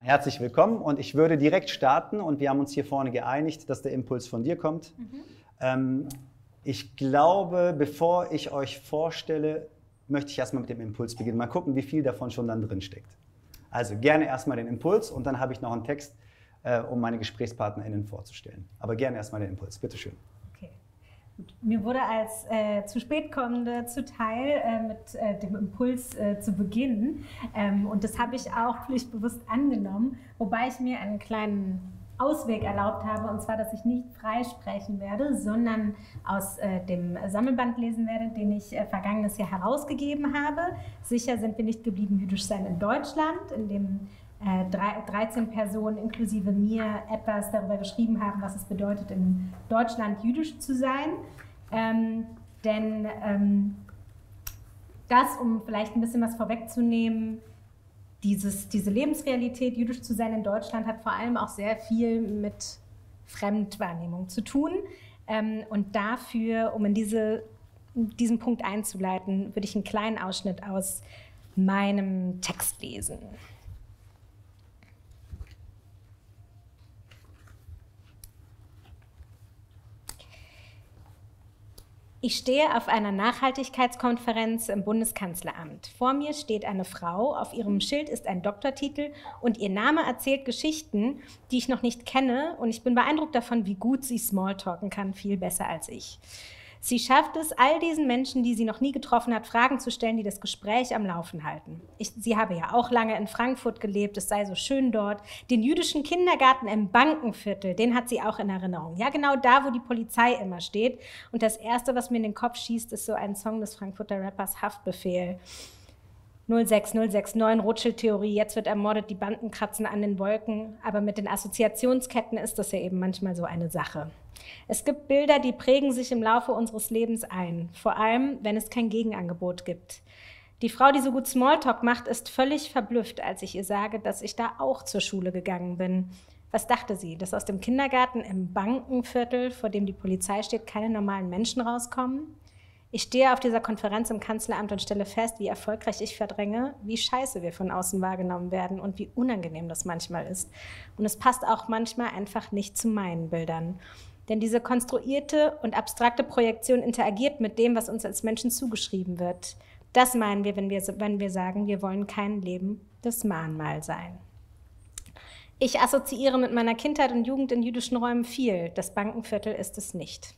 Herzlich willkommen und ich würde direkt starten und wir haben uns hier vorne geeinigt, dass der Impuls von dir kommt. Ich glaube, bevor ich euch vorstelle, möchte ich erstmal mit dem Impuls beginnen. Mal gucken, wie viel davon schon dann drin steckt. Also gerne erstmal den Impuls und dann habe ich noch einen Text, um meine GesprächspartnerInnen vorzustellen. Aber gerne erstmal den Impuls, bitteschön. Okay. Gut. Mir wurde als zu spät kommende zuteil, mit dem Impuls zu beginnen. Und das habe ich auch pflichtbewusst angenommen, wobei ich mir einen kleinen Ausweg erlaubt habe, und zwar, dass ich nicht frei sprechen werde, sondern aus dem Sammelband lesen werde, den ich vergangenes Jahr herausgegeben habe. Sicher sind wir nicht geblieben, jüdisch sein in Deutschland, in dem 13 Personen inklusive mir etwas darüber geschrieben haben, was es bedeutet, in Deutschland jüdisch zu sein. Das, um vielleicht ein bisschen was vorwegzunehmen, diese Lebensrealität, jüdisch zu sein in Deutschland, hat vor allem auch sehr viel mit Fremdwahrnehmung zu tun. Und dafür, um in diesen Punkt einzuleiten, würde ich einen kleinen Ausschnitt aus meinem Text lesen. Ich stehe auf einer Nachhaltigkeitskonferenz im Bundeskanzleramt. Vor mir steht eine Frau, auf ihrem Schild ist ein Doktortitel und ihr Name erzählt Geschichten, die ich noch nicht kenne, und ich bin beeindruckt davon, wie gut sie Smalltalken kann, viel besser als ich. Sie schafft es, all diesen Menschen, die sie noch nie getroffen hat, Fragen zu stellen, die das Gespräch am Laufen halten. Sie habe ja auch lange in Frankfurt gelebt, es sei so schön dort. Den jüdischen Kindergarten im Bankenviertel, den hat sie auch in Erinnerung. Ja, genau da, wo die Polizei immer steht. Und das Erste, was mir in den Kopf schießt, ist so ein Song des Frankfurter Rappers Haftbefehl. 06069, Rothschild-Theorie, jetzt wird ermordet, die Banden kratzen an den Wolken. Aber mit den Assoziationsketten ist das ja eben manchmal so eine Sache. Es gibt Bilder, die prägen sich im Laufe unseres Lebens ein, vor allem, wenn es kein Gegenangebot gibt. Die Frau, die so gut Smalltalk macht, ist völlig verblüfft, als ich ihr sage, dass ich da auch zur Schule gegangen bin. Was dachte sie, dass aus dem Kindergarten im Bankenviertel, vor dem die Polizei steht, keine normalen Menschen rauskommen? Ich stehe auf dieser Konferenz im Kanzleramt und stelle fest, wie erfolgreich ich verdränge, wie scheiße wir von außen wahrgenommen werden und wie unangenehm das manchmal ist. Und es passt auch manchmal einfach nicht zu meinen Bildern. Denn diese konstruierte und abstrakte Projektion interagiert mit dem, was uns als Menschen zugeschrieben wird. Das meinen wir, wenn wir sagen, wir wollen kein lebendes Mahnmal sein. Ich assoziiere mit meiner Kindheit und Jugend in jüdischen Räumen viel. Das Bankenviertel ist es nicht.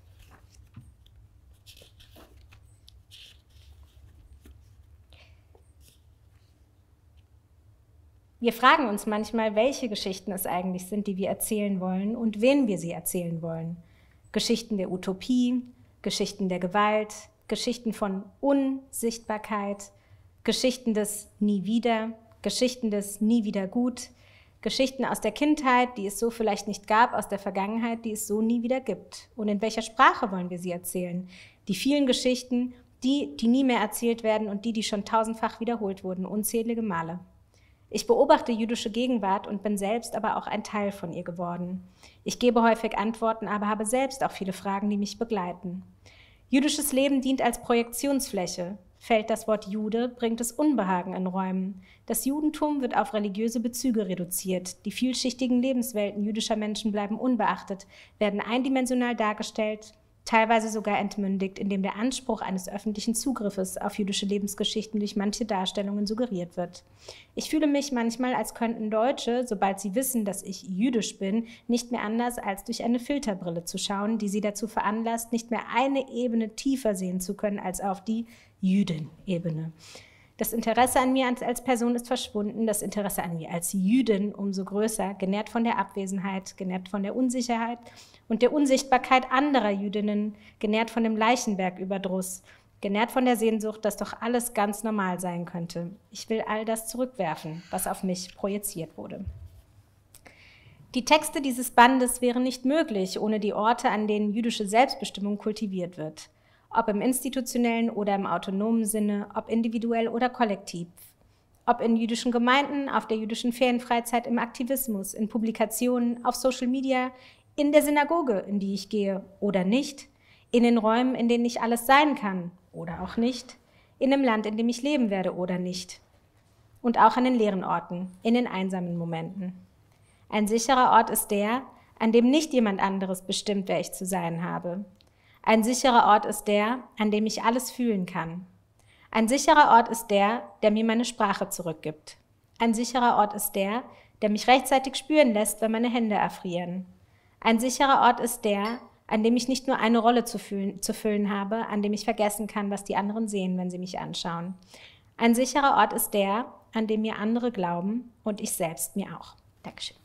Wir fragen uns manchmal, welche Geschichten es eigentlich sind, die wir erzählen wollen und wen wir sie erzählen wollen. Geschichten der Utopie, Geschichten der Gewalt, Geschichten von Unsichtbarkeit, Geschichten des Nie wieder, Geschichten des Nie wieder gut, Geschichten aus der Kindheit, die es so vielleicht nicht gab, aus der Vergangenheit, die es so nie wieder gibt. Und in welcher Sprache wollen wir sie erzählen? Die vielen Geschichten, die nie mehr erzählt werden und die schon tausendfach wiederholt wurden, unzählige Male. Ich beobachte jüdische Gegenwart und bin selbst aber auch ein Teil von ihr geworden. Ich gebe häufig Antworten, aber habe selbst auch viele Fragen, die mich begleiten. Jüdisches Leben dient als Projektionsfläche. Fällt das Wort Jude, bringt es Unbehagen in Räumen. Das Judentum wird auf religiöse Bezüge reduziert. Die vielschichtigen Lebenswelten jüdischer Menschen bleiben unbeachtet, werden eindimensional dargestellt, teilweise sogar entmündigt, indem der Anspruch eines öffentlichen Zugriffes auf jüdische Lebensgeschichten durch manche Darstellungen suggeriert wird. Ich fühle mich manchmal, als könnten Deutsche, sobald sie wissen, dass ich jüdisch bin, nicht mehr anders als durch eine Filterbrille zu schauen, die sie dazu veranlasst, nicht mehr eine Ebene tiefer sehen zu können als auf die Jüdin-Ebene. Das Interesse an mir als Person ist verschwunden, das Interesse an mir als Jüdin umso größer, genährt von der Abwesenheit, genährt von der Unsicherheit und der Unsichtbarkeit anderer Jüdinnen, genährt von dem Leichenberg-Überdruss, genährt von der Sehnsucht, dass doch alles ganz normal sein könnte. Ich will all das zurückwerfen, was auf mich projiziert wurde. Die Texte dieses Bandes wären nicht möglich ohne die Orte, an denen jüdische Selbstbestimmung kultiviert wird. Ob im institutionellen oder im autonomen Sinne, ob individuell oder kollektiv. Ob in jüdischen Gemeinden, auf der jüdischen Ferienfreizeit, im Aktivismus, in Publikationen, auf Social Media, in der Synagoge, in die ich gehe oder nicht, in den Räumen, in denen ich alles sein kann oder auch nicht, in dem Land, in dem ich leben werde oder nicht. und auch an den leeren Orten, in den einsamen Momenten. Ein sicherer Ort ist der, an dem nicht jemand anderes bestimmt, wer ich zu sein habe. Ein sicherer Ort ist der, an dem ich alles fühlen kann. Ein sicherer Ort ist der mir meine Sprache zurückgibt. Ein sicherer Ort ist der mich rechtzeitig spüren lässt, wenn meine Hände erfrieren. Ein sicherer Ort ist der, an dem ich nicht nur eine Rolle zu füllen habe, an dem ich vergessen kann, was die anderen sehen, wenn sie mich anschauen. Ein sicherer Ort ist der, an dem mir andere glauben und ich selbst mir auch. Dankeschön.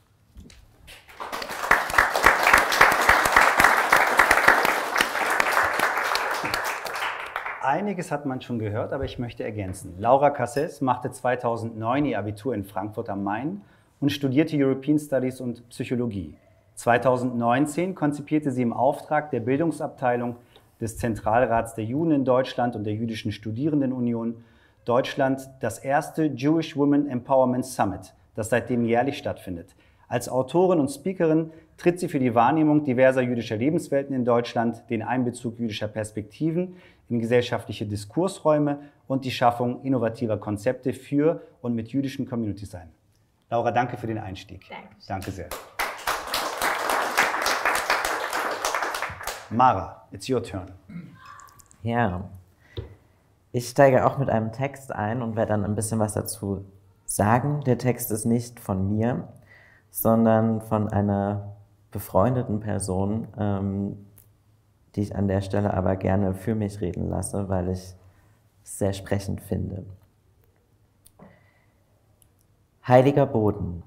Einiges hat man schon gehört, aber ich möchte ergänzen. Laura Cassés machte 2009 ihr Abitur in Frankfurt am Main und studierte European Studies und Psychologie. 2019 konzipierte sie im Auftrag der Bildungsabteilung des Zentralrats der Juden in Deutschland und der Jüdischen Studierendenunion Deutschland das erste Jewish Women Empowerment Summit, das seitdem jährlich stattfindet. Als Autorin und Speakerin tritt sie für die Wahrnehmung diverser jüdischer Lebenswelten in Deutschland, den Einbezug jüdischer Perspektiven in gesellschaftliche Diskursräume und die Schaffung innovativer Konzepte für und mit jüdischen Communities ein. Laura, danke für den Einstieg. Danke sehr. Mara, it's your turn. Ja, ich steige auch mit einem Text ein und werde dann ein bisschen was dazu sagen. Der Text ist nicht von mir, sondern von einer befreundeten Person, die ich an der Stelle aber gerne für mich reden lasse, weil ich es sehr sprechend finde. Heiliger Boden.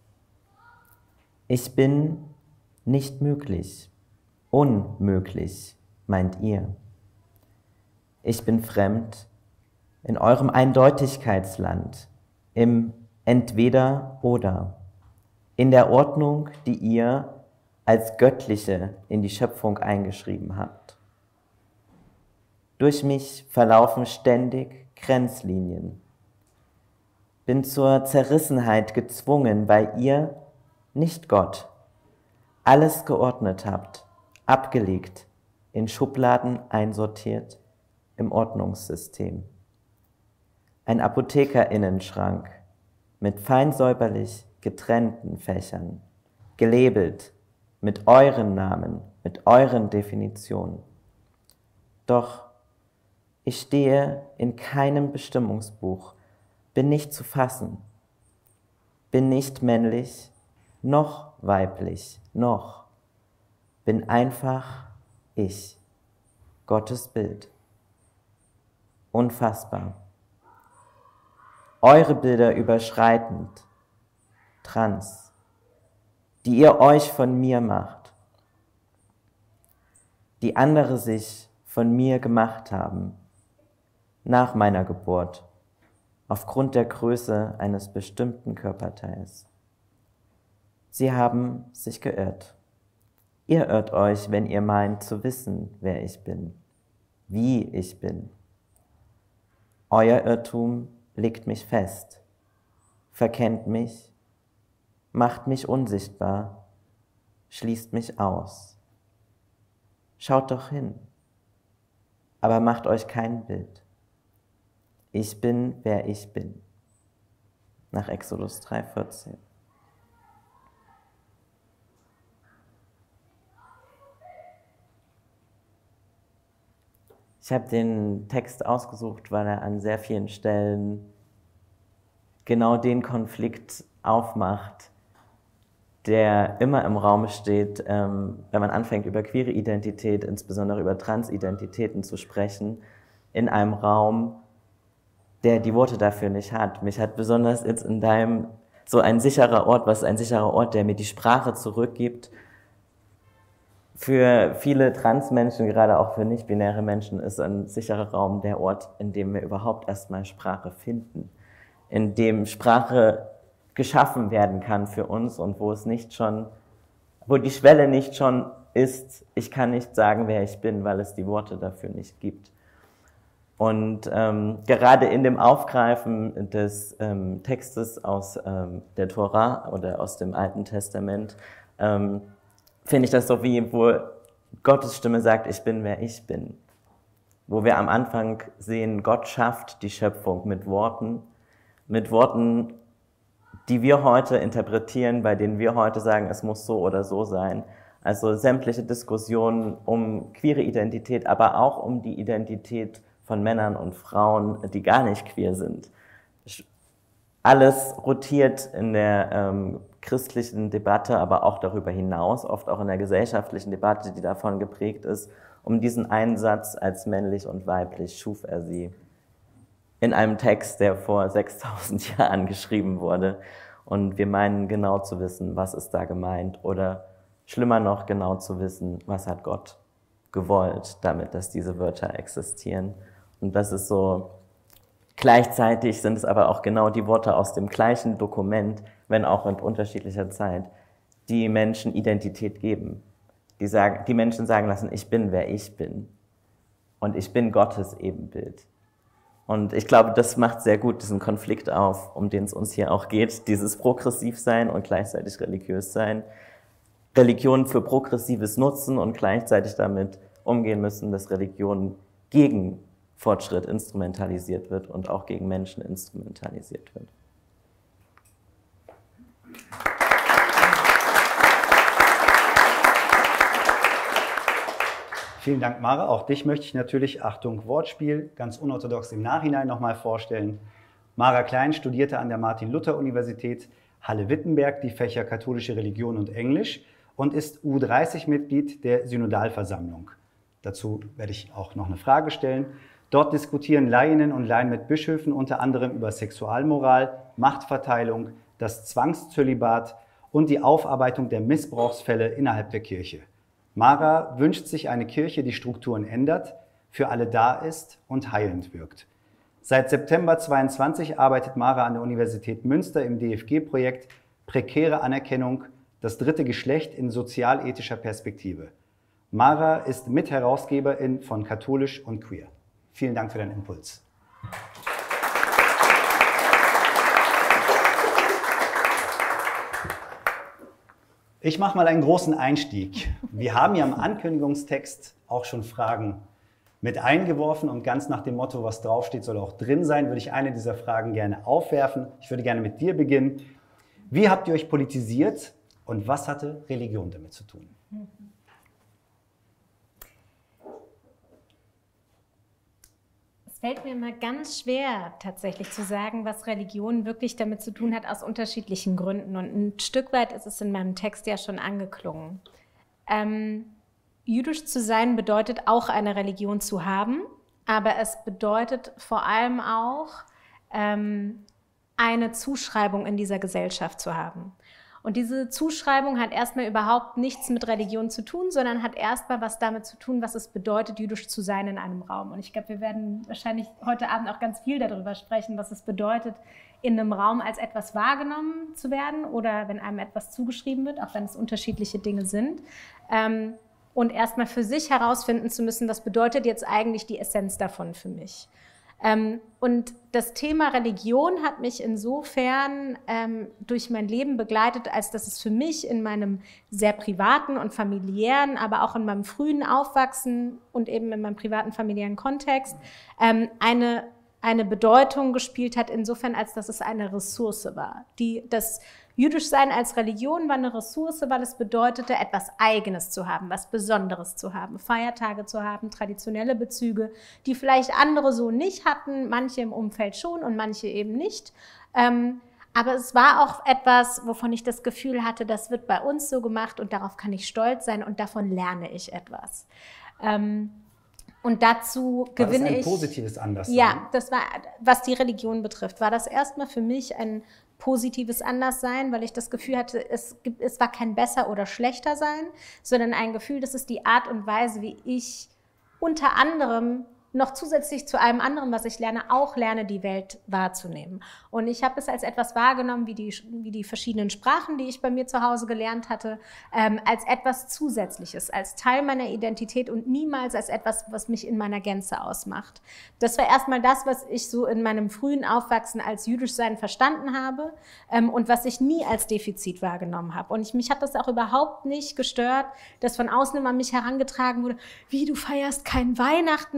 Ich bin nicht möglich, unmöglich, meint ihr. Ich bin fremd in eurem Eindeutigkeitsland, im Entweder-Oder, in der Ordnung, die ihr als göttliche in die Schöpfung eingeschrieben habt. Durch mich verlaufen ständig Grenzlinien. Bin zur Zerrissenheit gezwungen, weil ihr, nicht Gott, alles geordnet habt, abgelegt, in Schubladen einsortiert, im Ordnungssystem. Ein Apothekerinnenschrank mit fein säuberlich getrennten Fächern, gelabelt mit euren Namen, mit euren Definitionen. Doch ich stehe in keinem Bestimmungsbuch, bin nicht zu fassen, bin nicht männlich, noch weiblich, noch, bin einfach ich, Gottes Bild. Unfassbar. Eure Bilder überschreitend, trans, die ihr euch von mir macht, die andere sich von mir gemacht haben, nach meiner Geburt, aufgrund der Größe eines bestimmten Körperteils. Sie haben sich geirrt. Ihr irrt euch, wenn ihr meint zu wissen, wer ich bin, wie ich bin. Euer Irrtum legt mich fest, verkennt mich, macht mich unsichtbar, schließt mich aus. Schaut doch hin, aber macht euch kein Bild. Ich bin, wer ich bin. Nach Exodus 3,14. Ich habe den Text ausgesucht, weil er an sehr vielen Stellen genau den Konflikt aufmacht, der immer im Raum steht, wenn man anfängt, über queere Identität, insbesondere über Transidentitäten zu sprechen, in einem Raum, der die Worte dafür nicht hat. Mich hat besonders jetzt in deinem so ein sicherer Ort, was ein sicherer Ort, der mir die Sprache zurückgibt. Für viele Transmenschen, gerade auch für nicht-binäre Menschen, ist ein sicherer Raum der Ort, in dem wir überhaupt erstmal Sprache finden, in dem Sprache geschaffen werden kann für uns und wo die Schwelle nicht schon ist, ich kann nicht sagen, wer ich bin, weil es die Worte dafür nicht gibt. Und gerade in dem Aufgreifen des Textes aus der Tora oder aus dem Alten Testament finde ich das so wie, wo Gottes Stimme sagt, ich bin, wer ich bin. Wo wir am Anfang sehen, Gott schafft die Schöpfung mit Worten mit Worten, die wir heute interpretieren, bei denen wir heute sagen, es muss so oder so sein. Also sämtliche Diskussionen um queere Identität, aber auch um die Identität von Männern und Frauen, die gar nicht queer sind. Alles rotiert in der christlichen Debatte, aber auch darüber hinaus, oft auch in der gesellschaftlichen Debatte, die davon geprägt ist, um diesen einen Satz als männlich und weiblich schuf er sie. In einem Text, der vor 6000 Jahren geschrieben wurde. Und wir meinen genau zu wissen, was ist da gemeint. Oder schlimmer noch, genau zu wissen, was hat Gott gewollt, damit, dass diese Wörter existieren. Und das ist so, gleichzeitig sind es aber auch genau die Worte aus dem gleichen Dokument, wenn auch in unterschiedlicher Zeit, die Menschen Identität geben. Die Menschen sagen lassen, ich bin, wer ich bin. Und ich bin Gottes Ebenbild. Und ich glaube, das macht sehr gut diesen Konflikt auf, um den es uns hier auch geht, dieses Progressivsein und gleichzeitig religiös sein. Religion für progressives Nutzen und gleichzeitig damit umgehen müssen, dass Religion gegen Fortschritt instrumentalisiert wird und auch gegen Menschen instrumentalisiert wird. Vielen Dank, Mara. Auch dich möchte ich natürlich, Achtung, Wortspiel, ganz unorthodox im Nachhinein nochmal vorstellen. Mara Klein studierte an der Martin-Luther-Universität Halle-Wittenberg die Fächer Katholische Religion und Englisch und ist U30-Mitglied der Synodalversammlung. Dazu werde ich auch noch eine Frage stellen. Dort diskutieren Laieninnen und Laien mit Bischöfen unter anderem über Sexualmoral, Machtverteilung, das Zwangszölibat und die Aufarbeitung der Missbrauchsfälle innerhalb der Kirche. Mara wünscht sich eine Kirche, die Strukturen ändert, für alle da ist und heilend wirkt. Seit September 2022 arbeitet Mara an der Universität Münster im DFG-Projekt Prekäre Anerkennung, das dritte Geschlecht in sozialethischer Perspektive. Mara ist Mitherausgeberin von Katholisch und Queer. Vielen Dank für deinen Impuls. Ich mache mal einen großen Einstieg. Wir haben ja im Ankündigungstext auch schon Fragen mit eingeworfen und ganz nach dem Motto, was draufsteht, soll auch drin sein, würde ich eine dieser Fragen gerne aufwerfen. Ich würde gerne mit dir beginnen. Wie habt ihr euch politisiert und was hatte Religion damit zu tun? Es fällt mir immer ganz schwer, tatsächlich zu sagen, was Religion wirklich damit zu tun hat, aus unterschiedlichen Gründen. Und ein Stück weit ist es in meinem Text ja schon angeklungen. Jüdisch zu sein bedeutet auch eine Religion zu haben, aber es bedeutet vor allem auch, eine Zuschreibung in dieser Gesellschaft zu haben. Und diese Zuschreibung hat erstmal überhaupt nichts mit Religion zu tun, sondern hat erstmal was damit zu tun, was es bedeutet, jüdisch zu sein in einem Raum. Und ich glaube, wir werden wahrscheinlich heute Abend auch ganz viel darüber sprechen, was es bedeutet, in einem Raum als etwas wahrgenommen zu werden oder wenn einem etwas zugeschrieben wird, auch wenn es unterschiedliche Dinge sind. Und erstmal für sich herausfinden zu müssen, was bedeutet jetzt eigentlich die Essenz davon für mich. Und das Thema Religion hat mich insofern durch mein Leben begleitet, als dass es für mich in meinem sehr privaten und familiären, aber auch in meinem frühen Aufwachsen und eben in meinem privaten familiären Kontext eine Bedeutung gespielt hat, insofern, als dass es eine Ressource war. Das Jüdischsein als Religion war eine Ressource, weil es bedeutete, etwas Eigenes zu haben, was Besonderes zu haben, Feiertage zu haben, traditionelle Bezüge, die vielleicht andere so nicht hatten, manche im Umfeld schon und manche eben nicht. Aber es war auch etwas, wovon ich das Gefühl hatte, das wird bei uns so gemacht und darauf kann ich stolz sein und davon lerne ich etwas. Und dazu gewinne ich... War das ein positives Anderssein? Ja, das war, was die Religion betrifft, war das erstmal für mich ein positives Anderssein, weil ich das Gefühl hatte, es war kein besser oder schlechter Sein, sondern ein Gefühl, das ist die Art und Weise, wie ich unter anderem noch zusätzlich zu allem anderen, was ich lerne, auch lerne, die Welt wahrzunehmen. Und ich habe es als etwas wahrgenommen, wie die verschiedenen Sprachen, die ich bei mir zu Hause gelernt hatte, als etwas Zusätzliches, als Teil meiner Identität und niemals als etwas, was mich in meiner Gänze ausmacht. Das war erstmal das, was ich so in meinem frühen Aufwachsen als Jüdischsein verstanden habe und was ich nie als Defizit wahrgenommen habe. Und mich hat das auch überhaupt nicht gestört, dass von außen immer an mich herangetragen wurde, wie, du feierst kein Weihnachten. Das war für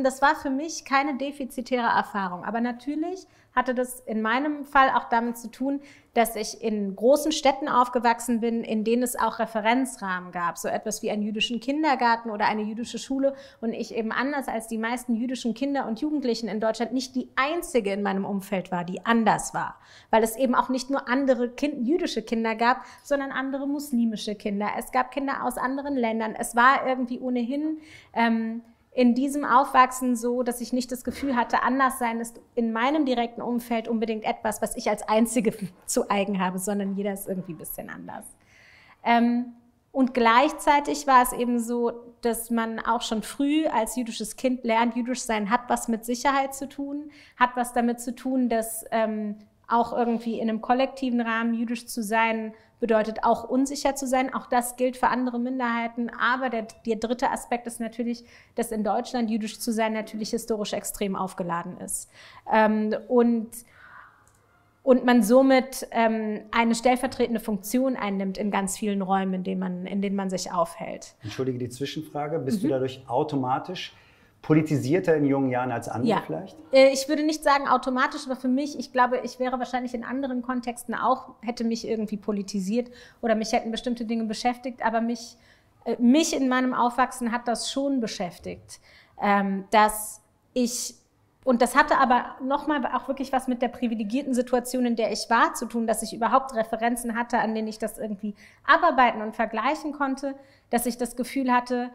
für mich keine defizitäre Erfahrung. Aber natürlich hatte das in meinem Fall auch damit zu tun, dass ich in großen Städten aufgewachsen bin, in denen es auch Referenzrahmen gab. So etwas wie einen jüdischen Kindergarten oder eine jüdische Schule. Und ich eben anders als die meisten jüdischen Kinder und Jugendlichen in Deutschland nicht die einzige in meinem Umfeld war, die anders war. Weil es eben auch nicht nur andere jüdische Kinder gab, sondern andere muslimische Kinder. Es gab Kinder aus anderen Ländern. Es war irgendwie ohnehin in diesem Aufwachsen so, dass ich nicht das Gefühl hatte, Anderssein ist in meinem direkten Umfeld unbedingt etwas, was ich als Einzige zu eigen habe, sondern jeder ist irgendwie ein bisschen anders. Und gleichzeitig war es eben so, dass man auch schon früh als jüdisches Kind lernt, jüdisch sein hat was mit Sicherheit zu tun, hat was damit zu tun, dass auch irgendwie in einem kollektiven Rahmen jüdisch zu sein bedeutet auch unsicher zu sein. Auch das gilt für andere Minderheiten. Aber der dritte Aspekt ist natürlich, dass in Deutschland jüdisch zu sein natürlich historisch extrem aufgeladen ist. Und man somit eine stellvertretende Funktion einnimmt in ganz vielen Räumen, in denen man sich aufhält. Entschuldige die Zwischenfrage. Bist du dadurch automatisch politisierter in jungen Jahren als andere vielleicht? Ich würde nicht sagen automatisch, aber für mich, ich glaube, ich wäre wahrscheinlich in anderen Kontexten auch, hätte mich irgendwie politisiert oder mich hätten bestimmte Dinge beschäftigt, aber mich in meinem Aufwachsen hat das schon beschäftigt, dass ich, und das hatte aber nochmal auch wirklich was mit der privilegierten Situation, in der ich war, zu tun, dass ich überhaupt Referenzen hatte, an denen ich das irgendwie abarbeiten und vergleichen konnte, dass ich das Gefühl hatte,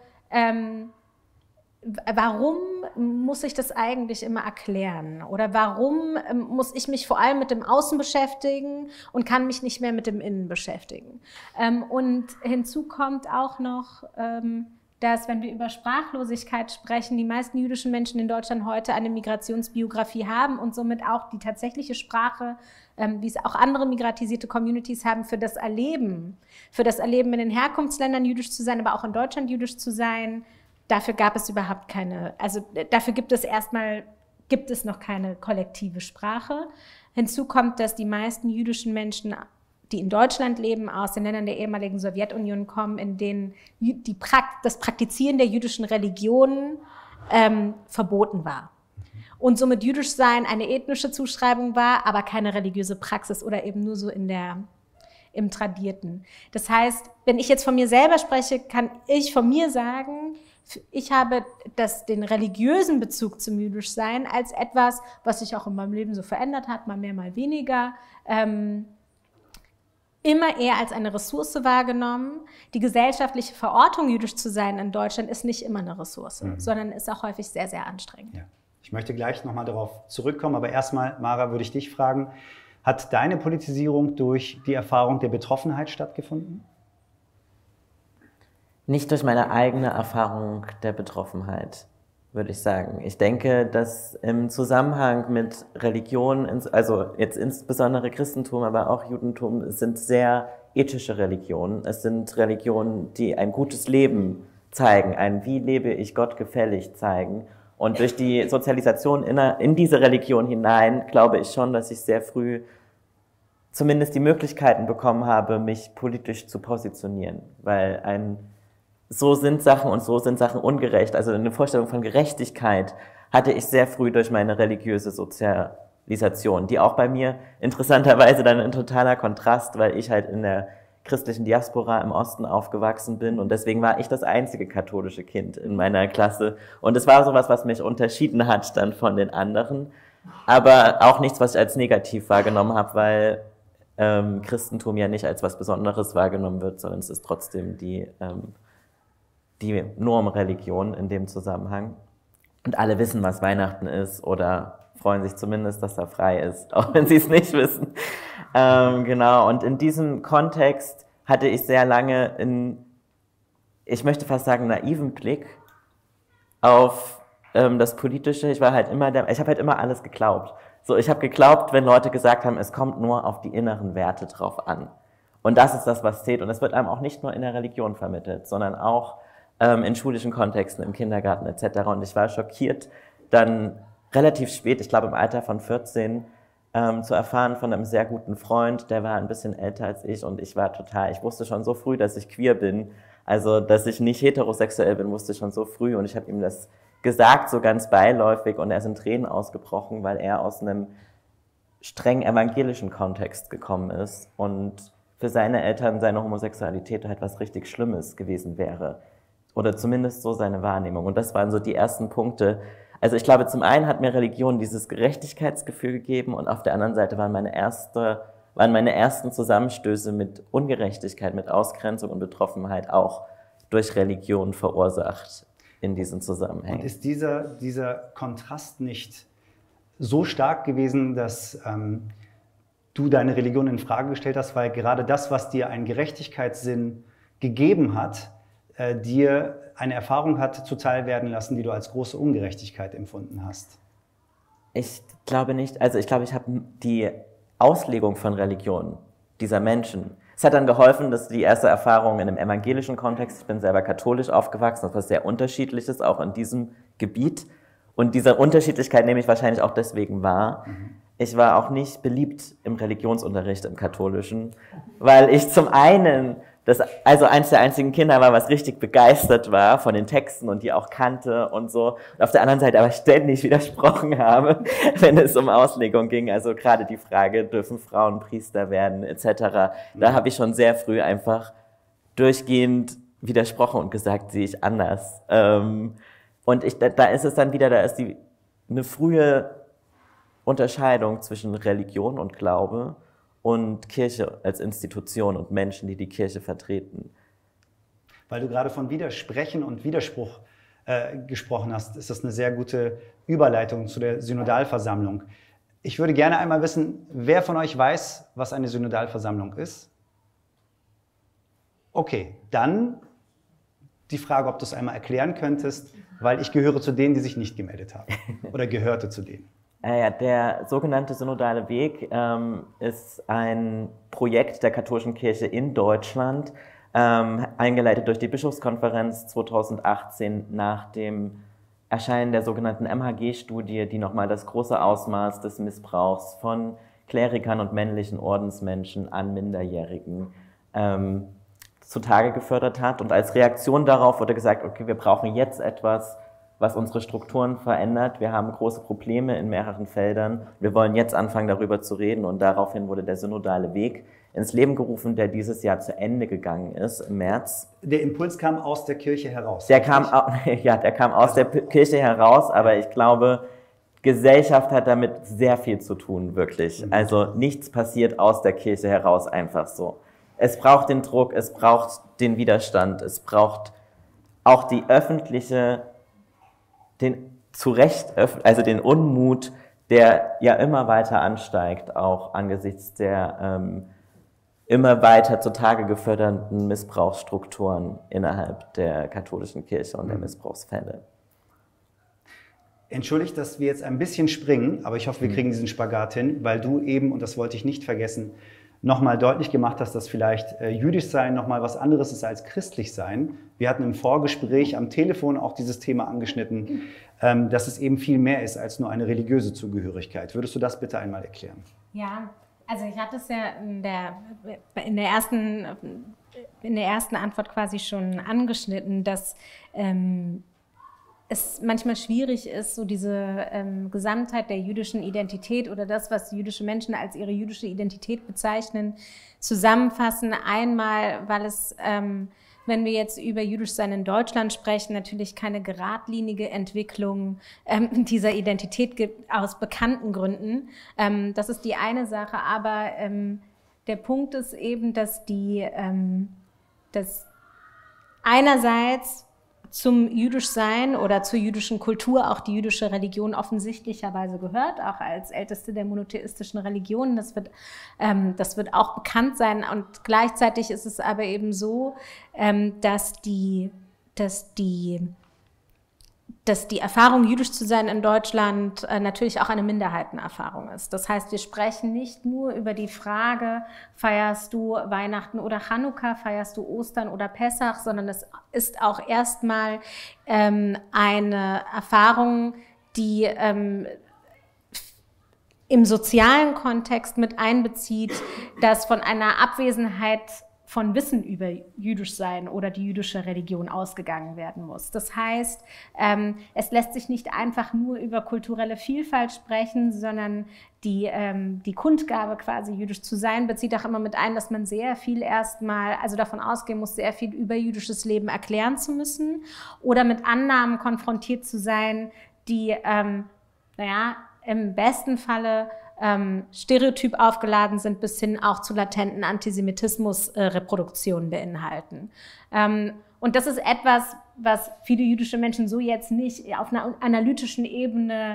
warum muss ich das eigentlich immer erklären? Oder warum muss ich mich vor allem mit dem Außen beschäftigen und kann mich nicht mehr mit dem Innen beschäftigen? Und hinzu kommt auch noch, dass, wenn wir über Sprachlosigkeit sprechen, die meisten jüdischen Menschen in Deutschland heute eine Migrationsbiografie haben und somit auch die tatsächliche Sprache, wie es auch andere migratisierte Communities haben, für das Erleben in den Herkunftsländern jüdisch zu sein, aber auch in Deutschland jüdisch zu sein. Dafür gab es überhaupt keine, also dafür gibt es noch keine kollektive Sprache. Hinzu kommt, dass die meisten jüdischen Menschen, die in Deutschland leben, aus den Ländern der ehemaligen Sowjetunion kommen, in denen das Praktizieren der jüdischen Religion verboten war. Und somit jüdisch sein eine ethnische Zuschreibung war, aber keine religiöse Praxis oder eben nur so im Tradierten. Das heißt, wenn ich jetzt von mir selber spreche, kann ich von mir sagen, ich habe den religiösen Bezug zum Jüdischsein als etwas, was sich auch in meinem Leben so verändert hat, mal mehr, mal weniger, immer eher als eine Ressource wahrgenommen. Die gesellschaftliche Verortung, jüdisch zu sein in Deutschland, ist nicht immer eine Ressource, sondern ist auch häufig sehr, sehr anstrengend. Ja. Ich möchte gleich nochmal darauf zurückkommen, aber erstmal, Mara, würde ich dich fragen, hat deine Politisierung durch die Erfahrung der Betroffenheit stattgefunden? Nicht durch meine eigene Erfahrung der Betroffenheit, würde ich sagen. Ich denke, dass im Zusammenhang mit Religion, also jetzt insbesondere Christentum, aber auch Judentum, es sind sehr ethische Religionen. Es sind Religionen, die ein gutes Leben zeigen, ein wie lebe ich Gott gefällig zeigen. Und durch die Sozialisation in diese Religion hinein, glaube ich schon, dass ich sehr früh zumindest die Möglichkeiten bekommen habe, mich politisch zu positionieren, weil so sind Sachen und so sind Sachen ungerecht. Also eine Vorstellung von Gerechtigkeit hatte ich sehr früh durch meine religiöse Sozialisation, die auch bei mir interessanterweise dann ein totaler Kontrast, weil ich halt in der christlichen Diaspora im Osten aufgewachsen bin und deswegen war ich das einzige katholische Kind in meiner Klasse und es war sowas, was mich unterschieden hat dann von den anderen, aber auch nichts, was ich als negativ wahrgenommen habe, weil Christentum ja nicht als was Besonderes wahrgenommen wird, sondern es ist trotzdem die Normreligion in dem Zusammenhang. Und alle wissen, was Weihnachten ist oder freuen sich zumindest, dass er frei ist, auch wenn sie es nicht wissen. Genau, und in diesem Kontext hatte ich sehr lange ich möchte fast sagen, naiven Blick auf das Politische. Ich habe halt immer alles geglaubt. So, ich habe geglaubt, wenn Leute gesagt haben, es kommt nur auf die inneren Werte drauf an. Und das ist das, was zählt. Und es wird einem auch nicht nur in der Religion vermittelt, sondern auch in schulischen Kontexten, im Kindergarten etc. Und ich war schockiert, dann relativ spät, ich glaube im Alter von 14, zu erfahren von einem sehr guten Freund, der war ein bisschen älter als ich und ich wusste schon so früh, dass ich queer bin, also dass ich nicht heterosexuell bin, wusste ich schon so früh und ich habe ihm das gesagt, so ganz beiläufig, und er ist in Tränen ausgebrochen, weil er aus einem streng evangelischen Kontext gekommen ist und für seine Eltern seine Homosexualität halt was richtig Schlimmes gewesen wäre. Oder zumindest so seine Wahrnehmung. Und das waren so die ersten Punkte. Also ich glaube, zum einen hat mir Religion dieses Gerechtigkeitsgefühl gegeben und auf der anderen Seite waren meine ersten Zusammenstöße mit Ungerechtigkeit, mit Ausgrenzung und Betroffenheit auch durch Religion verursacht in diesen Zusammenhängen. Und ist dieser Kontrast nicht so stark gewesen, dass du deine Religion in Frage gestellt hast, weil gerade das, was dir einen Gerechtigkeitssinn gegeben hat, dir eine Erfahrung hat zuteil werden lassen, die du als große Ungerechtigkeit empfunden hast? Ich glaube nicht. Also ich glaube, ich habe die Auslegung von Religion dieser Menschen. Es hat dann geholfen, dass die erste Erfahrung in einem evangelischen Kontext, ich bin selber katholisch aufgewachsen, das was sehr Unterschiedliches, auch in diesem Gebiet. Und diese Unterschiedlichkeit nehme ich wahrscheinlich auch deswegen wahr. Ich war auch nicht beliebt im Religionsunterricht im Katholischen, weil ich zum einen also eins der einzigen Kinder war, was richtig begeistert war von den Texten und die auch kannte und so. Und auf der anderen Seite aber ständig widersprochen habe, wenn es um Auslegung ging. Also gerade die Frage, dürfen Frauen Priester werden, etc. Da habe ich schon sehr früh einfach durchgehend widersprochen und gesagt, sehe ich anders. Und da ist es dann wieder, eine frühe Unterscheidung zwischen Religion und Glaube und Kirche als Institution und Menschen, die die Kirche vertreten. Weil du gerade von Widersprechen und Widerspruch gesprochen hast, ist das eine sehr gute Überleitung zu der Synodalversammlung. Ich würde gerne einmal wissen, wer von euch weiß, was eine Synodalversammlung ist? Okay, dann die Frage, ob du es einmal erklären könntest, weil ich gehöre zu denen, die sich nicht gemeldet haben oder gehörte zu denen. Ja, der sogenannte Synodale Weg ist ein Projekt der katholischen Kirche in Deutschland, eingeleitet durch die Bischofskonferenz 2018 nach dem Erscheinen der sogenannten MHG-Studie, die nochmal das große Ausmaß des Missbrauchs von Klerikern und männlichen Ordensmenschen an Minderjährigen zutage gefördert hat. Und als Reaktion darauf wurde gesagt, okay, wir brauchen jetzt etwas, was unsere Strukturen verändert. Wir haben große Probleme in mehreren Feldern. Wir wollen jetzt anfangen, darüber zu reden. Und daraufhin wurde der Synodale Weg ins Leben gerufen, der dieses Jahr zu Ende gegangen ist, im März. Der Impuls kam aus der Kirche heraus. Der kam aus der Kirche heraus, aber ich glaube, Gesellschaft hat damit sehr viel zu tun, wirklich. Also nichts passiert aus der Kirche heraus einfach so. Es braucht den Druck, es braucht den Widerstand, es braucht auch die öffentliche den Unmut, der ja immer weiter ansteigt, auch angesichts der immer weiter zutage gefördernden Missbrauchsstrukturen innerhalb der katholischen Kirche und der Missbrauchsfälle. Entschuldigt, dass wir jetzt ein bisschen springen, aber ich hoffe, wir kriegen diesen Spagat hin, weil du eben, und das wollte ich nicht vergessen, nochmal deutlich gemacht hast, dass vielleicht jüdisch sein nochmal was anderes ist als christlich sein. Wir hatten im Vorgespräch am Telefon auch dieses Thema angeschnitten, dass es eben viel mehr ist als nur eine religiöse Zugehörigkeit. Würdest du das bitte einmal erklären? Ja, also ich hatte es ja in der ersten Antwort quasi schon angeschnitten, dass es manchmal schwierig ist, so diese Gesamtheit der jüdischen Identität oder das, was jüdische Menschen als ihre jüdische Identität bezeichnen, zusammenfassen. Einmal, weil es, wenn wir jetzt über jüdisch sein in Deutschland sprechen, natürlich keine geradlinige Entwicklung dieser Identität gibt, aus bekannten Gründen. Das ist die eine Sache, aber der Punkt ist eben, dass dass einerseits zum Jüdischsein oder zur jüdischen Kultur auch die jüdische Religion offensichtlicherweise gehört, auch als älteste der monotheistischen Religionen. Das wird auch bekannt sein. Und gleichzeitig ist es aber eben so, dass die Erfahrung, jüdisch zu sein in Deutschland, natürlich auch eine Minderheitenerfahrung ist. Das heißt, wir sprechen nicht nur über die Frage, feierst du Weihnachten oder Chanukka, feierst du Ostern oder Pessach, sondern es ist auch erstmal eine Erfahrung, die im sozialen Kontext mit einbezieht, dass von einer Abwesenheit von Wissen über Jüdischsein oder die jüdische Religion ausgegangen werden muss. Das heißt, es lässt sich nicht einfach nur über kulturelle Vielfalt sprechen, sondern die Kundgabe quasi jüdisch zu sein bezieht auch immer mit ein, dass man sehr viel erstmal, also davon ausgehen muss, sehr viel über jüdisches Leben erklären zu müssen oder mit Annahmen konfrontiert zu sein, die, im besten Falle stereotyp aufgeladen sind, bis hin auch zu latenten Antisemitismus-Reproduktionen beinhalten. Und das ist etwas, was viele jüdische Menschen so jetzt nicht auf einer analytischen Ebene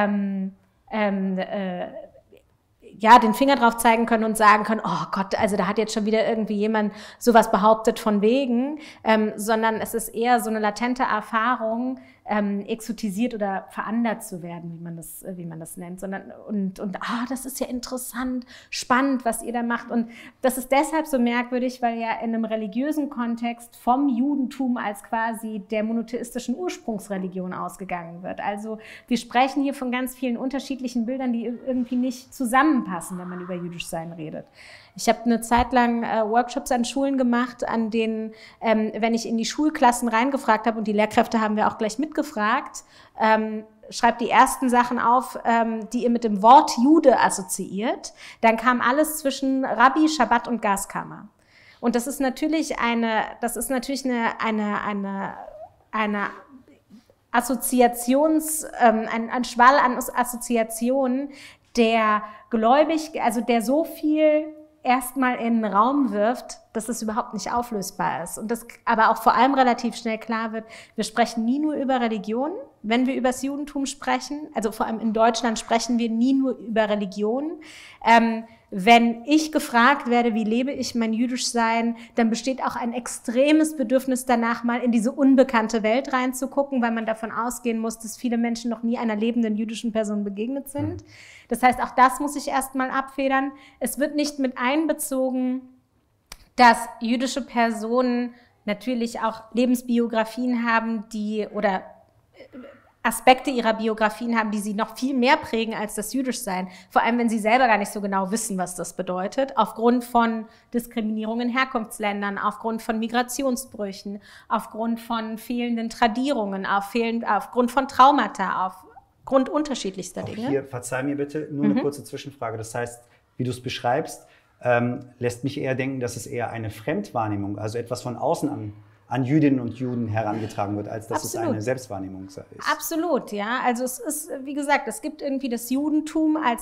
den Finger drauf zeigen können und sagen können, oh Gott, also da hat jetzt schon wieder irgendwie jemand sowas behauptet von wegen, sondern es ist eher so eine latente Erfahrung, exotisiert oder verändert zu werden, wie man das nennt, sondern das ist ja interessant, spannend, was ihr da macht. Und das ist deshalb so merkwürdig, weil ja in einem religiösen Kontext vom Judentum als quasi der monotheistischen Ursprungsreligion ausgegangen wird. Also wir sprechen hier von ganz vielen unterschiedlichen Bildern, die irgendwie nicht zusammenpassen, wenn man über Jüdischsein redet. Ich habe eine Zeit lang Workshops an Schulen gemacht, an denen, wenn ich in die Schulklassen reingefragt habe, und die Lehrkräfte haben wir auch gleich mitgefragt, schreibt die ersten Sachen auf, die ihr mit dem Wort Jude assoziiert, dann kam alles zwischen Rabbi, Schabbat und Gaskammer. Und das ist natürlich eine Assoziations, ein Schwall an Assoziationen, der der so viel erstmal in den Raum wirft, dass es überhaupt nicht auflösbar ist. Und das aber auch vor allem relativ schnell klar wird, wir sprechen nie nur über Religion, wenn wir über das Judentum sprechen. Also vor allem in Deutschland sprechen wir nie nur über Religion. Wenn ich gefragt werde, wie lebe ich mein Jüdischsein, dann besteht auch ein extremes Bedürfnis danach, mal in diese unbekannte Welt reinzugucken, weil man davon ausgehen muss, dass viele Menschen noch nie einer lebenden jüdischen Person begegnet sind. Das heißt, auch das muss ich erstmal abfedern. Es wird nicht mit einbezogen, dass jüdische Personen natürlich auch Lebensbiografien haben, oder Aspekte ihrer Biografien haben, die sie noch viel mehr prägen als das Jüdischsein. Vor allem, wenn sie selber gar nicht so genau wissen, was das bedeutet, aufgrund von Diskriminierung in Herkunftsländern, aufgrund von Migrationsbrüchen, aufgrund von fehlenden Tradierungen, aufgrund von Traumata, aufgrund unterschiedlichster Dinge. Hier, verzeih mir bitte, nur eine kurze Zwischenfrage. Das heißt, wie du es beschreibst, lässt mich eher denken, dass es eher eine Fremdwahrnehmung, also etwas von außen an Jüdinnen und Juden herangetragen wird, als dass es eine Selbstwahrnehmung ist. Absolut, ja. Also es ist, wie gesagt, es gibt irgendwie das Judentum als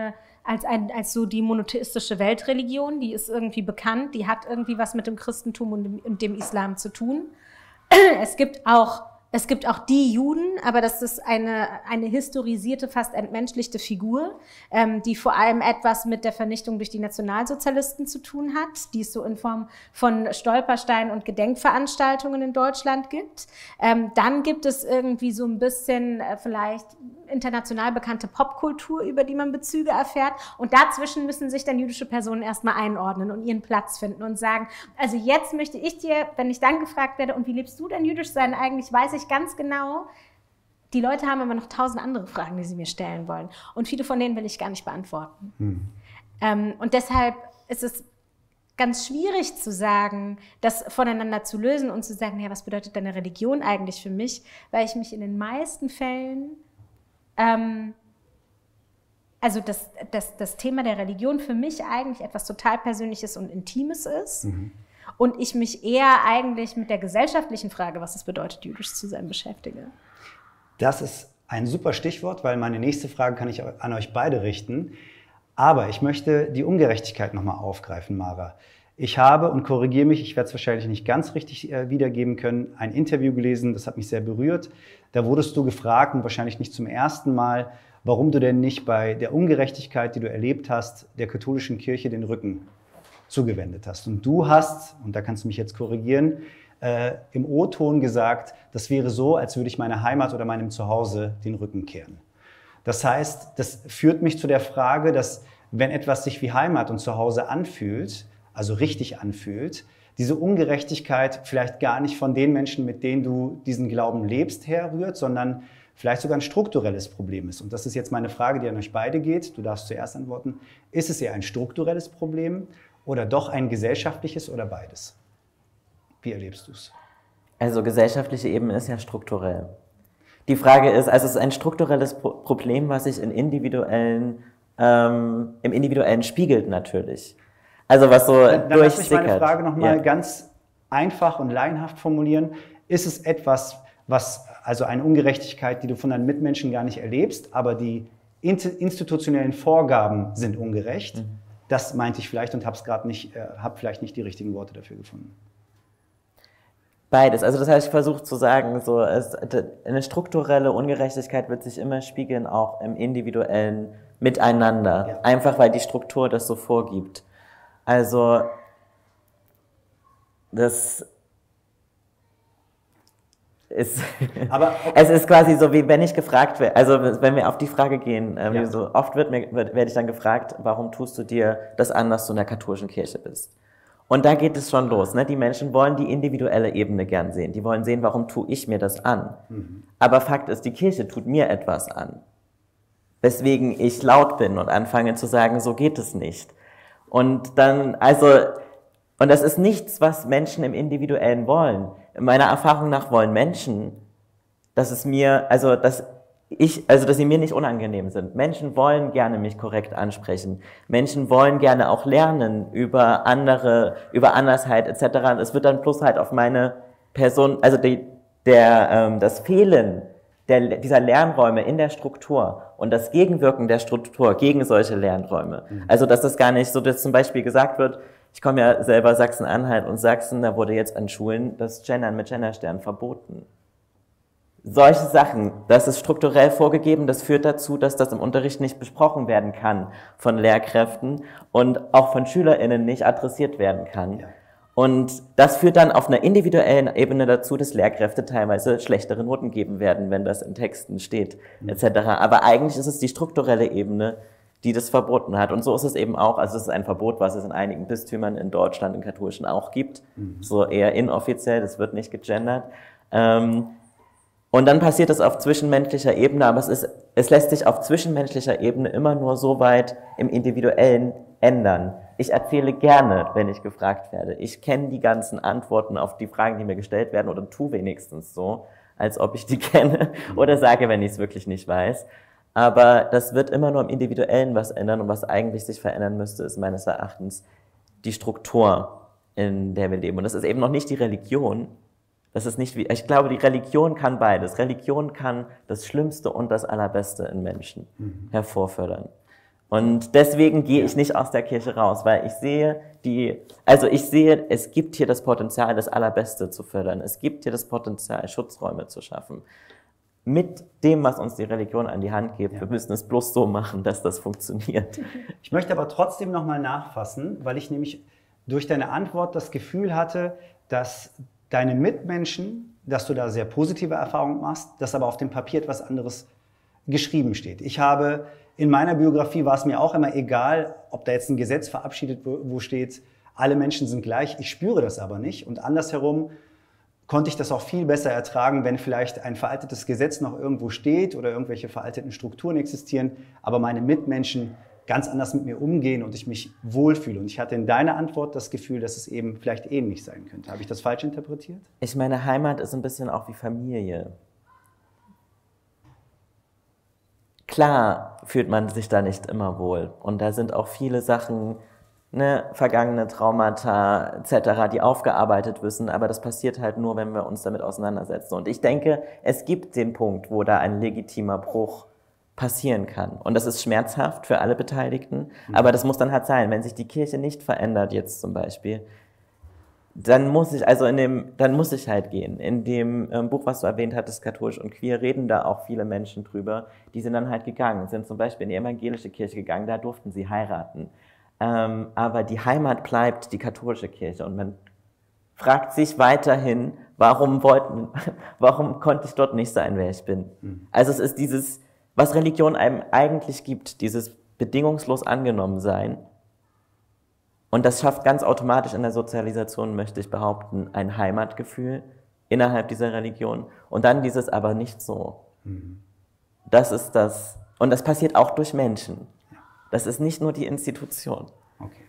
so die monotheistische Weltreligion, die ist irgendwie bekannt, die hat irgendwie was mit dem Christentum und dem Islam zu tun. Es gibt auch die Juden, aber das ist eine historisierte, fast entmenschlichte Figur, die vor allem etwas mit der Vernichtung durch die Nationalsozialisten zu tun hat, die es so in Form von Stolpersteinen und Gedenkveranstaltungen in Deutschland gibt. Dann gibt es irgendwie so ein bisschen vielleicht international bekannte Popkultur, über die man Bezüge erfährt. Und dazwischen müssen sich dann jüdische Personen erstmal einordnen und ihren Platz finden und sagen, also jetzt möchte ich dir, wenn ich dann gefragt werde, und wie lebst du denn Jüdischsein eigentlich, weiß ich ganz genau, die Leute haben aber noch 1000 andere Fragen, die sie mir stellen wollen. Und viele von denen will ich gar nicht beantworten. Und deshalb ist es ganz schwierig zu sagen, das voneinander zu lösen und zu sagen, ja, was bedeutet deine Religion eigentlich für mich? Weil ich mich in den meisten Fällen also das Thema der Religion für mich eigentlich etwas total Persönliches und Intimes ist und ich mich eher eigentlich mit der gesellschaftlichen Frage, was es bedeutet, jüdisch zu sein, beschäftige. Das ist ein super Stichwort, weil meine nächste Frage kann ich an euch beide richten. Aber ich möchte die Ungerechtigkeit nochmal aufgreifen, Mara. Ich habe, und korrigiere mich, ich werde es wahrscheinlich nicht ganz richtig wiedergeben können, ein Interview gelesen, das hat mich sehr berührt. Da wurdest du gefragt, und wahrscheinlich nicht zum ersten Mal, warum du denn nicht bei der Ungerechtigkeit, die du erlebt hast, der katholischen Kirche den Rücken zugewendet hast. Und du hast, und da kannst du mich jetzt korrigieren, im O-Ton gesagt, das wäre so, als würde ich meiner Heimat oder meinem Zuhause den Rücken kehren. Das heißt, das führt mich zu der Frage, dass wenn etwas sich wie Heimat und Zuhause anfühlt, also richtig anfühlt, diese Ungerechtigkeit vielleicht gar nicht von den Menschen, mit denen du diesen Glauben lebst, herrührt, sondern vielleicht sogar ein strukturelles Problem ist. Und das ist jetzt meine Frage, die an euch beide geht. Du darfst zuerst antworten. Ist es eher ein strukturelles Problem oder doch ein gesellschaftliches oder beides? Wie erlebst du es? Also gesellschaftliche Ebene ist ja strukturell. Die Frage ist, also es ist ein strukturelles Problem, was sich im Individuellen spiegelt natürlich. Also was so Dann lass mich durchsickert. meine Frage nochmal ganz einfach und laienhaft formulieren. Ist es etwas, also eine Ungerechtigkeit, die du von deinen Mitmenschen gar nicht erlebst, aber die institutionellen Vorgaben sind ungerecht? Das meinte ich vielleicht und habe vielleicht nicht die richtigen Worte dafür gefunden. Beides. Also das heißt, ich versuche zu sagen, so eine strukturelle Ungerechtigkeit wird sich immer spiegeln, auch im individuellen Miteinander. Ja. Einfach weil die Struktur das so vorgibt. Also das ist, aber okay. Es ist quasi so, wie wenn ich gefragt werde, also wenn wir auf die Frage gehen, so oft werde ich dann gefragt, warum tust du dir das an, dass du in der katholischen Kirche bist? Und da geht es schon los. Ne? Die Menschen wollen die individuelle Ebene gern sehen. Die wollen sehen, warum tue ich mir das an? Aber Fakt ist, die Kirche tut mir etwas an. Weswegen ich laut bin und anfange zu sagen, so geht es nicht. Und dann, und das ist nichts, was Menschen im Individuellen wollen. Meiner Erfahrung nach wollen Menschen, dass sie mir nicht unangenehm sind. Menschen wollen gerne mich korrekt ansprechen. Menschen wollen gerne auch lernen über Andersheit etc. Es wird dann bloß halt auf meine Person, also das Fehlen dieser Lernräume in der Struktur und das Gegenwirken der Struktur gegen solche Lernräume. Also dass das gar nicht so, dass zum Beispiel gesagt wird, ich komme ja selber Sachsen-Anhalt und Sachsen, da wurde jetzt an Schulen das Gendern mit Genderstern verboten. Solche Sachen, das ist strukturell vorgegeben, das führt dazu, dass das im Unterricht nicht besprochen werden kann von Lehrkräften und auch von SchülerInnen nicht adressiert werden kann. Ja. Und das führt dann auf einer individuellen Ebene dazu, dass Lehrkräfte teilweise schlechtere Noten geben werden, wenn das in Texten steht, etc. Aber eigentlich ist es die strukturelle Ebene, die das verboten hat. Und so ist es eben auch, also es ist ein Verbot, was es in einigen Bistümern in Deutschland, in katholischen auch gibt, so eher inoffiziell, das wird nicht gegendert. Und dann passiert es auf zwischenmenschlicher Ebene, aber es lässt sich auf zwischenmenschlicher Ebene immer nur so weit im Individuellen ändern. Ich erzähle gerne, wenn ich gefragt werde. Ich kenne die ganzen Antworten auf die Fragen, die mir gestellt werden, oder tue wenigstens so, als ob ich die kenne, oder sage, wenn ich es wirklich nicht weiß. Aber das wird immer nur im Individuellen was ändern, und was eigentlich sich verändern müsste, ist meines Erachtens die Struktur, in der wir leben. Und das ist eben noch nicht die Religion. Das ist nicht ich glaube, die Religion kann beides. Religion kann das Schlimmste und das Allerbeste in Menschen hervorfördern. Und deswegen gehe ich nicht aus der Kirche raus, weil ich sehe, es gibt hier das Potenzial, das Allerbeste zu fördern. Es gibt hier das Potenzial, Schutzräume zu schaffen. Mit dem, was uns die Religion an die Hand gibt. Ja. Wir müssen es bloß so machen, dass das funktioniert. Ich möchte aber trotzdem nochmal nachfassen, weil ich nämlich durch deine Antwort das Gefühl hatte, dass deine Mitmenschen, dass du da sehr positive Erfahrungen machst, dass aber auf dem Papier etwas anderes geschrieben steht. In meiner Biografie war es mir auch immer egal, ob da jetzt ein Gesetz verabschiedet, wo steht, alle Menschen sind gleich. Ich spüre das aber nicht. Und andersherum konnte ich das auch viel besser ertragen, wenn vielleicht ein veraltetes Gesetz noch irgendwo steht oder irgendwelche veralteten Strukturen existieren, aber meine Mitmenschen ganz anders mit mir umgehen und ich mich wohlfühle. Und ich hatte in deiner Antwort das Gefühl, dass es eben vielleicht ähnlich sein könnte. Habe ich das falsch interpretiert? Ich meine, Heimat ist ein bisschen auch wie Familie. Klar fühlt man sich da nicht immer wohl. Und da sind auch viele Sachen, vergangene Traumata etc., die aufgearbeitet müssen. Aber das passiert halt nur, wenn wir uns damit auseinandersetzen. Und ich denke, es gibt den Punkt, wo da ein legitimer Bruch passieren kann. Und das ist schmerzhaft für alle Beteiligten. Aber das muss dann halt sein. Wenn sich die Kirche nicht verändert, jetzt zum Beispiel, dann muss ich halt gehen. In dem Buch, was du erwähnt hattest, Katholisch und Queer, reden da auch viele Menschen drüber. Die sind dann halt gegangen, sind zum Beispiel in die evangelische Kirche gegangen, da durften sie heiraten. Aber die Heimat bleibt die katholische Kirche. Und man fragt sich weiterhin, warum konnte ich dort nicht sein, wer ich bin? Also es ist dieses, was Religion einem eigentlich gibt, dieses bedingungslos angenommen sein. Und das schafft ganz automatisch in der Sozialisation, möchte ich behaupten, ein Heimatgefühl innerhalb dieser Religion. Und dann dieses aber nicht so. Das ist das. Und das passiert auch durch Menschen. Das ist nicht nur die Institution. Okay.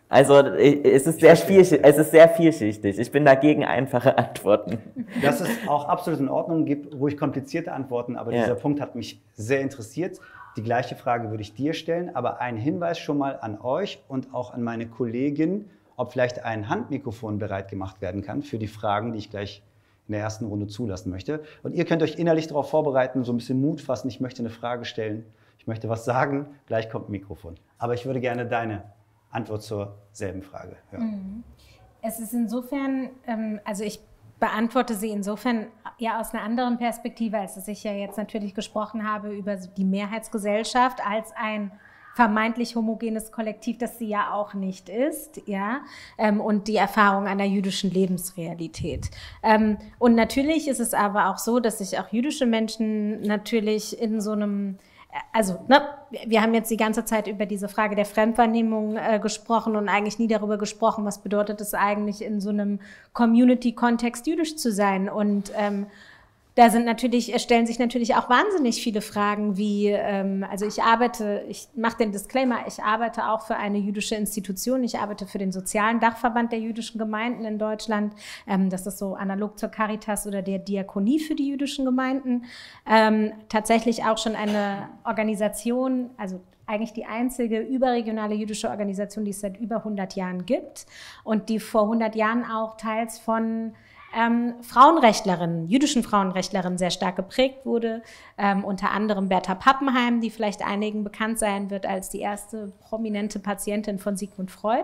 Also es ist sehr vielschichtig. Ich bin dagegen einfache Antworten. Das ist auch absolut in Ordnung. Gib ruhig komplizierte Antworten, aber dieser Punkt hat mich sehr interessiert. Die gleiche Frage würde ich dir stellen, aber ein Hinweis schon mal an euch und auch an meine Kollegin, ob vielleicht ein Handmikrofon bereit gemacht werden kann für die Fragen, die ich gleich in der ersten Runde zulassen möchte. Und ihr könnt euch innerlich darauf vorbereiten, so ein bisschen Mut fassen. Ich möchte eine Frage stellen, ich möchte was sagen, gleich kommt ein Mikrofon. Aber ich würde gerne deine Antwort zur selben Frage hören. Es ist insofern, also ich beantworte sie insofern ja aus einer anderen Perspektive, als dass ich ja jetzt natürlich gesprochen habe über die Mehrheitsgesellschaft als ein vermeintlich homogenes Kollektiv, das sie ja auch nicht ist, ja, und die Erfahrung einer jüdischen Lebensrealität. Und natürlich ist es aber auch so, dass sich auch jüdische Menschen natürlich in so einem, also, ne, wir haben jetzt die ganze Zeit über diese Frage der Fremdwahrnehmung gesprochen und eigentlich nie darüber gesprochen, was bedeutet es eigentlich in so einem Community-Kontext jüdisch zu sein. Und da stellen sich natürlich auch wahnsinnig viele Fragen wie, also ich mache den Disclaimer, ich arbeite auch für eine jüdische Institution, ich arbeite für den sozialen Dachverband der jüdischen Gemeinden in Deutschland, das ist so analog zur Caritas oder der Diakonie für die jüdischen Gemeinden, tatsächlich auch schon eine Organisation, also eigentlich die einzige überregionale jüdische Organisation, die es seit über 100 Jahren gibt und die vor 100 Jahren auch teils von Frauenrechtlerinnen, jüdischen Frauenrechtlerinnen sehr stark geprägt wurde, unter anderem Bertha Pappenheim, die vielleicht einigen bekannt sein wird als die erste prominente Patientin von Sigmund Freud.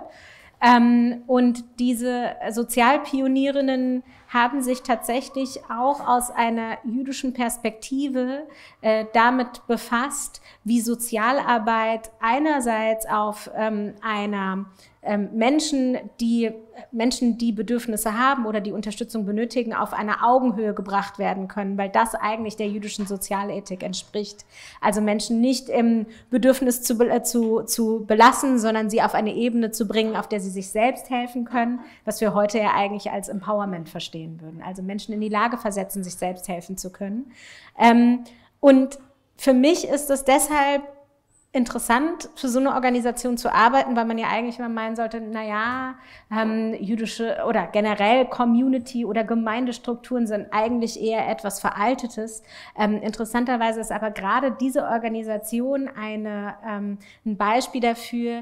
Und diese Sozialpionierinnen haben sich tatsächlich auch aus einer jüdischen Perspektive damit befasst, wie Sozialarbeit einerseits auf einer Menschen, die Bedürfnisse haben oder die Unterstützung benötigen, auf eine Augenhöhe gebracht werden können, weil das eigentlich der jüdischen Sozialethik entspricht. Also Menschen nicht im Bedürfnis zu belassen, sondern sie auf eine Ebene zu bringen, auf der sie sich selbst helfen können, was wir heute ja eigentlich als Empowerment verstehen würden. Also Menschen in die Lage versetzen, sich selbst helfen zu können. Und für mich ist es deshalb interessant, für so eine Organisation zu arbeiten, weil man ja eigentlich immer meinen sollte, naja, jüdische oder generell Community- oder Gemeindestrukturen sind eigentlich eher etwas Veraltetes. Interessanterweise ist aber gerade diese Organisation ein Beispiel dafür,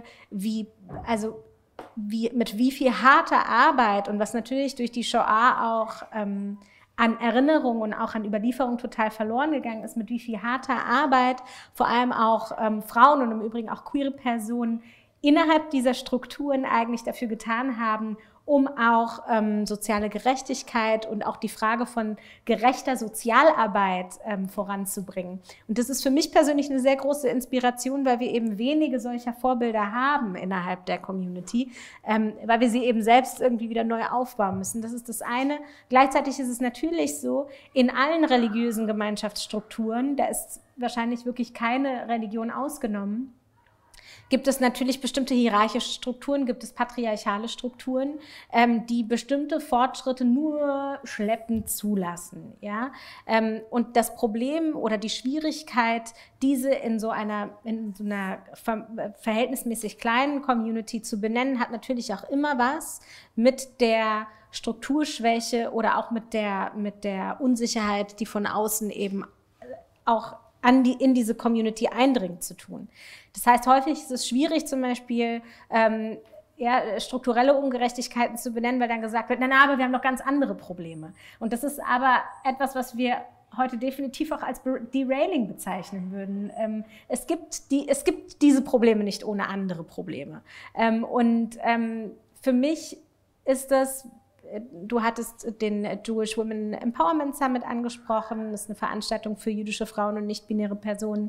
mit wie viel harter Arbeit und was natürlich durch die Shoah auch an Erinnerung und auch an Überlieferung total verloren gegangen ist, mit wie viel harter Arbeit vor allem auch Frauen und im Übrigen auch queere Personen innerhalb dieser Strukturen eigentlich dafür getan haben, um auch soziale Gerechtigkeit und auch die Frage von gerechter Sozialarbeit voranzubringen. Und das ist für mich persönlich eine sehr große Inspiration, weil wir eben wenige solcher Vorbilder haben innerhalb der Community, weil wir sie eben selbst irgendwie wieder neu aufbauen müssen. Das ist das eine. Gleichzeitig ist es natürlich so, in allen religiösen Gemeinschaftsstrukturen, da ist wahrscheinlich wirklich keine Religion ausgenommen, gibt es natürlich bestimmte hierarchische Strukturen, gibt es patriarchale Strukturen, die bestimmte Fortschritte nur schleppend zulassen. Ja? Und das Problem oder die Schwierigkeit, diese in so einer verhältnismäßig kleinen Community zu benennen, hat natürlich auch immer was mit der Strukturschwäche oder auch mit der Unsicherheit, die von außen eben auch in diese Community eindringt, zu tun. Das heißt, häufig ist es schwierig, zum Beispiel strukturelle Ungerechtigkeiten zu benennen, weil dann gesagt wird, na, aber wir haben noch ganz andere Probleme. Und das ist aber etwas, was wir heute definitiv auch als Derailing bezeichnen würden. Es gibt diese Probleme nicht ohne andere Probleme. Für mich ist das, du hattest den Jewish Women Empowerment Summit angesprochen. Das ist eine Veranstaltung für jüdische Frauen und nicht-binäre Personen,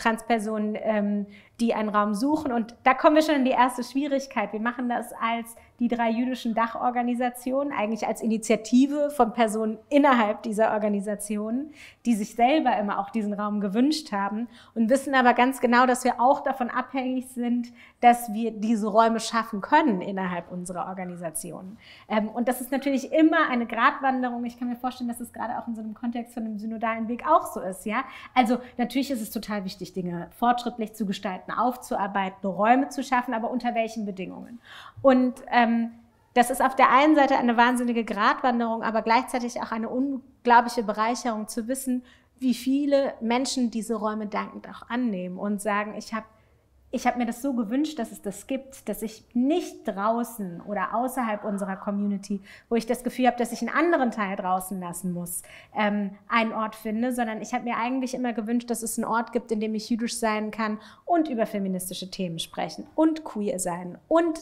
Transpersonen, die einen Raum suchen. Und da kommen wir schon in die erste Schwierigkeit. Wir machen das als die 3 jüdischen Dachorganisationen, eigentlich als Initiative von Personen innerhalb dieser Organisationen, die sich selber immer auch diesen Raum gewünscht haben und wissen aber ganz genau, dass wir auch davon abhängig sind, dass wir diese Räume schaffen können innerhalb unserer Organisationen. Und das ist natürlich immer eine Gratwanderung. Ich kann mir vorstellen, dass es gerade auch in so einem Kontext von einem synodalen Weg auch so ist. Ja? Also natürlich ist es total wichtig, Dinge fortschrittlich zu gestalten, aufzuarbeiten, Räume zu schaffen, aber unter welchen Bedingungen? Und das ist auf der einen Seite eine wahnsinnige Gratwanderung, aber gleichzeitig auch eine unglaubliche Bereicherung zu wissen, wie viele Menschen diese Räume dankend auch annehmen und sagen, ich habe mir das so gewünscht, dass es das gibt, dass ich nicht draußen oder außerhalb unserer Community, wo ich das Gefühl habe, dass ich einen anderen Teil draußen lassen muss, einen Ort finde, sondern ich habe mir eigentlich immer gewünscht, dass es einen Ort gibt, in dem ich jüdisch sein kann und über feministische Themen sprechen und queer sein und.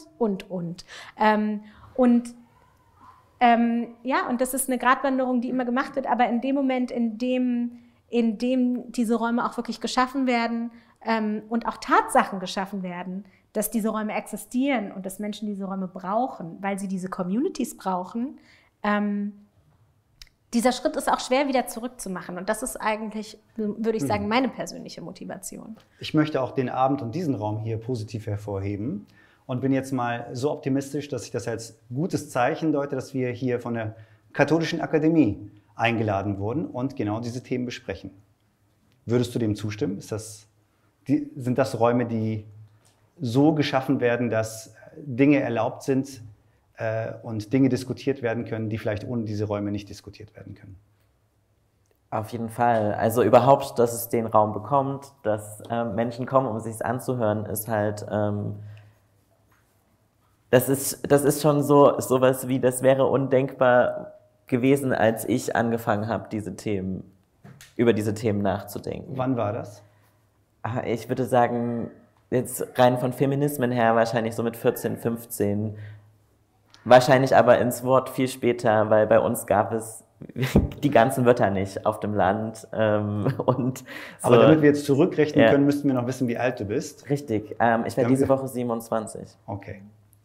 Ja, und das ist eine Gratwanderung, die immer gemacht wird, aber in dem Moment, in dem diese Räume auch wirklich geschaffen werden, und auch Tatsachen geschaffen werden, dass diese Räume existieren und dass Menschen diese Räume brauchen, weil sie diese Communities brauchen, dieser Schritt ist auch schwer wieder zurückzumachen. Und das ist eigentlich, würde ich sagen, meine persönliche Motivation. Ich möchte auch den Abend und diesen Raum hier positiv hervorheben und bin jetzt mal so optimistisch, dass ich das als gutes Zeichen deute, dass wir hier von der Katholischen Akademie eingeladen wurden und genau diese Themen besprechen. Würdest du dem zustimmen? Sind das Räume, die so geschaffen werden, dass Dinge erlaubt sind und Dinge diskutiert werden können, die vielleicht ohne diese Räume nicht diskutiert werden können? Auf jeden Fall. Also überhaupt, dass es den Raum bekommt, dass Menschen kommen, um es sich anzuhören, ist halt, das ist schon sowas wie, das wäre undenkbar gewesen, als ich angefangen habe, über diese Themen nachzudenken. Wann war das? Ich würde sagen, jetzt rein von Feminismen her wahrscheinlich so mit 14, 15. Wahrscheinlich aber ins Wort viel später, weil bei uns gab es die ganzen Wörter nicht auf dem Land. Und so. Aber damit wir jetzt zurückrechnen können, müssten wir noch wissen, wie alt du bist. Richtig. Ich werde diese Woche 27. Okay.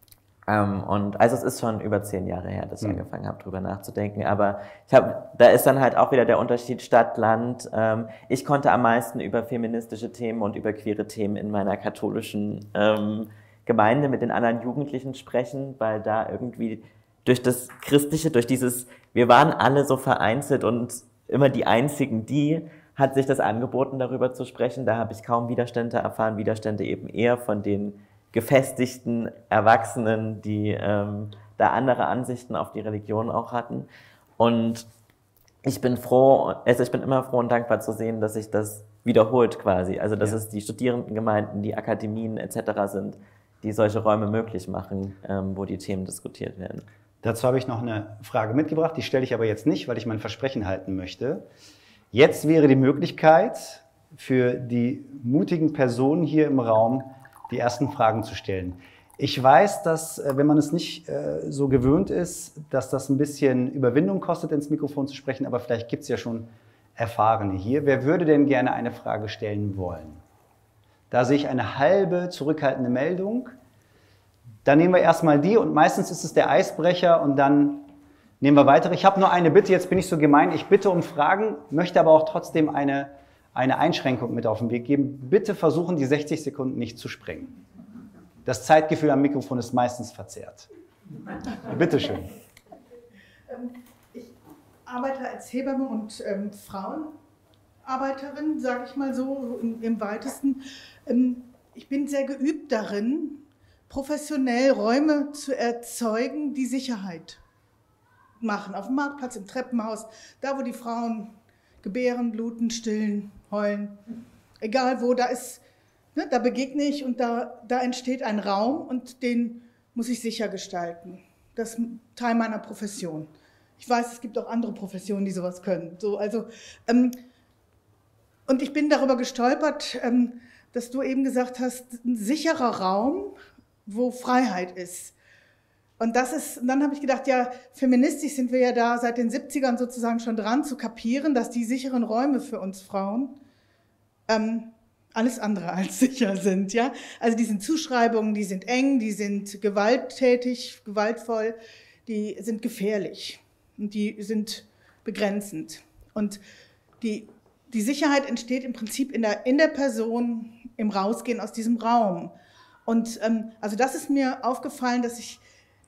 Und also es ist schon über 10 Jahre her, dass ich angefangen habe, drüber nachzudenken. Aber da ist dann halt auch wieder der Unterschied Stadt, Land. Ich konnte am meisten über feministische Themen und über queere Themen in meiner katholischen Gemeinde mit den anderen Jugendlichen sprechen, weil da irgendwie durch das Christliche, durch dieses, wir waren alle so vereinzelt und immer die Einzigen, hat sich das angeboten, darüber zu sprechen. Da habe ich kaum Widerstände erfahren, Widerstände eben eher von den gefestigten Erwachsenen, die da andere Ansichten auf die Religion auch hatten. Und ich bin immer froh und dankbar zu sehen, dass sich das wiederholt quasi. Also dass es die Studierendengemeinden, die Akademien etc. sind, die solche Räume möglich machen, wo die Themen diskutiert werden. Dazu habe ich noch eine Frage mitgebracht, die stelle ich aber jetzt nicht, weil ich mein Versprechen halten möchte. Jetzt wäre die Möglichkeit für die mutigen Personen hier im Raum, die ersten Fragen zu stellen. Ich weiß, dass, wenn man es nicht so gewöhnt ist, dass das ein bisschen Überwindung kostet, ins Mikrofon zu sprechen, aber vielleicht gibt es ja schon Erfahrene hier. Wer würde denn gerne eine Frage stellen wollen? Da sehe ich eine halbe zurückhaltende Meldung. Dann nehmen wir erstmal die und meistens ist es der Eisbrecher und dann nehmen wir weitere. Ich habe nur eine Bitte, jetzt bin ich so gemein, ich bitte um Fragen, möchte aber auch trotzdem eine Einschränkung mit auf den Weg geben. Bitte versuchen, die 60 Sekunden nicht zu sprengen. Das Zeitgefühl am Mikrofon ist meistens verzerrt. Bitte schön. Ich arbeite als Hebamme und Frauenarbeiterin, sage ich mal so im weitesten. Ich bin sehr geübt darin, professionell Räume zu erzeugen, die Sicherheit machen. Auf dem Marktplatz, im Treppenhaus, da wo die Frauen gebären, bluten, stillen, heulen. Egal wo, da begegne ich und da entsteht ein Raum und den muss ich sicher gestalten. Das ist Teil meiner Profession. Ich weiß, es gibt auch andere Professionen, die sowas können. Und ich bin darüber gestolpert, dass du eben gesagt hast, ein sicherer Raum, wo Freiheit ist. Und dann habe ich gedacht, ja, feministisch sind wir ja da seit den 70ern sozusagen schon dran zu kapieren, dass die sicheren Räume für uns Frauen alles andere als sicher sind. Ja? Also die sind Zuschreibungen, die sind eng, die sind gewalttätig, gewaltvoll, die sind gefährlich und die sind begrenzend. Und die Sicherheit entsteht im Prinzip in der Person, im Rausgehen aus diesem Raum. Und also das ist mir aufgefallen, dass ich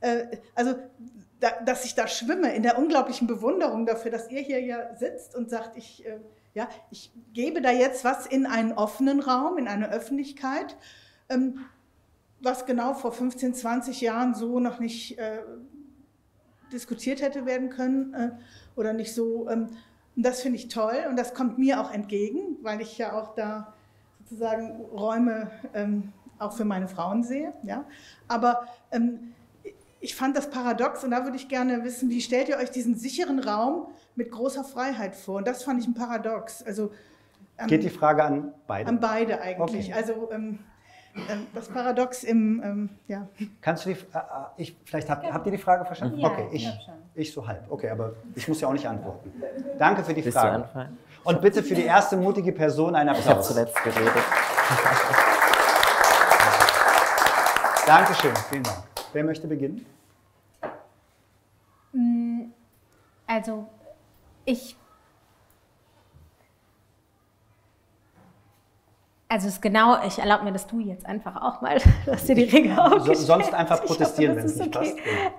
da schwimme in der unglaublichen Bewunderung dafür, dass ihr hier ja sitzt und sagt, ich gebe da jetzt was in einen offenen Raum, in eine Öffentlichkeit, was genau vor 15, 20 Jahren so noch nicht diskutiert hätte werden können oder nicht so. Das finde ich toll und das kommt mir auch entgegen, weil ich ja auch da sozusagen Räume auch für meine Frauen sehe. Ja? Aber ich fand das paradox und da würde ich gerne wissen, wie stellt ihr euch diesen sicheren Raum mit großer Freiheit vor? Und das fand ich ein Paradox. Also, geht die Frage an beide? An beide eigentlich. Okay. Also das Paradox im, ja. Kannst du habt ihr die Frage verstanden? Ja, okay, ich so halb. Okay, aber ich muss ja auch nicht antworten. Danke für die Frage. Willst du anfangen? Und bitte für die erste mutige Person einen Applaus. Ich habe zuletzt geredet. Dankeschön, vielen Dank. Wer möchte beginnen? Also es ist genau, ich erlaube mir, dass du jetzt einfach auch mal, dass dir die Regel aufgestellt. Sonst einfach protestieren, wenn es nicht passt.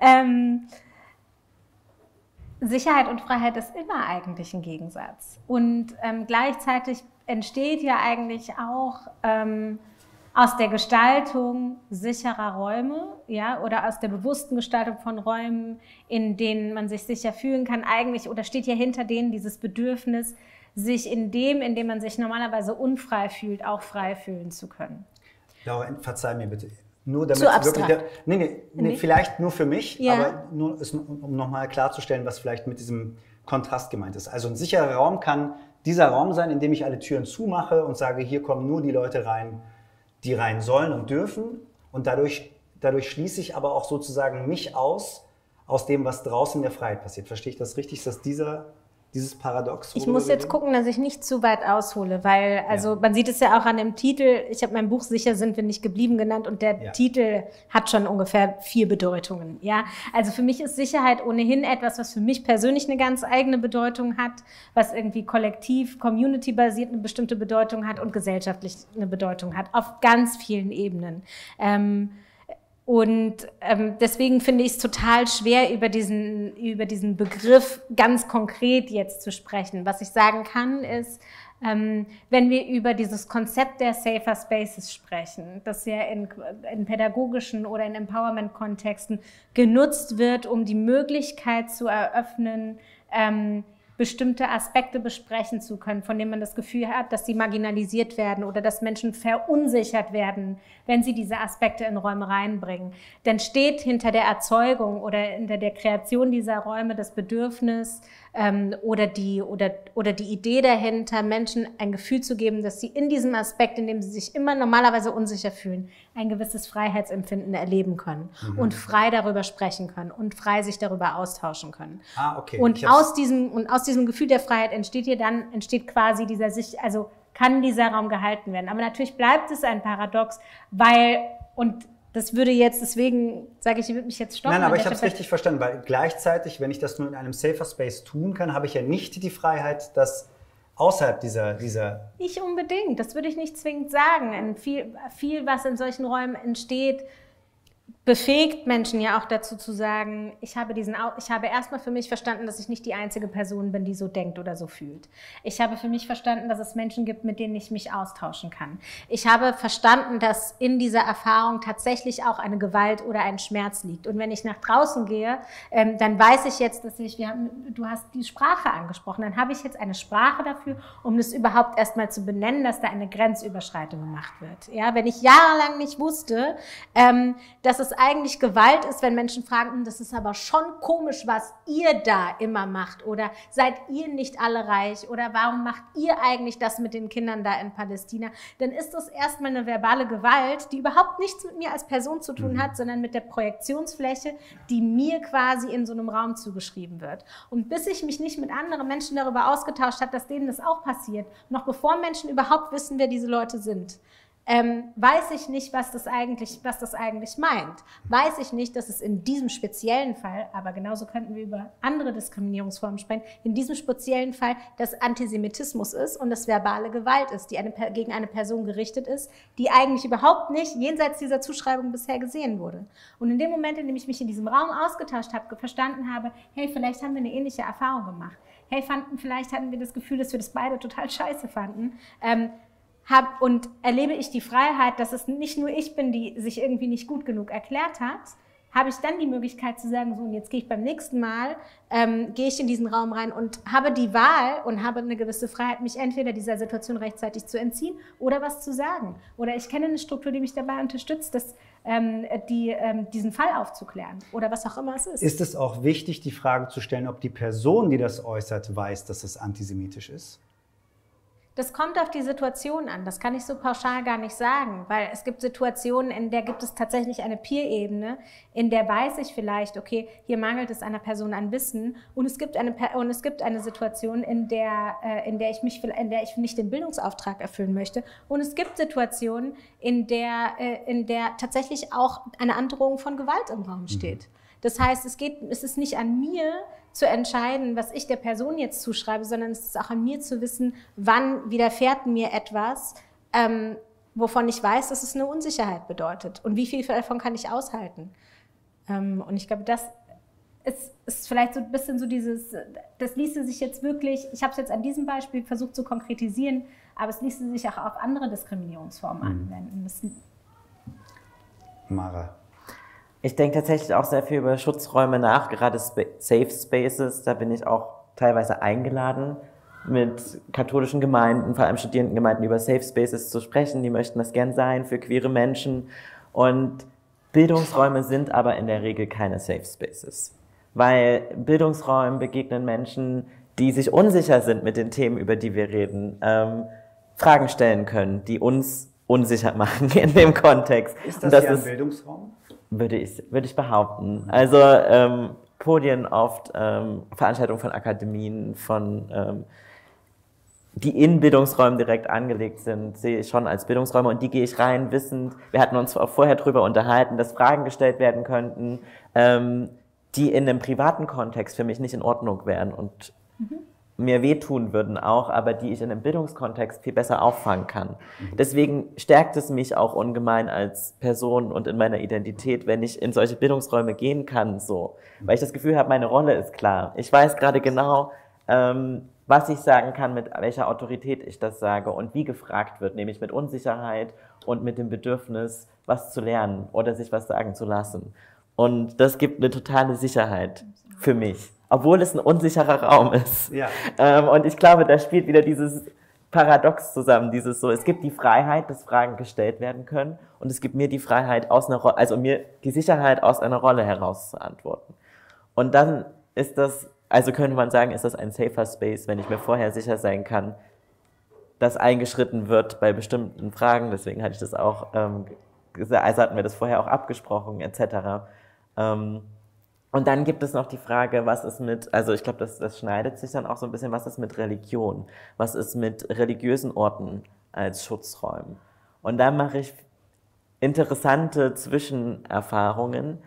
Sicherheit und Freiheit ist immer eigentlich ein Gegensatz. Und gleichzeitig entsteht ja eigentlich auch aus der Gestaltung sicherer Räume, ja, oder aus der bewussten Gestaltung von Räumen, in denen man sich sicher fühlen kann, eigentlich, oder steht ja hinter denen dieses Bedürfnis, sich in dem man sich normalerweise unfrei fühlt, auch frei fühlen zu können. Laura, verzeih mir bitte. Nur damit zu abstrakt. Nee, vielleicht nur für mich, ja. Aber nur, um nochmal klarzustellen, was vielleicht mit diesem Kontrast gemeint ist. Also ein sicherer Raum kann dieser Raum sein, in dem ich alle Türen zumache und sage, hier kommen nur die Leute rein, die rein sollen und dürfen. Und dadurch schließe ich aber auch sozusagen mich aus dem, was draußen in der Freiheit passiert. Verstehe ich das richtig? Ist das dieses Paradox? Ich muss jetzt gucken, dass ich nicht zu weit aushole, weil man sieht es ja auch an dem Titel, ich habe mein Buch Sicher sind wir nicht geblieben genannt und der Titel hat schon ungefähr 4 Bedeutungen. Ja? Also für mich ist Sicherheit ohnehin etwas, was für mich persönlich eine ganz eigene Bedeutung hat, was irgendwie kollektiv, community-basiert eine bestimmte Bedeutung hat und gesellschaftlich eine Bedeutung hat, auf ganz vielen Ebenen. Und deswegen finde ich es total schwer, über diesen Begriff ganz konkret jetzt zu sprechen. Was ich sagen kann, ist, wenn wir über dieses Konzept der Safer Spaces sprechen, das ja in pädagogischen oder in Empowerment-Kontexten genutzt wird, um die Möglichkeit zu eröffnen, bestimmte Aspekte besprechen zu können, von denen man das Gefühl hat, dass sie marginalisiert werden oder dass Menschen verunsichert werden, wenn sie diese Aspekte in Räume reinbringen. Dann steht hinter der Erzeugung oder hinter der Kreation dieser Räume das Bedürfnis oder die Idee dahinter, Menschen ein Gefühl zu geben, dass sie in diesem Aspekt, in dem sie sich immer normalerweise unsicher fühlen, ein gewisses Freiheitsempfinden erleben können und frei darüber sprechen können und frei sich darüber austauschen können. Okay. Und aus diesem Gefühl der Freiheit entsteht quasi kann dieser Raum gehalten werden. Aber natürlich bleibt es ein Paradox, deswegen sage ich würde mich jetzt stoppen. Nein, aber ich habe es richtig verstanden, weil gleichzeitig, wenn ich das nur in einem Safer Space tun kann, habe ich ja nicht die Freiheit, dass außerhalb dieser... Nicht unbedingt, das würde ich nicht zwingend sagen. Viel, was in solchen Räumen entsteht, befähigt Menschen ja auch dazu zu sagen, ich habe erstmal für mich verstanden, dass ich nicht die einzige Person bin, die so denkt oder so fühlt. Ich habe für mich verstanden, dass es Menschen gibt, mit denen ich mich austauschen kann. Ich habe verstanden, dass in dieser Erfahrung tatsächlich auch eine Gewalt oder ein Schmerz liegt. Und wenn ich nach draußen gehe, dann weiß ich jetzt, dass du hast die Sprache angesprochen, dann habe ich jetzt eine Sprache dafür, um das überhaupt erstmal zu benennen, dass da eine Grenzüberschreitung gemacht wird. Ja, wenn ich jahrelang nicht wusste, dass es eigentlich Gewalt ist, wenn Menschen fragen, das ist aber schon komisch, was ihr da immer macht oder seid ihr nicht alle reich oder warum macht ihr eigentlich das mit den Kindern da in Palästina, dann ist das erstmal eine verbale Gewalt, die überhaupt nichts mit mir als Person zu tun hat, sondern mit der Projektionsfläche, die mir quasi in so einem Raum zugeschrieben wird. Und bis ich mich nicht mit anderen Menschen darüber ausgetauscht habe, dass denen das auch passiert, noch bevor Menschen überhaupt wissen, wer diese Leute sind, weiß ich nicht, was das eigentlich meint. Weiß ich nicht, dass es in diesem speziellen Fall, aber genauso könnten wir über andere Diskriminierungsformen sprechen, in diesem speziellen Fall das Antisemitismus ist und das verbale Gewalt ist, die gegen eine Person gerichtet ist, die eigentlich überhaupt nicht jenseits dieser Zuschreibung bisher gesehen wurde. Und in dem Moment, in dem ich mich in diesem Raum ausgetauscht habe, verstanden habe, hey, vielleicht haben wir eine ähnliche Erfahrung gemacht. Hey, vielleicht hatten wir das Gefühl, dass wir das beide total scheiße fanden. Und erlebe ich die Freiheit, dass es nicht nur ich bin, die sich irgendwie nicht gut genug erklärt hat, habe ich dann die Möglichkeit zu sagen, so, und jetzt gehe ich beim nächsten Mal, gehe ich in diesen Raum rein und habe die Wahl und habe eine gewisse Freiheit, mich entweder dieser Situation rechtzeitig zu entziehen oder was zu sagen. Oder ich kenne eine Struktur, die mich dabei unterstützt, diesen Fall aufzuklären oder was auch immer es ist. Ist es auch wichtig, die Frage zu stellen, ob die Person, die das äußert, weiß, dass es antisemitisch ist? Das kommt auf die Situation an, das kann ich so pauschal gar nicht sagen, weil es gibt Situationen, in der gibt es tatsächlich eine Peer-Ebene, in der weiß ich vielleicht, okay, hier mangelt es einer Person an Wissen und es gibt eine Situation, in der ich nicht den Bildungsauftrag erfüllen möchte und es gibt Situationen, in der tatsächlich auch eine Androhung von Gewalt im Raum steht. Das heißt, es ist nicht an mir zu entscheiden, was ich der Person jetzt zuschreibe, sondern es ist auch an mir zu wissen, wann widerfährt mir etwas, wovon ich weiß, dass es eine Unsicherheit bedeutet und wie viel davon kann ich aushalten. Und ich glaube, das ist vielleicht so ein bisschen so das ließe sich jetzt wirklich, ich habe es jetzt an diesem Beispiel versucht zu konkretisieren, aber es ließe sich auch auf andere Diskriminierungsformen anwenden. Mara. Ich denke tatsächlich auch sehr viel über Schutzräume nach, gerade Safe Spaces. Da bin ich auch teilweise eingeladen, mit katholischen Gemeinden, vor allem Studierendengemeinden, über Safe Spaces zu sprechen. Die möchten das gern sein für queere Menschen. Und Bildungsräume sind aber in der Regel keine Safe Spaces. Weil Bildungsräumen begegnen Menschen, die sich unsicher sind mit den Themen, über die wir reden, Fragen stellen können, die uns unsicher machen in dem Kontext. Ist das hier ein Bildungsraum? Würde ich behaupten. Also Podien oft, Veranstaltungen von Akademien, die in Bildungsräumen direkt angelegt sind, sehe ich schon als Bildungsräume und die gehe ich rein wissend. Wir hatten uns auch vorher drüber unterhalten, dass Fragen gestellt werden könnten, die in einem privaten Kontext für mich nicht in Ordnung wären und mir wehtun würden auch, aber die ich in einem Bildungskontext viel besser auffangen kann. Deswegen stärkt es mich auch ungemein als Person und in meiner Identität, wenn ich in solche Bildungsräume gehen kann, so. Weil ich das Gefühl habe, meine Rolle ist klar. Ich weiß gerade genau, was ich sagen kann, mit welcher Autorität ich das sage und wie gefragt wird, nämlich mit Unsicherheit und mit dem Bedürfnis, was zu lernen oder sich was sagen zu lassen. Und das gibt eine totale Sicherheit für mich. Obwohl es ein unsicherer Raum ist. Ja. Und ich glaube, da spielt wieder dieses Paradox zusammen, es gibt die Freiheit, dass Fragen gestellt werden können und es gibt mir die Freiheit, mir die Sicherheit, aus einer Rolle heraus zu antworten. Und dann ist das, also könnte man sagen, ist das ein safer Space, wenn ich mir vorher sicher sein kann, dass eingeschritten wird bei bestimmten Fragen, deswegen hatte ich das auch gesagt, also hatten wir das vorher auch abgesprochen, etc. Und dann gibt es noch die Frage, was ist ich glaube, das schneidet sich dann auch so ein bisschen, was ist mit Religion? Was ist mit religiösen Orten als Schutzräumen? Und da mache ich interessante Zwischenerfahrungen,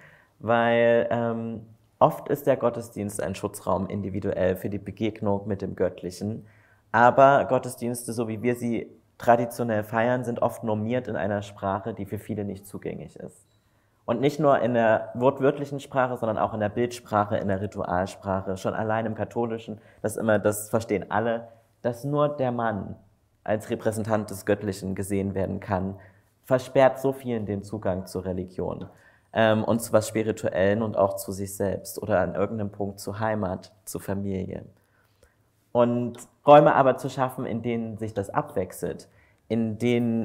weil oft ist der Gottesdienst ein Schutzraum individuell für die Begegnung mit dem Göttlichen. Aber Gottesdienste, so wie wir sie traditionell feiern, sind oft normiert in einer Sprache, die für viele nicht zugänglich ist. Und nicht nur in der wortwörtlichen Sprache, sondern auch in der Bildsprache, in der Ritualsprache, schon allein im Katholischen, das verstehen alle, dass nur der Mann als Repräsentant des Göttlichen gesehen werden kann, versperrt so vielen den Zugang zur Religion und zu was Spirituellen und auch zu sich selbst oder an irgendeinem Punkt zur Heimat, zur Familie. Und Räume aber zu schaffen, in denen sich das abwechselt, in denen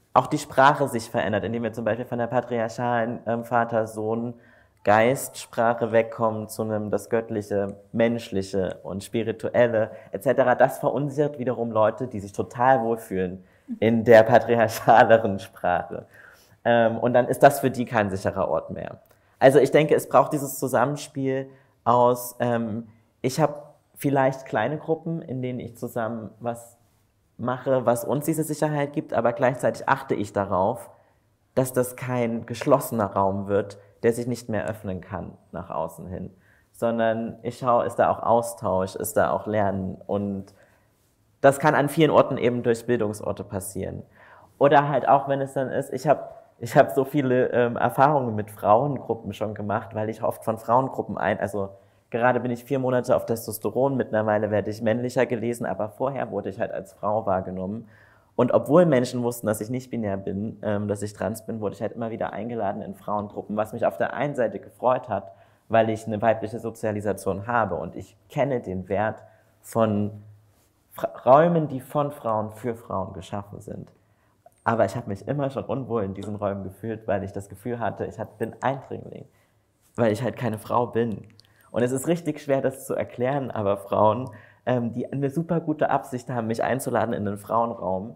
auch die Sprache sich verändert, indem wir zum Beispiel von der patriarchalen Vater-Sohn-Geist-Sprache wegkommen zu einem das Göttliche, Menschliche und Spirituelle etc. Das verunsichert wiederum Leute, die sich total wohlfühlen in der patriarchaleren Sprache. Und dann ist das für die kein sicherer Ort mehr. Also ich denke, es braucht dieses Zusammenspiel aus, ich habe vielleicht kleine Gruppen, in denen ich zusammen was mache, was uns diese Sicherheit gibt, aber gleichzeitig achte ich darauf, dass das kein geschlossener Raum wird, der sich nicht mehr öffnen kann nach außen hin, sondern ich schaue, ist da auch Austausch, ist da auch Lernen und das kann an vielen Orten eben durch Bildungsorte passieren. Oder halt auch, wenn es dann ist, ich hab so viele Erfahrungen mit Frauengruppen schon gemacht, weil ich oft von Frauengruppen also gerade bin ich 4 Monate auf Testosteron, mittlerweile werde ich männlicher gelesen, aber vorher wurde ich halt als Frau wahrgenommen. Und obwohl Menschen wussten, dass ich nicht binär bin, dass ich trans bin, wurde ich halt immer wieder eingeladen in Frauengruppen, was mich auf der einen Seite gefreut hat, weil ich eine weibliche Sozialisation habe und ich kenne den Wert von Räumen, die von Frauen für Frauen geschaffen sind. Aber ich habe mich immer schon unwohl in diesen Räumen gefühlt, weil ich das Gefühl hatte, ich bin Eindringling, weil ich halt keine Frau bin. Und es ist richtig schwer, das zu erklären, aber Frauen, die eine super gute Absicht haben, mich einzuladen in den Frauenraum,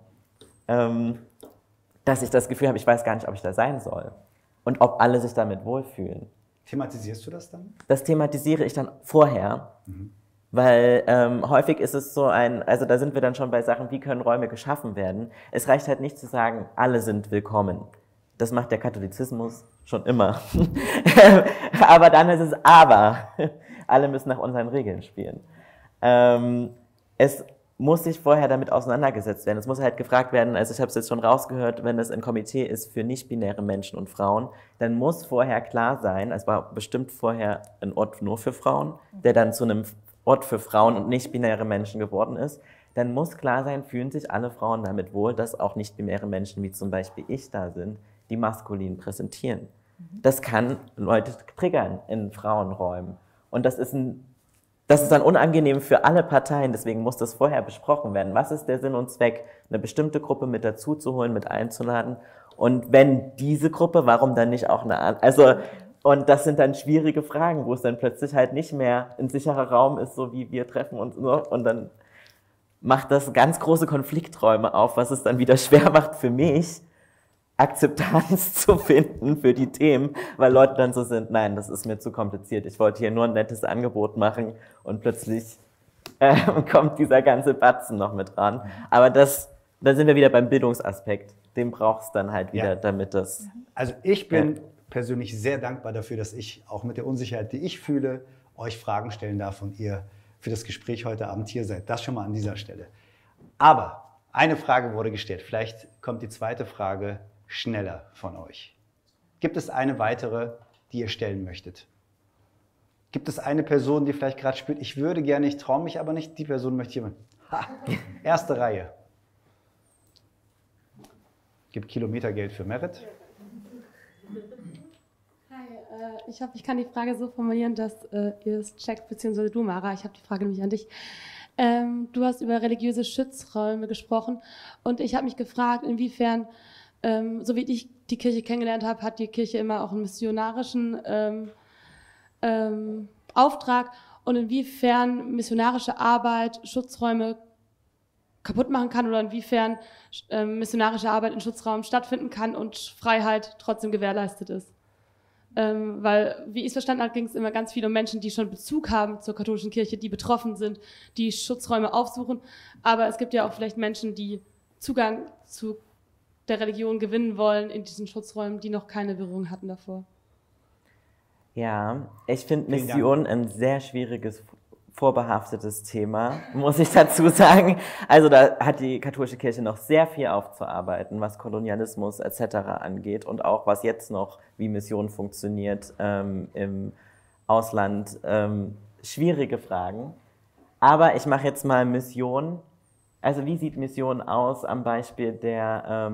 dass ich das Gefühl habe, ich weiß gar nicht, ob ich da sein soll und ob alle sich damit wohlfühlen. Thematisierst du das dann? Das thematisiere ich dann vorher, weil häufig ist es so also da sind wir dann schon bei Sachen, wie können Räume geschaffen werden. Es reicht halt nicht zu sagen, alle sind willkommen. Das macht der Katholizismus schon immer. Aber dann ist es alle müssen nach unseren Regeln spielen. Es muss sich vorher damit auseinandergesetzt werden. Es muss halt gefragt werden, also ich habe es jetzt schon rausgehört, wenn es ein Komitee ist für nicht-binäre Menschen und Frauen, dann muss vorher klar sein, es war bestimmt vorher ein Ort nur für Frauen, der dann zu einem Ort für Frauen und nicht-binäre Menschen geworden ist, dann muss klar sein, fühlen sich alle Frauen damit wohl, dass auch nicht-binäre Menschen, wie zum Beispiel ich da sind, die maskulin präsentieren. Das kann Leute triggern in Frauenräumen. Und das ist dann unangenehm für alle Parteien, deswegen muss das vorher besprochen werden. Was ist der Sinn und Zweck, eine bestimmte Gruppe mit dazu zu holen, mit einzuladen? Und wenn diese Gruppe, warum dann nicht auch eine andere? Und das sind dann schwierige Fragen, wo es dann plötzlich halt nicht mehr ein sicherer Raum ist, so wie wir treffen uns nur. Und dann macht das ganz große Konflikträume auf, was es dann wieder schwer macht für mich, Akzeptanz zu finden für die Themen, weil Leute dann so sind, nein, das ist mir zu kompliziert, ich wollte hier nur ein nettes Angebot machen und plötzlich kommt dieser ganze Batzen noch mit dran. Aber da sind wir wieder beim Bildungsaspekt, den braucht es dann halt wieder, damit das... Also ich bin persönlich sehr dankbar dafür, dass ich auch mit der Unsicherheit, die ich fühle, euch Fragen stellen darf und ihr für das Gespräch heute Abend hier seid. Das schon mal an dieser Stelle. Aber eine Frage wurde gestellt, vielleicht kommt die zweite Frage schneller von euch. Gibt es eine weitere, die ihr stellen möchtet? Gibt es eine Person, die vielleicht gerade spürt, ich würde gerne, ich traue mich aber nicht, die Person möchte jemand. Erste Reihe. Gibt Kilometergeld für Merit. Hi, ich kann die Frage so formulieren, dass ihr es checkt, beziehungsweise du, Mara, ich habe die Frage nämlich an dich. Du hast über religiöse Schutzräume gesprochen und ich habe mich gefragt, inwiefern, so wie ich die Kirche kennengelernt habe, hat die Kirche immer auch einen missionarischen Auftrag und inwiefern missionarische Arbeit Schutzräume kaputt machen kann oder inwiefern missionarische Arbeit in Schutzraum stattfinden kann und Freiheit trotzdem gewährleistet ist. Weil, wie ich es verstanden habe, ging es immer ganz viel um Menschen, die schon Bezug haben zur katholischen Kirche, die betroffen sind, die Schutzräume aufsuchen. Aber es gibt ja auch vielleicht Menschen, die Zugang zu der Religion gewinnen wollen in diesen Schutzräumen, die noch keine Berührung hatten davor. Ja, ich finde Mission ein sehr schwieriges, vorbehaftetes Thema, muss ich dazu sagen. Also da hat die katholische Kirche noch sehr viel aufzuarbeiten, was Kolonialismus etc. angeht und auch was jetzt noch, wie Mission funktioniert im Ausland. Schwierige Fragen. Aber ich mache jetzt mal Mission. Also wie sieht Mission aus am Beispiel der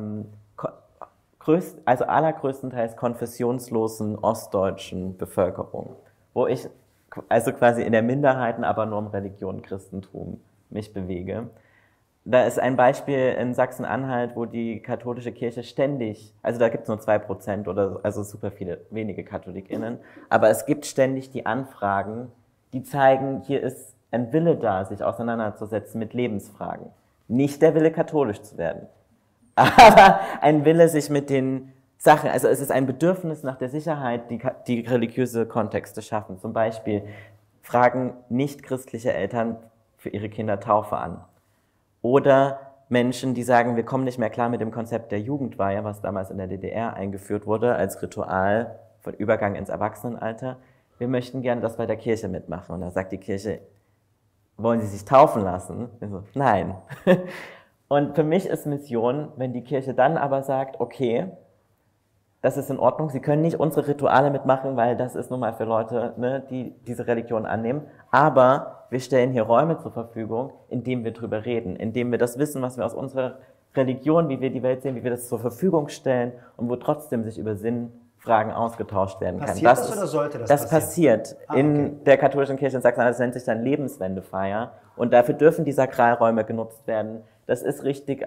allergrößtenteils konfessionslosen ostdeutschen Bevölkerung, wo ich also quasi in der Minderheiten, aber nur um Religion, Christentum mich bewege. Da ist ein Beispiel in Sachsen-Anhalt, wo die katholische Kirche ständig, also da gibt es nur 2% oder also super viele, wenige KatholikInnen, aber es gibt ständig die Anfragen, die zeigen, hier ist ein Wille da, sich auseinanderzusetzen mit Lebensfragen. Nicht der Wille, katholisch zu werden, aber ein Wille, sich mit den Sachen, also es ist ein Bedürfnis nach der Sicherheit, die religiöse Kontexte schaffen. Zum Beispiel fragen nicht-christliche Eltern für ihre Kinder Taufe an. Oder Menschen, die sagen, wir kommen nicht mehr klar mit dem Konzept der Jugendweihe, was damals in der DDR eingeführt wurde, als Ritual von Übergang ins Erwachsenenalter. Wir möchten gerne das bei der Kirche mitmachen. Und da sagt die Kirche, wollen Sie sich taufen lassen? So, nein. Und für mich ist Mission, wenn die Kirche dann aber sagt, okay, das ist in Ordnung, Sie können nicht unsere Rituale mitmachen, weil das ist nun mal für Leute, ne, die diese Religion annehmen, aber wir stellen hier Räume zur Verfügung, in denen wir drüber reden, in denen wir das Wissen, was wir aus unserer Religion, wie wir die Welt sehen, wie wir das zur Verfügung stellen und wo trotzdem sich über Sinnfragen ausgetauscht werden kann. Passiert das oder sollte das passieren? Das passiert in der katholischen Kirche in Sachsen-Anhalt, das nennt sich dann Lebenswendefeier und dafür dürfen die Sakralräume genutzt werden. Das ist richtig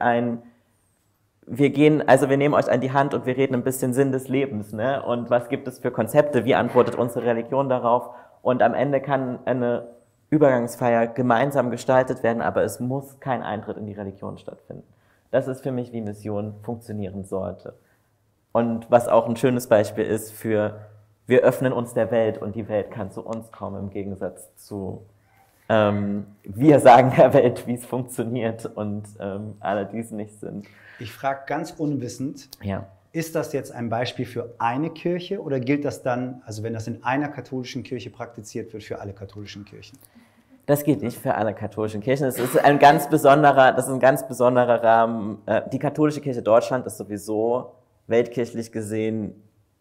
wir nehmen euch an die Hand und wir reden ein bisschen Sinn des Lebens, ne? Und was gibt es für Konzepte, wie antwortet unsere Religion darauf? Und am Ende kann eine Übergangsfeier gemeinsam gestaltet werden, aber es muss kein Eintritt in die Religion stattfinden. Das ist für mich, wie Mission funktionieren sollte. Und was auch ein schönes Beispiel ist für, wir öffnen uns der Welt und die Welt kann zu uns kommen, im Gegensatz zu wir sagen der Welt, wie es funktioniert und alle, die es nicht sind. Ich frage ganz unwissend, Ja. Ist das jetzt ein Beispiel für eine Kirche oder gilt das dann, also wenn das in einer katholischen Kirche praktiziert wird, für alle katholischen Kirchen? Das geht nicht für alle katholischen Kirchen. Das ist ein ganz besonderer Rahmen. Die katholische Kirche Deutschland ist sowieso weltkirchlich gesehen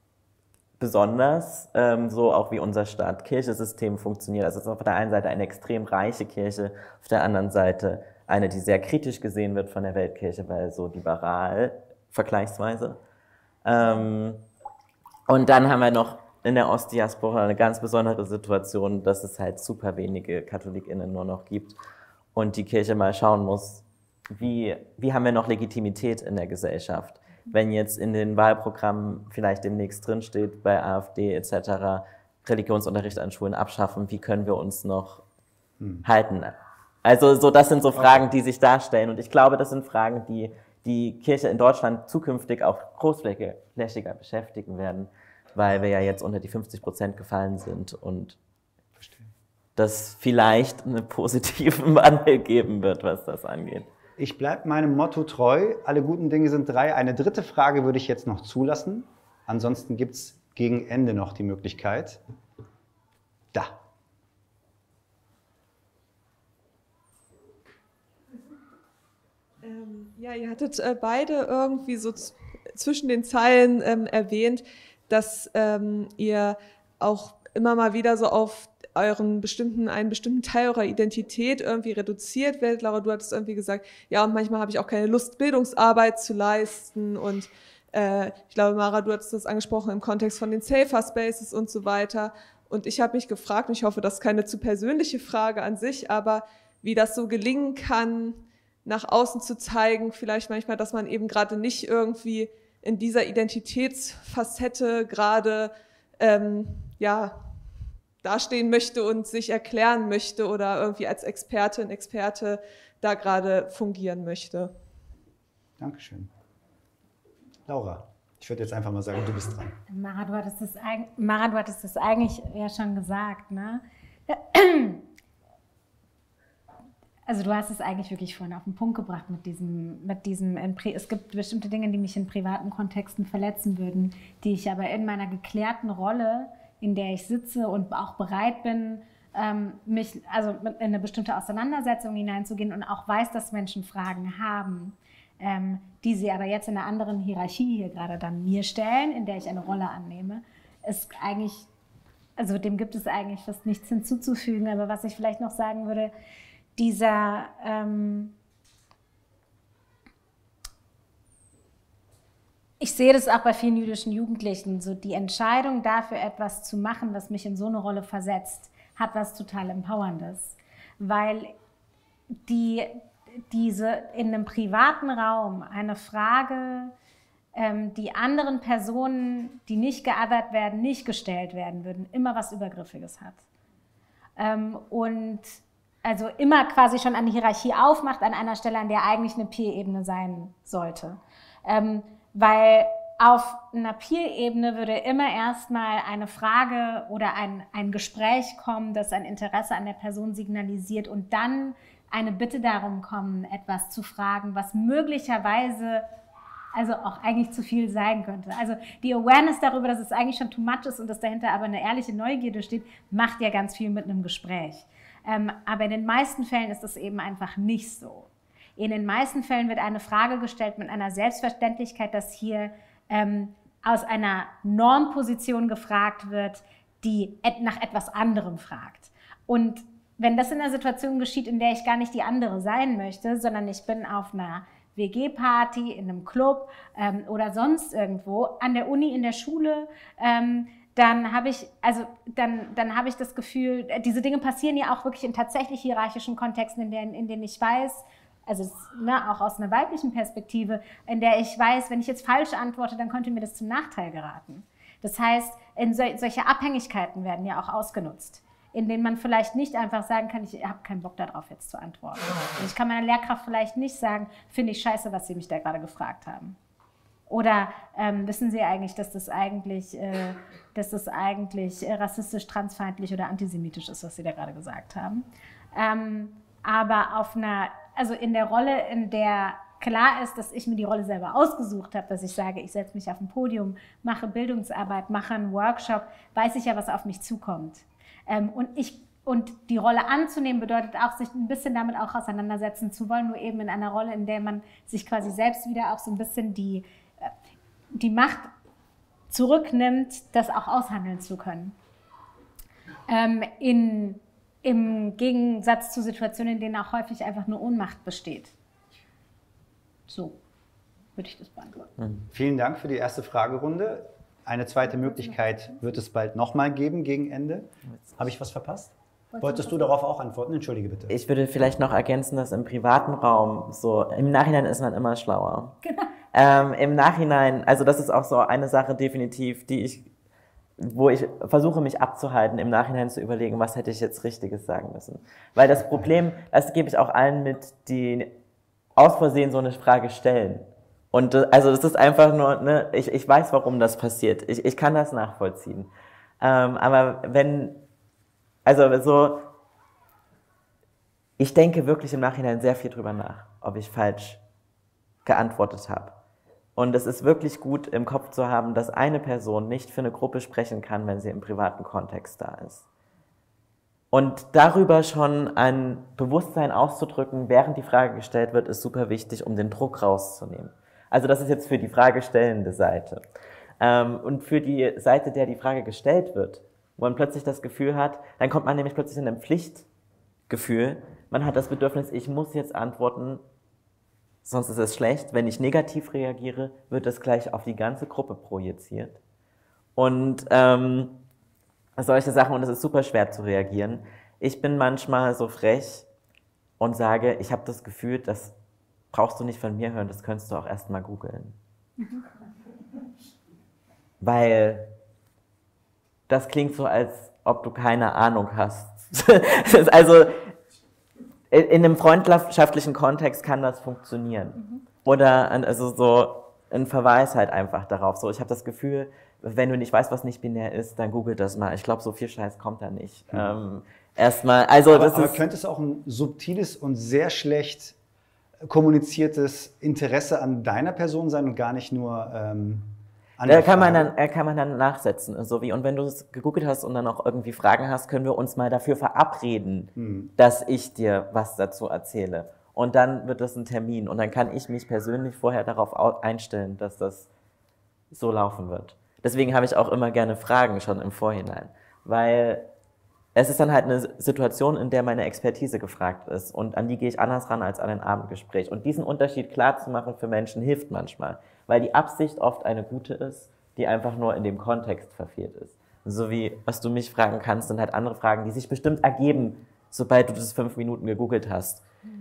besonders, so auch wie unser Staat-Kirche-System funktioniert. Also es ist auf der einen Seite eine extrem reiche Kirche, auf der anderen Seite eine, die sehr kritisch gesehen wird von der Weltkirche, weil so liberal vergleichsweise. Und dann haben wir noch in der Ostdiaspora eine ganz besondere Situation, dass es halt super wenige KatholikInnen nur noch gibt und die Kirche mal schauen muss, wie haben wir noch Legitimität in der Gesellschaft? Wenn jetzt in den Wahlprogrammen vielleicht demnächst drinsteht, bei AfD etc., Religionsunterricht an Schulen abschaffen, wie können wir uns noch halten? Also das sind so Fragen, die sich darstellen und ich glaube, das sind Fragen, die die Kirche in Deutschland zukünftig auch großflächiger beschäftigen werden, weil wir ja jetzt unter die 50% gefallen sind und das vielleicht einen positiven Wandel geben wird, was das angeht. Ich bleibe meinem Motto treu, alle guten Dinge sind drei. Eine dritte Frage würde ich jetzt noch zulassen. Ansonsten gibt es gegen Ende noch die Möglichkeit. Da. Ja, ihr hattet beide irgendwie so zwischen den Zeilen erwähnt, dass ihr auch immer mal wieder so auf einen bestimmten Teil eurer Identität irgendwie reduziert werdet. Laura, du hattest irgendwie gesagt, ja, und manchmal habe ich auch keine Lust, Bildungsarbeit zu leisten. Und ich glaube, Mara, du hattest das angesprochen im Kontext von den Safer Spaces und so weiter. Und ich habe mich gefragt, und ich hoffe, das ist keine zu persönliche Frage an sich, aber wie das so gelingen kann, nach außen zu zeigen, vielleicht manchmal, dass man eben gerade nicht irgendwie in dieser Identitätsfacette gerade dastehen möchte und sich erklären möchte oder irgendwie als Expertin, Experte da gerade fungieren möchte. Dankeschön. Laura, ich würde jetzt einfach mal sagen, du bist dran. Mara, du hattest das eigentlich ja schon gesagt, ne? Also du hast es eigentlich wirklich vorhin auf den Punkt gebracht mit diesem, es gibt bestimmte Dinge, die mich in privaten Kontexten verletzen würden, die ich aber in meiner geklärten Rolle, in der ich sitze und auch bereit bin, mich in eine bestimmte Auseinandersetzung hineinzugehen und auch weiß, dass Menschen Fragen haben, die sie aber jetzt in einer anderen Hierarchie hier gerade dann mir stellen, in der ich eine Rolle annehme, ist eigentlich, also dem gibt es eigentlich fast nichts hinzuzufügen, aber was ich vielleicht noch sagen würde, ich sehe das auch bei vielen jüdischen Jugendlichen, so die Entscheidung dafür, etwas zu machen, was mich in so eine Rolle versetzt, hat was total Empowerndes, weil in einem privaten Raum eine Frage, die anderen Personen, die nicht geothert werden, nicht gestellt werden würden, immer was Übergriffiges hat. Und also immer quasi schon eine Hierarchie aufmacht an einer Stelle, an der eigentlich eine Peer-Ebene sein sollte. Weil auf einer Peer-Ebene würde immer erstmal eine Frage oder ein Gespräch kommen, das ein Interesse an der Person signalisiert und dann eine Bitte darum kommen, etwas zu fragen, was möglicherweise also auch eigentlich zu viel sein könnte. Also die Awareness darüber, dass es eigentlich schon too much ist und dass dahinter aber eine ehrliche Neugierde steht, macht ja ganz viel mit einem Gespräch. Aber in den meisten Fällen ist das eben einfach nicht so. In den meisten Fällen wird eine Frage gestellt mit einer Selbstverständlichkeit, dass hier aus einer Normposition gefragt wird, die nach etwas anderem fragt. Und wenn das in einer Situation geschieht, in der ich gar nicht die andere sein möchte, sondern ich bin auf einer WG-Party, in einem Club oder sonst irgendwo, an der Uni, in der Schule, dann habe ich das Gefühl, diese Dinge passieren ja auch wirklich in tatsächlich hierarchischen Kontexten, in denen ich weiß, also auch aus einer weiblichen Perspektive, in der ich weiß, wenn ich jetzt falsch antworte, dann könnte mir das zum Nachteil geraten. Das heißt, solche Abhängigkeiten werden ja auch ausgenutzt, in denen man vielleicht nicht einfach sagen kann, ich habe keinen Bock darauf jetzt zu antworten. Und ich kann meiner Lehrkraft vielleicht nicht sagen, finde ich scheiße, was Sie mich da gerade gefragt haben. Oder wissen Sie eigentlich, dass das eigentlich rassistisch, transfeindlich oder antisemitisch ist, was Sie da gerade gesagt haben. Aber also in der Rolle, in der klar ist, dass ich mir die Rolle selber ausgesucht habe, dass ich sage, ich setze mich auf ein Podium, mache mache einen Workshop, weiß ich ja, was auf mich zukommt. Und die Rolle anzunehmen bedeutet auch, sich ein bisschen damit auch auseinandersetzen zu wollen, nur eben in einer Rolle, in der man sich quasi selbst wieder auch so ein bisschen die Macht zurücknimmt, das auch aushandeln zu können. Im Gegensatz zu Situationen, in denen auch häufig einfach nur Ohnmacht besteht. So würde ich das beantworten. Vielen Dank für die erste Fragerunde. Eine zweite Möglichkeit wird es bald nochmal geben gegen Ende. Habe ich was verpasst? Wolltest du darauf auch antworten? Entschuldige bitte. Ich würde vielleicht noch ergänzen, dass im privaten Raum so, im Nachhinein ist man immer schlauer. Genau. Im Nachhinein, also das ist auch so eine Sache definitiv, wo ich versuche, mich abzuhalten, im Nachhinein zu überlegen, was hätte ich jetzt Richtiges sagen müssen. Weil das Problem, das gebe ich auch allen mit, die aus Versehen so eine Frage stellen. Und also das ist einfach nur, ne, ich weiß, warum das passiert. Ich kann das nachvollziehen. Aber ich denke wirklich im Nachhinein sehr viel drüber nach, ob ich falsch geantwortet habe. Und es ist wirklich gut im Kopf zu haben, dass eine Person nicht für eine Gruppe sprechen kann, wenn sie im privaten Kontext da ist. Und darüber schon ein Bewusstsein auszudrücken, während die Frage gestellt wird, ist super wichtig, um den Druck rauszunehmen. Also das ist jetzt für die fragestellende Seite. Und für die Seite, der die Frage gestellt wird, wo man plötzlich das Gefühl hat, dann kommt man nämlich plötzlich in ein Pflichtgefühl. Man hat das Bedürfnis, ich muss jetzt antworten, sonst ist es schlecht. Wenn ich negativ reagiere, wird das gleich auf die ganze Gruppe projiziert. Und solche Sachen, und es ist super schwer zu reagieren. Ich bin manchmal so frech und sage, ich habe das Gefühl, das brauchst du nicht von mir hören, das könntest du auch erst mal googeln. Weil das klingt so, als ob du keine Ahnung hast. Also in einem freundschaftlichen Kontext kann das funktionieren. Oder also so ein Verweis halt einfach darauf. So, ich habe das Gefühl, wenn du nicht weißt, was nicht binär ist, dann google das mal. Ich glaube, so viel Scheiß kommt da nicht. Erstmal, also aber könnte es auch ein subtiles und sehr schlecht kommuniziertes Interesse an deiner Person sein und gar nicht nur an der Frage? Kann man dann nachsetzen. So wie, und wenn du es gegoogelt hast und dann auch irgendwie Fragen hast, können wir uns mal dafür verabreden, dass ich dir was dazu erzähle. Und dann wird das ein Termin. Und dann kann ich mich persönlich vorher darauf einstellen, dass das so laufen wird. Deswegen habe ich auch immer gerne Fragen schon im Vorhinein. Weil es ist dann halt eine Situation, in der meine Expertise gefragt ist. Und an die gehe ich anders ran als an ein Abendgespräch. Und diesen Unterschied klar zu machen für Menschen hilft manchmal. Weil die Absicht oft eine gute ist, die einfach nur in dem Kontext verfehlt ist. So wie, was du mich fragen kannst, sind halt andere Fragen, die sich bestimmt ergeben, sobald du das 5 Minuten gegoogelt hast.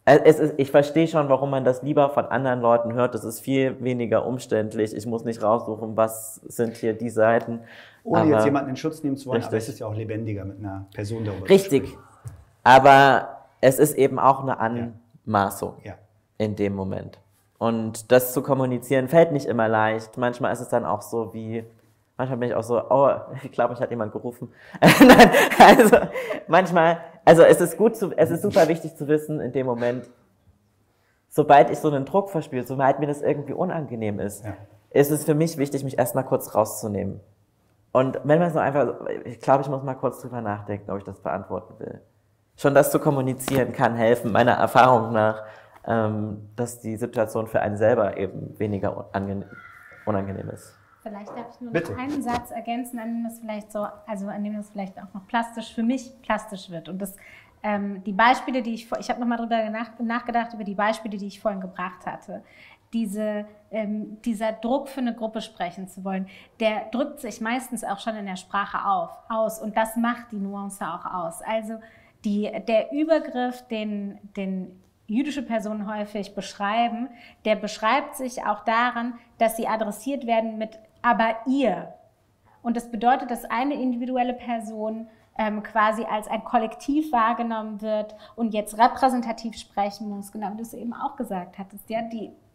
Ich verstehe schon, warum man das lieber von anderen Leuten hört. Das ist viel weniger umständlich. Ich muss nicht raussuchen, was sind hier die Seiten. Ohne jetzt jemanden in Schutz nehmen zu wollen, aber es ist ja auch lebendiger, mit einer Person darüber zu Richtig. sprechen. Aber es ist eben auch eine Anmaßung Ja. in dem Moment. Und das zu kommunizieren fällt nicht immer leicht. Manchmal ist es dann auch so wie, manchmal bin ich auch so, oh, ich glaube, ich hatte jemand gerufen. Nein, also manchmal, also es ist super wichtig zu wissen in dem Moment, sobald ich so einen Druck verspüre, sobald mir das irgendwie unangenehm ist, ist es für mich wichtig, mich erstmal kurz rauszunehmen. Und wenn man so einfach, ich glaube, ich muss mal kurz drüber nachdenken, ob ich das beantworten will. Schon das zu kommunizieren kann helfen, meiner Erfahrung nach, dass die Situation für einen selber eben weniger unangenehm ist. Vielleicht darf ich nur noch einen Satz ergänzen, an dem das vielleicht auch noch für mich plastisch wird. Und das, die Beispiele, ich habe nochmal drüber nachgedacht, über die Beispiele, die ich vorhin gebracht hatte. Dieser Druck für eine Gruppe sprechen zu wollen, der drückt sich meistens auch schon in der Sprache aus. Und das macht die Nuance auch aus. Also der Übergriff, den jüdische Personen häufig beschreiben, der beschreibt sich auch daran, dass sie adressiert werden mit aber ihr. Und das bedeutet, dass eine individuelle Person quasi als ein Kollektiv wahrgenommen wird und jetzt repräsentativ sprechen muss, genau wie du es eben auch gesagt hattest, ja,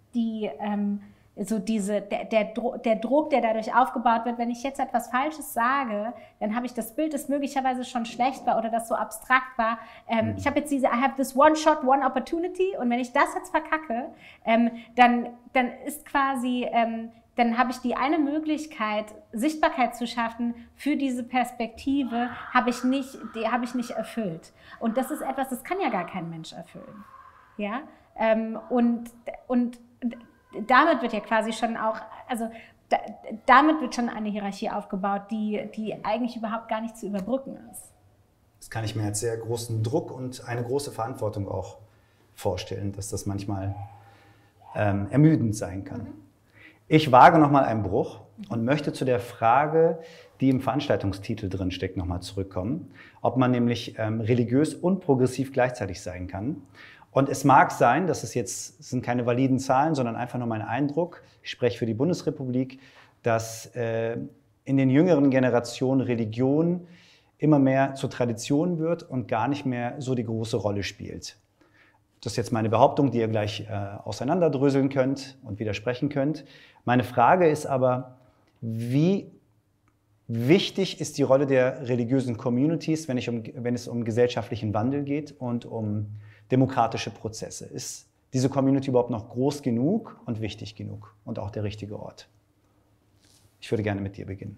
der Druck, der dadurch aufgebaut wird, wenn ich jetzt etwas Falsches sage, dann habe ich das Bild, das möglicherweise schon schlecht war oder das so abstrakt war. Ich habe jetzt I have this one shot, one opportunity, und wenn ich das jetzt verkacke, dann ist quasi, dann habe ich die eine Möglichkeit, Sichtbarkeit zu schaffen für diese Perspektive, habe ich nicht erfüllt. Und das ist etwas, das kann ja gar kein Mensch erfüllen. Ja? Und damit wird ja quasi schon auch, also damit wird schon eine Hierarchie aufgebaut, die eigentlich überhaupt gar nicht zu überbrücken ist. Das kann ich mir als sehr großen Druck und eine große Verantwortung auch vorstellen, dass das manchmal ermüdend sein kann. Ich wage nochmal einen Bruch und möchte zu der Frage, die im Veranstaltungstitel drin steckt, nochmal zurückkommen, ob man nämlich religiös und progressiv gleichzeitig sein kann. Und es mag sein, das sind keine validen Zahlen, sondern einfach nur mein Eindruck, ich spreche für die Bundesrepublik, dass in den jüngeren Generationen Religion immer mehr zur Tradition wird und gar nicht mehr so die große Rolle spielt. Das ist jetzt meine Behauptung, die ihr gleich auseinanderdröseln könnt und widersprechen könnt. Meine Frage ist aber, wie wichtig ist die Rolle der religiösen Communities, wenn es um gesellschaftlichen Wandel geht und um demokratische Prozesse? Ist diese Community überhaupt noch groß genug und wichtig genug und auch der richtige Ort? Ich würde gerne mit dir beginnen.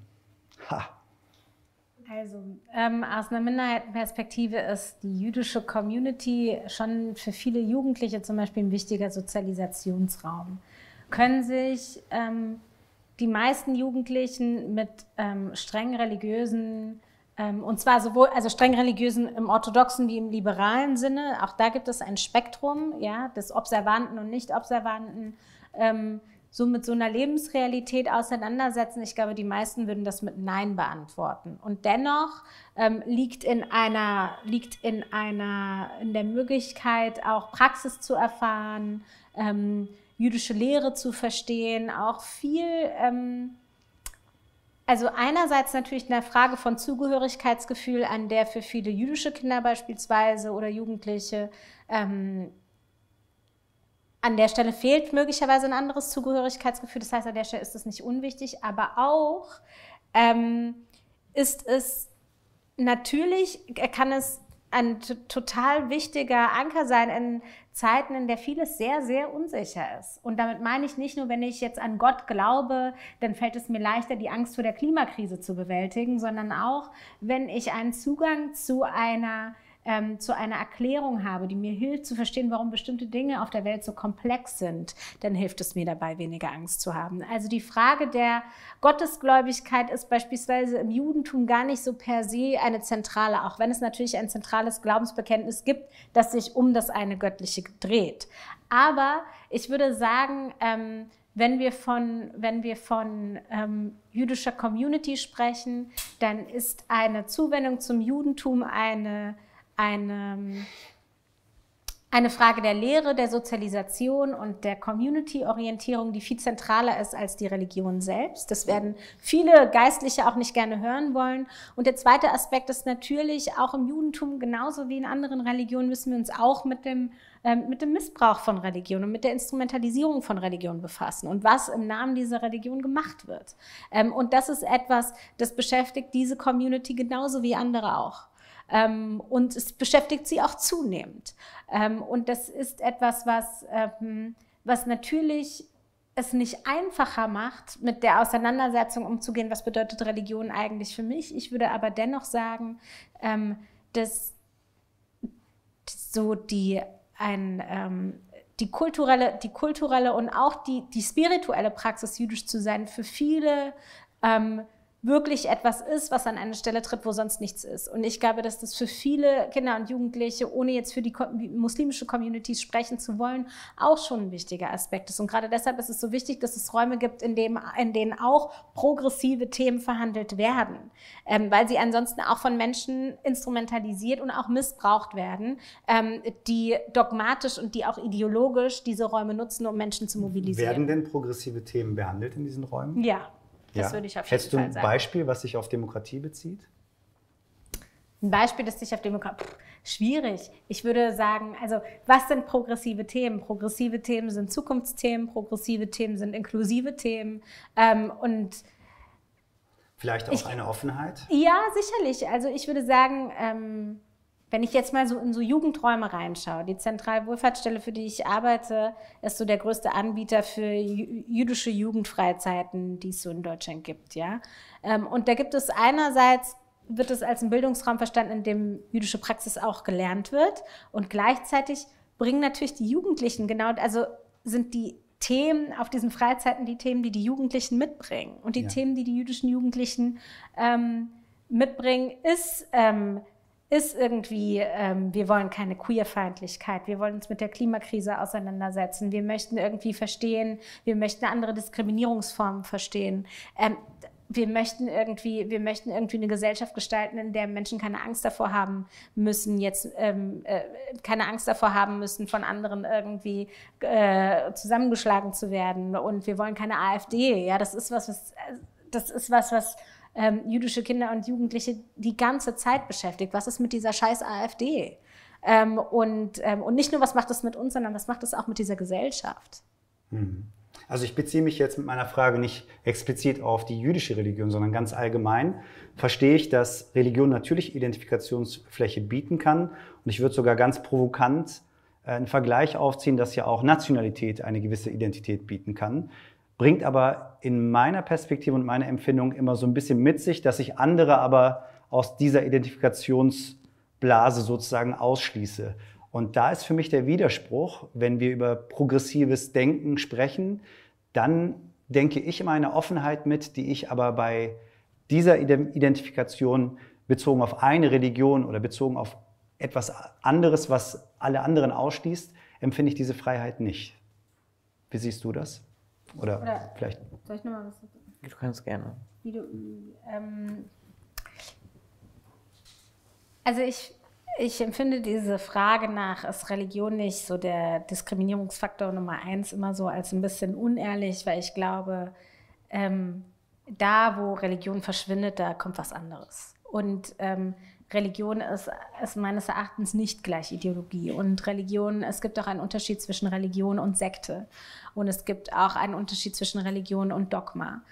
Also aus einer Minderheitenperspektive ist die jüdische Community schon für viele Jugendliche zum Beispiel ein wichtiger Sozialisationsraum. Können sich die meisten Jugendlichen mit streng religiösen und zwar sowohl, also streng religiösen im orthodoxen wie im liberalen Sinne, auch da gibt es ein Spektrum, ja, des Observanten und Nicht-Observanten, so mit so einer Lebensrealität auseinandersetzen. Ich glaube, die meisten würden das mit Nein beantworten. Und dennoch liegt in der Möglichkeit, auch Praxis zu erfahren, jüdische Lehre zu verstehen, auch viel. Also einerseits natürlich eine Frage von Zugehörigkeitsgefühl, an der für viele jüdische Kinder beispielsweise oder Jugendliche an der Stelle fehlt möglicherweise ein anderes Zugehörigkeitsgefühl. Das heißt, an der Stelle ist es nicht unwichtig, aber auch ist es natürlich, kann es ein total wichtiger Anker sein in Zeiten, in der vieles sehr, sehr unsicher ist. Und damit meine ich nicht nur, wenn ich jetzt an Gott glaube, dann fällt es mir leichter, die Angst vor der Klimakrise zu bewältigen, sondern auch, wenn ich einen Zugang zu einer Erklärung habe, die mir hilft zu verstehen, warum bestimmte Dinge auf der Welt so komplex sind, dann hilft es mir dabei, weniger Angst zu haben. Also die Frage der Gottesgläubigkeit ist beispielsweise im Judentum gar nicht so per se eine zentrale, auch wenn es natürlich ein zentrales Glaubensbekenntnis gibt, das sich um das eine Göttliche dreht. Aber ich würde sagen, wenn wir von jüdischer Community sprechen, dann ist eine Zuwendung zum Judentum eine eine Frage der Lehre, der Sozialisation und der Community-Orientierung, die viel zentraler ist als die Religion selbst. Das werden viele Geistliche auch nicht gerne hören wollen. Und der zweite Aspekt ist natürlich, auch im Judentum genauso wie in anderen Religionen müssen wir uns auch mit dem Missbrauch von Religion und mit der Instrumentalisierung von Religion befassen und was im Namen dieser Religion gemacht wird. Und das ist etwas, das beschäftigt diese Community genauso wie andere auch. Und es beschäftigt sie auch zunehmend. Und das ist etwas, was natürlich es nicht einfacher macht, mit der Auseinandersetzung umzugehen, was bedeutet Religion eigentlich für mich. Ich würde aber dennoch sagen, dass so die kulturelle und auch die spirituelle Praxis, jüdisch zu sein, für viele wirklich etwas ist, was an eine Stelle tritt, wo sonst nichts ist. Und ich glaube, dass das für viele Kinder und Jugendliche, ohne jetzt für die muslimische Communities sprechen zu wollen, auch schon ein wichtiger Aspekt ist. Und gerade deshalb ist es so wichtig, dass es Räume gibt, in denen auch progressive Themen verhandelt werden, weil sie ansonsten auch von Menschen instrumentalisiert und auch missbraucht werden, die dogmatisch und die auch ideologisch diese Räume nutzen, um Menschen zu mobilisieren. Werden denn progressive Themen behandelt in diesen Räumen? Ja. Das würde ich auf jeden Fall sagen. Hättest du ein Beispiel, was sich auf Demokratie bezieht? Ein Beispiel, das sich auf Demokratie... Schwierig. Ich würde sagen, also was sind progressive Themen? Progressive Themen sind Zukunftsthemen, progressive Themen sind inklusive Themen und... Vielleicht auch eine Offenheit? Ja, sicherlich. Also ich würde sagen... wenn ich jetzt mal so in so Jugendräume reinschaue, die Zentralwohlfahrtsstelle, für die ich arbeite, ist so der größte Anbieter für jüdische Jugendfreizeiten, die es so in Deutschland gibt. Ja? Und da gibt es einerseits, wird es als ein Bildungsraum verstanden, in dem jüdische Praxis auch gelernt wird. Und gleichzeitig bringen natürlich die Jugendlichen also sind die Themen auf diesen Freizeiten die Themen, die die Jugendlichen mitbringen. Und die Themen, die die jüdischen Jugendlichen mitbringen, ist irgendwie, wir wollen keine Queerfeindlichkeit, wir wollen uns mit der Klimakrise auseinandersetzen, wir möchten irgendwie verstehen, wir möchten andere Diskriminierungsformen verstehen. Wir möchten irgendwie eine Gesellschaft gestalten, in der Menschen keine Angst davor haben müssen, von anderen irgendwie zusammengeschlagen zu werden. Und wir wollen keine AfD. Ja, das ist was jüdische Kinder und Jugendliche die ganze Zeit beschäftigt. Was ist mit dieser scheiß AfD? Und nicht nur, was macht das mit uns, sondern was macht das auch mit dieser Gesellschaft? Also ich beziehe mich jetzt mit meiner Frage nicht explizit auf die jüdische Religion, sondern ganz allgemein verstehe ich, dass Religion natürlich Identifikationsfläche bieten kann. Und ich würde sogar ganz provokant einen Vergleich aufziehen, dass ja auch Nationalität eine gewisse Identität bieten kann. Bringt aber in meiner Perspektive und meiner Empfindung immer so ein bisschen mit sich, dass ich andere aber aus dieser Identifikationsblase sozusagen ausschließe. Und da ist für mich der Widerspruch, wenn wir über progressives Denken sprechen, dann denke ich immer eine Offenheit mit, die ich aber bei dieser Identifikation bezogen auf eine Religion oder bezogen auf etwas anderes, was alle anderen ausschließt, empfinde ich diese Freiheit nicht. Wie siehst du das? Oder vielleicht. Soll ich nochmal was sagen? Du kannst gerne. Also ich empfinde diese Frage nach, ist Religion nicht so der Diskriminierungsfaktor Nummer 1 immer so als ein bisschen unehrlich, weil ich glaube, da wo Religion verschwindet, da kommt was anderes. Und Religion ist meines Erachtens nicht gleich Ideologie. Und es gibt auch einen Unterschied zwischen Religion und Sekte. Und es gibt auch einen Unterschied zwischen Religion und Dogma.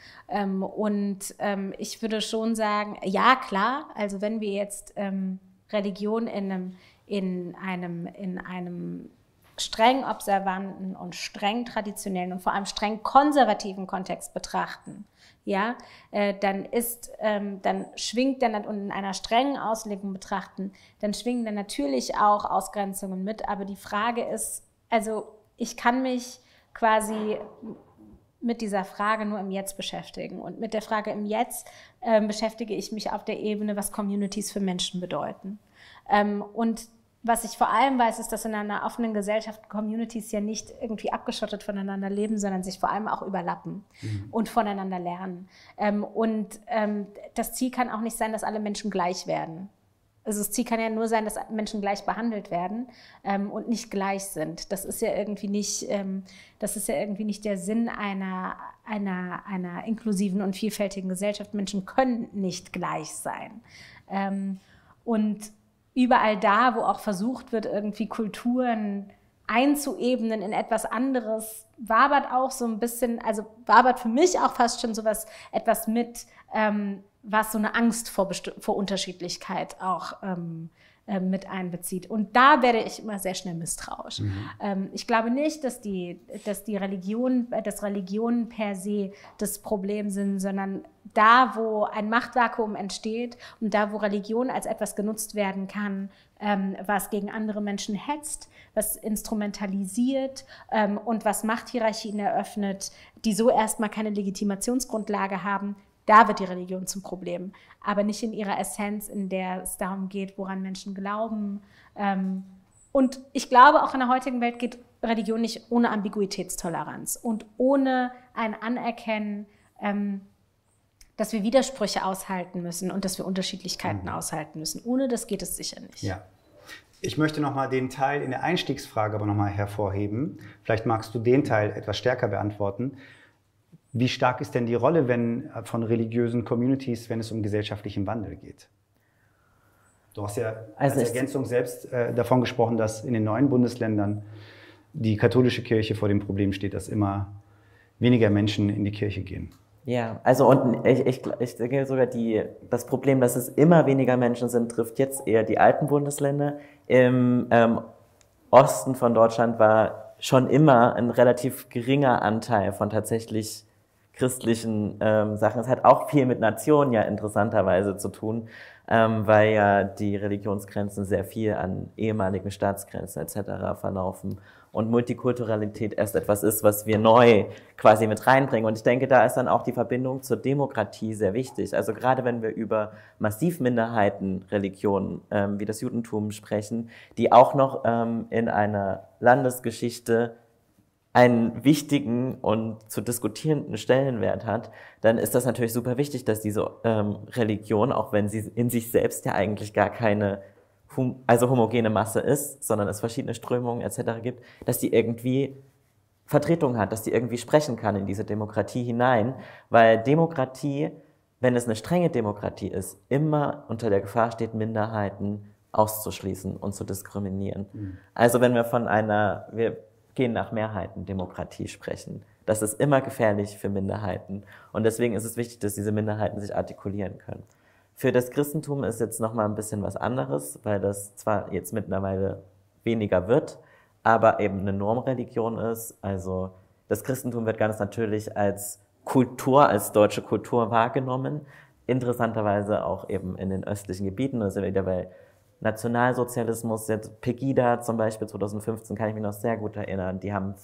Ich würde schon sagen, ja klar, also wenn wir jetzt Religion in einem streng observanten und streng traditionellen und vor allem streng konservativen Kontext betrachten, ja, dann schwingt dann und in einer strengen Auslegung betrachten, dann schwingen dann natürlich auch Ausgrenzungen mit. Aber die Frage ist, also ich kann mich quasi mit dieser Frage nur im Jetzt beschäftigen. Und mit der Frage im Jetzt beschäftige ich mich auf der Ebene, was Communities für Menschen bedeuten. Und was ich vor allem weiß, ist, dass in einer offenen Gesellschaft Communities ja nicht irgendwie abgeschottet voneinander leben, sondern sich vor allem auch überlappen und voneinander lernen. Das Ziel kann auch nicht sein, dass alle Menschen gleich werden, Also das Ziel kann ja nur sein, dass Menschen gleich behandelt werden und nicht gleich sind. Das ist ja irgendwie nicht der Sinn einer inklusiven und vielfältigen Gesellschaft. Menschen können nicht gleich sein. Und überall da, wo auch versucht wird, irgendwie Kulturen einzuebnen in etwas anderes, wabert auch so ein bisschen, also wabert für mich auch fast schon etwas mit, was so eine Angst vor Unterschiedlichkeit auch mit einbezieht. Und da werde ich immer sehr schnell misstrauisch. Ich glaube nicht, dass Religionen per se das Problem sind, sondern da, wo ein Machtvakuum entsteht und da, wo Religion als etwas genutzt werden kann, was gegen andere Menschen hetzt, was instrumentalisiert und was Machthierarchien eröffnet, die so erstmal keine Legitimationsgrundlage haben, da wird die Religion zum Problem, aber nicht in ihrer Essenz, in der es darum geht, woran Menschen glauben. Und ich glaube, auch in der heutigen Welt geht Religion nicht ohne Ambiguitätstoleranz und ohne ein Anerkennen, dass wir Widersprüche aushalten müssen und dass wir Unterschiedlichkeiten aushalten müssen. Ohne das geht es sicher nicht. Ja. Ich möchte nochmal den Teil in der Einstiegsfrage aber nochmal hervorheben. Vielleicht magst du den Teil etwas stärker beantworten. Wie stark ist denn die Rolle von religiösen Communities, wenn es um gesellschaftlichen Wandel geht? Du hast ja als Ergänzung selbst davon gesprochen, dass in den neuen Bundesländern die katholische Kirche vor dem Problem steht, dass immer weniger Menschen in die Kirche gehen. Ja, also und ich denke sogar, das Problem, dass es immer weniger Menschen sind, trifft jetzt eher die alten Bundesländer. Im Osten von Deutschland war schon immer ein relativ geringer Anteil von tatsächlich christlichen Sachen. Es hat auch viel mit Nationen ja interessanterweise zu tun, weil ja die Religionsgrenzen sehr viel an ehemaligen Staatsgrenzen etc. verlaufen und Multikulturalität erst etwas ist, was wir neu quasi mit reinbringen. Und ich denke, da ist dann auch die Verbindung zur Demokratie sehr wichtig. Also gerade wenn wir über Massivminderheitenreligionen wie das Judentum sprechen, die auch noch in einer Landesgeschichte einen wichtigen und zu diskutierenden Stellenwert hat, dann ist das natürlich super wichtig, dass diese Religion, auch wenn sie in sich selbst ja eigentlich gar keine homogene Masse ist, sondern es verschiedene Strömungen etc. gibt, dass die irgendwie Vertretung hat, dass die irgendwie sprechen kann in diese Demokratie hinein, weil Demokratie, wenn es eine strenge Demokratie ist, immer unter der Gefahr steht, Minderheiten auszuschließen und zu diskriminieren. Also wenn wir wir gehen nach Mehrheitendemokratie sprechen. Das ist immer gefährlich für Minderheiten. Und deswegen ist es wichtig, dass diese Minderheiten sich artikulieren können. Für das Christentum ist jetzt nochmal ein bisschen was anderes, weil das zwar jetzt mittlerweile weniger wird, aber eben eine Normreligion ist. Also das Christentum wird ganz natürlich als Kultur, als deutsche Kultur wahrgenommen. Interessanterweise auch eben in den östlichen Gebieten. Also wieder bei Nationalsozialismus, jetzt Pegida zum Beispiel 2015, kann ich mich noch sehr gut erinnern, die haben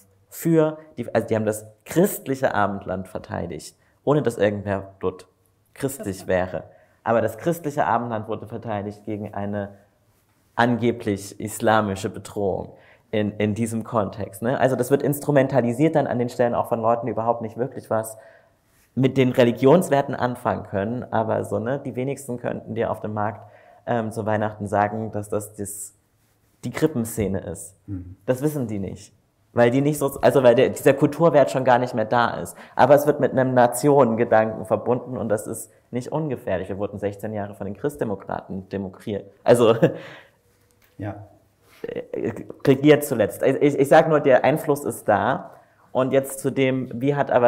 die haben das christliche Abendland verteidigt, ohne dass irgendwer dort christlich wäre. Aber das christliche Abendland wurde verteidigt gegen eine angeblich islamische Bedrohung in diesem Kontext. Ne? Also das wird instrumentalisiert dann an den Stellen auch von Leuten, die überhaupt nicht wirklich was mit den Religionswerten anfangen können, aber die wenigsten könnten dir auf dem Markt zu Weihnachten sagen, dass das die Krippenszene ist. Das wissen die nicht. Weil die nicht weil dieser Kulturwert schon gar nicht mehr da ist. Aber es wird mit einem Nationengedanken verbunden und das ist nicht ungefährlich. Wir wurden 16 Jahre von den Christdemokraten demokratiert. Also, ja. Regiert zuletzt. Ich sage nur, der Einfluss ist da. Und jetzt zu dem, wie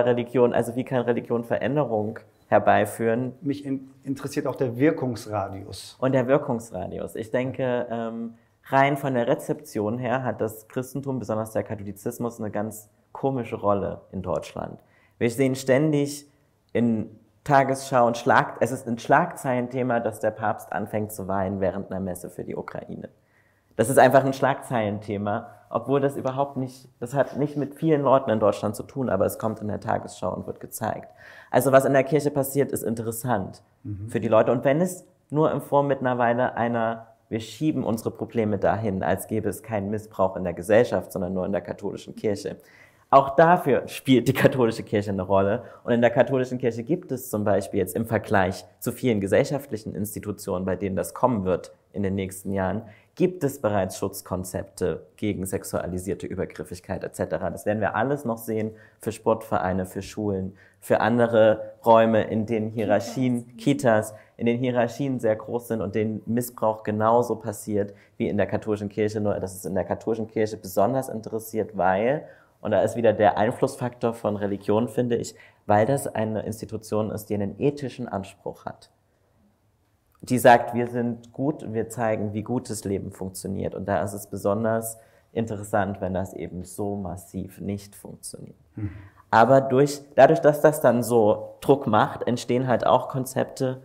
kann Religion Veränderung herbeiführen? Mich interessiert auch der Wirkungsradius. Und der Wirkungsradius. Ich denke, rein von der Rezeption her hat das Christentum, besonders der Katholizismus, eine ganz komische Rolle in Deutschland. Wir sehen ständig in Tagesschau es ist ein Schlagzeilenthema, dass der Papst anfängt zu weinen während einer Messe für die Ukraine. Das ist einfach ein Schlagzeilenthema, obwohl das hat nicht mit vielen Leuten in Deutschland zu tun, aber es kommt in der Tagesschau und wird gezeigt. Also was in der Kirche passiert, ist interessant für die Leute. Und wenn es nur in Form mittlerweile wir schieben unsere Probleme dahin, als gäbe es keinen Missbrauch in der Gesellschaft, sondern nur in der katholischen Kirche. Auch dafür spielt die katholische Kirche eine Rolle. Und in der katholischen Kirche gibt es zum Beispiel jetzt im Vergleich zu vielen gesellschaftlichen Institutionen, bei denen das kommen wird in den nächsten Jahren, gibt es bereits Schutzkonzepte gegen sexualisierte Übergriffigkeit etc. Das werden wir alles noch sehen für Sportvereine, für Schulen, für andere Räume, in denen Hierarchien, Kitas, in denen Hierarchien sehr groß sind und denen Missbrauch genauso passiert wie in der katholischen Kirche, nur dass es in der katholischen Kirche besonders interessiert, weil, und da ist wieder der Einflussfaktor von Religion, finde ich, weil das eine Institution ist, die einen ethischen Anspruch hat. Die sagt, wir sind gut und wir zeigen, wie gutes Leben funktioniert. Und da ist es besonders interessant, wenn das eben so massiv nicht funktioniert. Aber dadurch, dass das dann so Druck macht, entstehen halt auch Konzepte,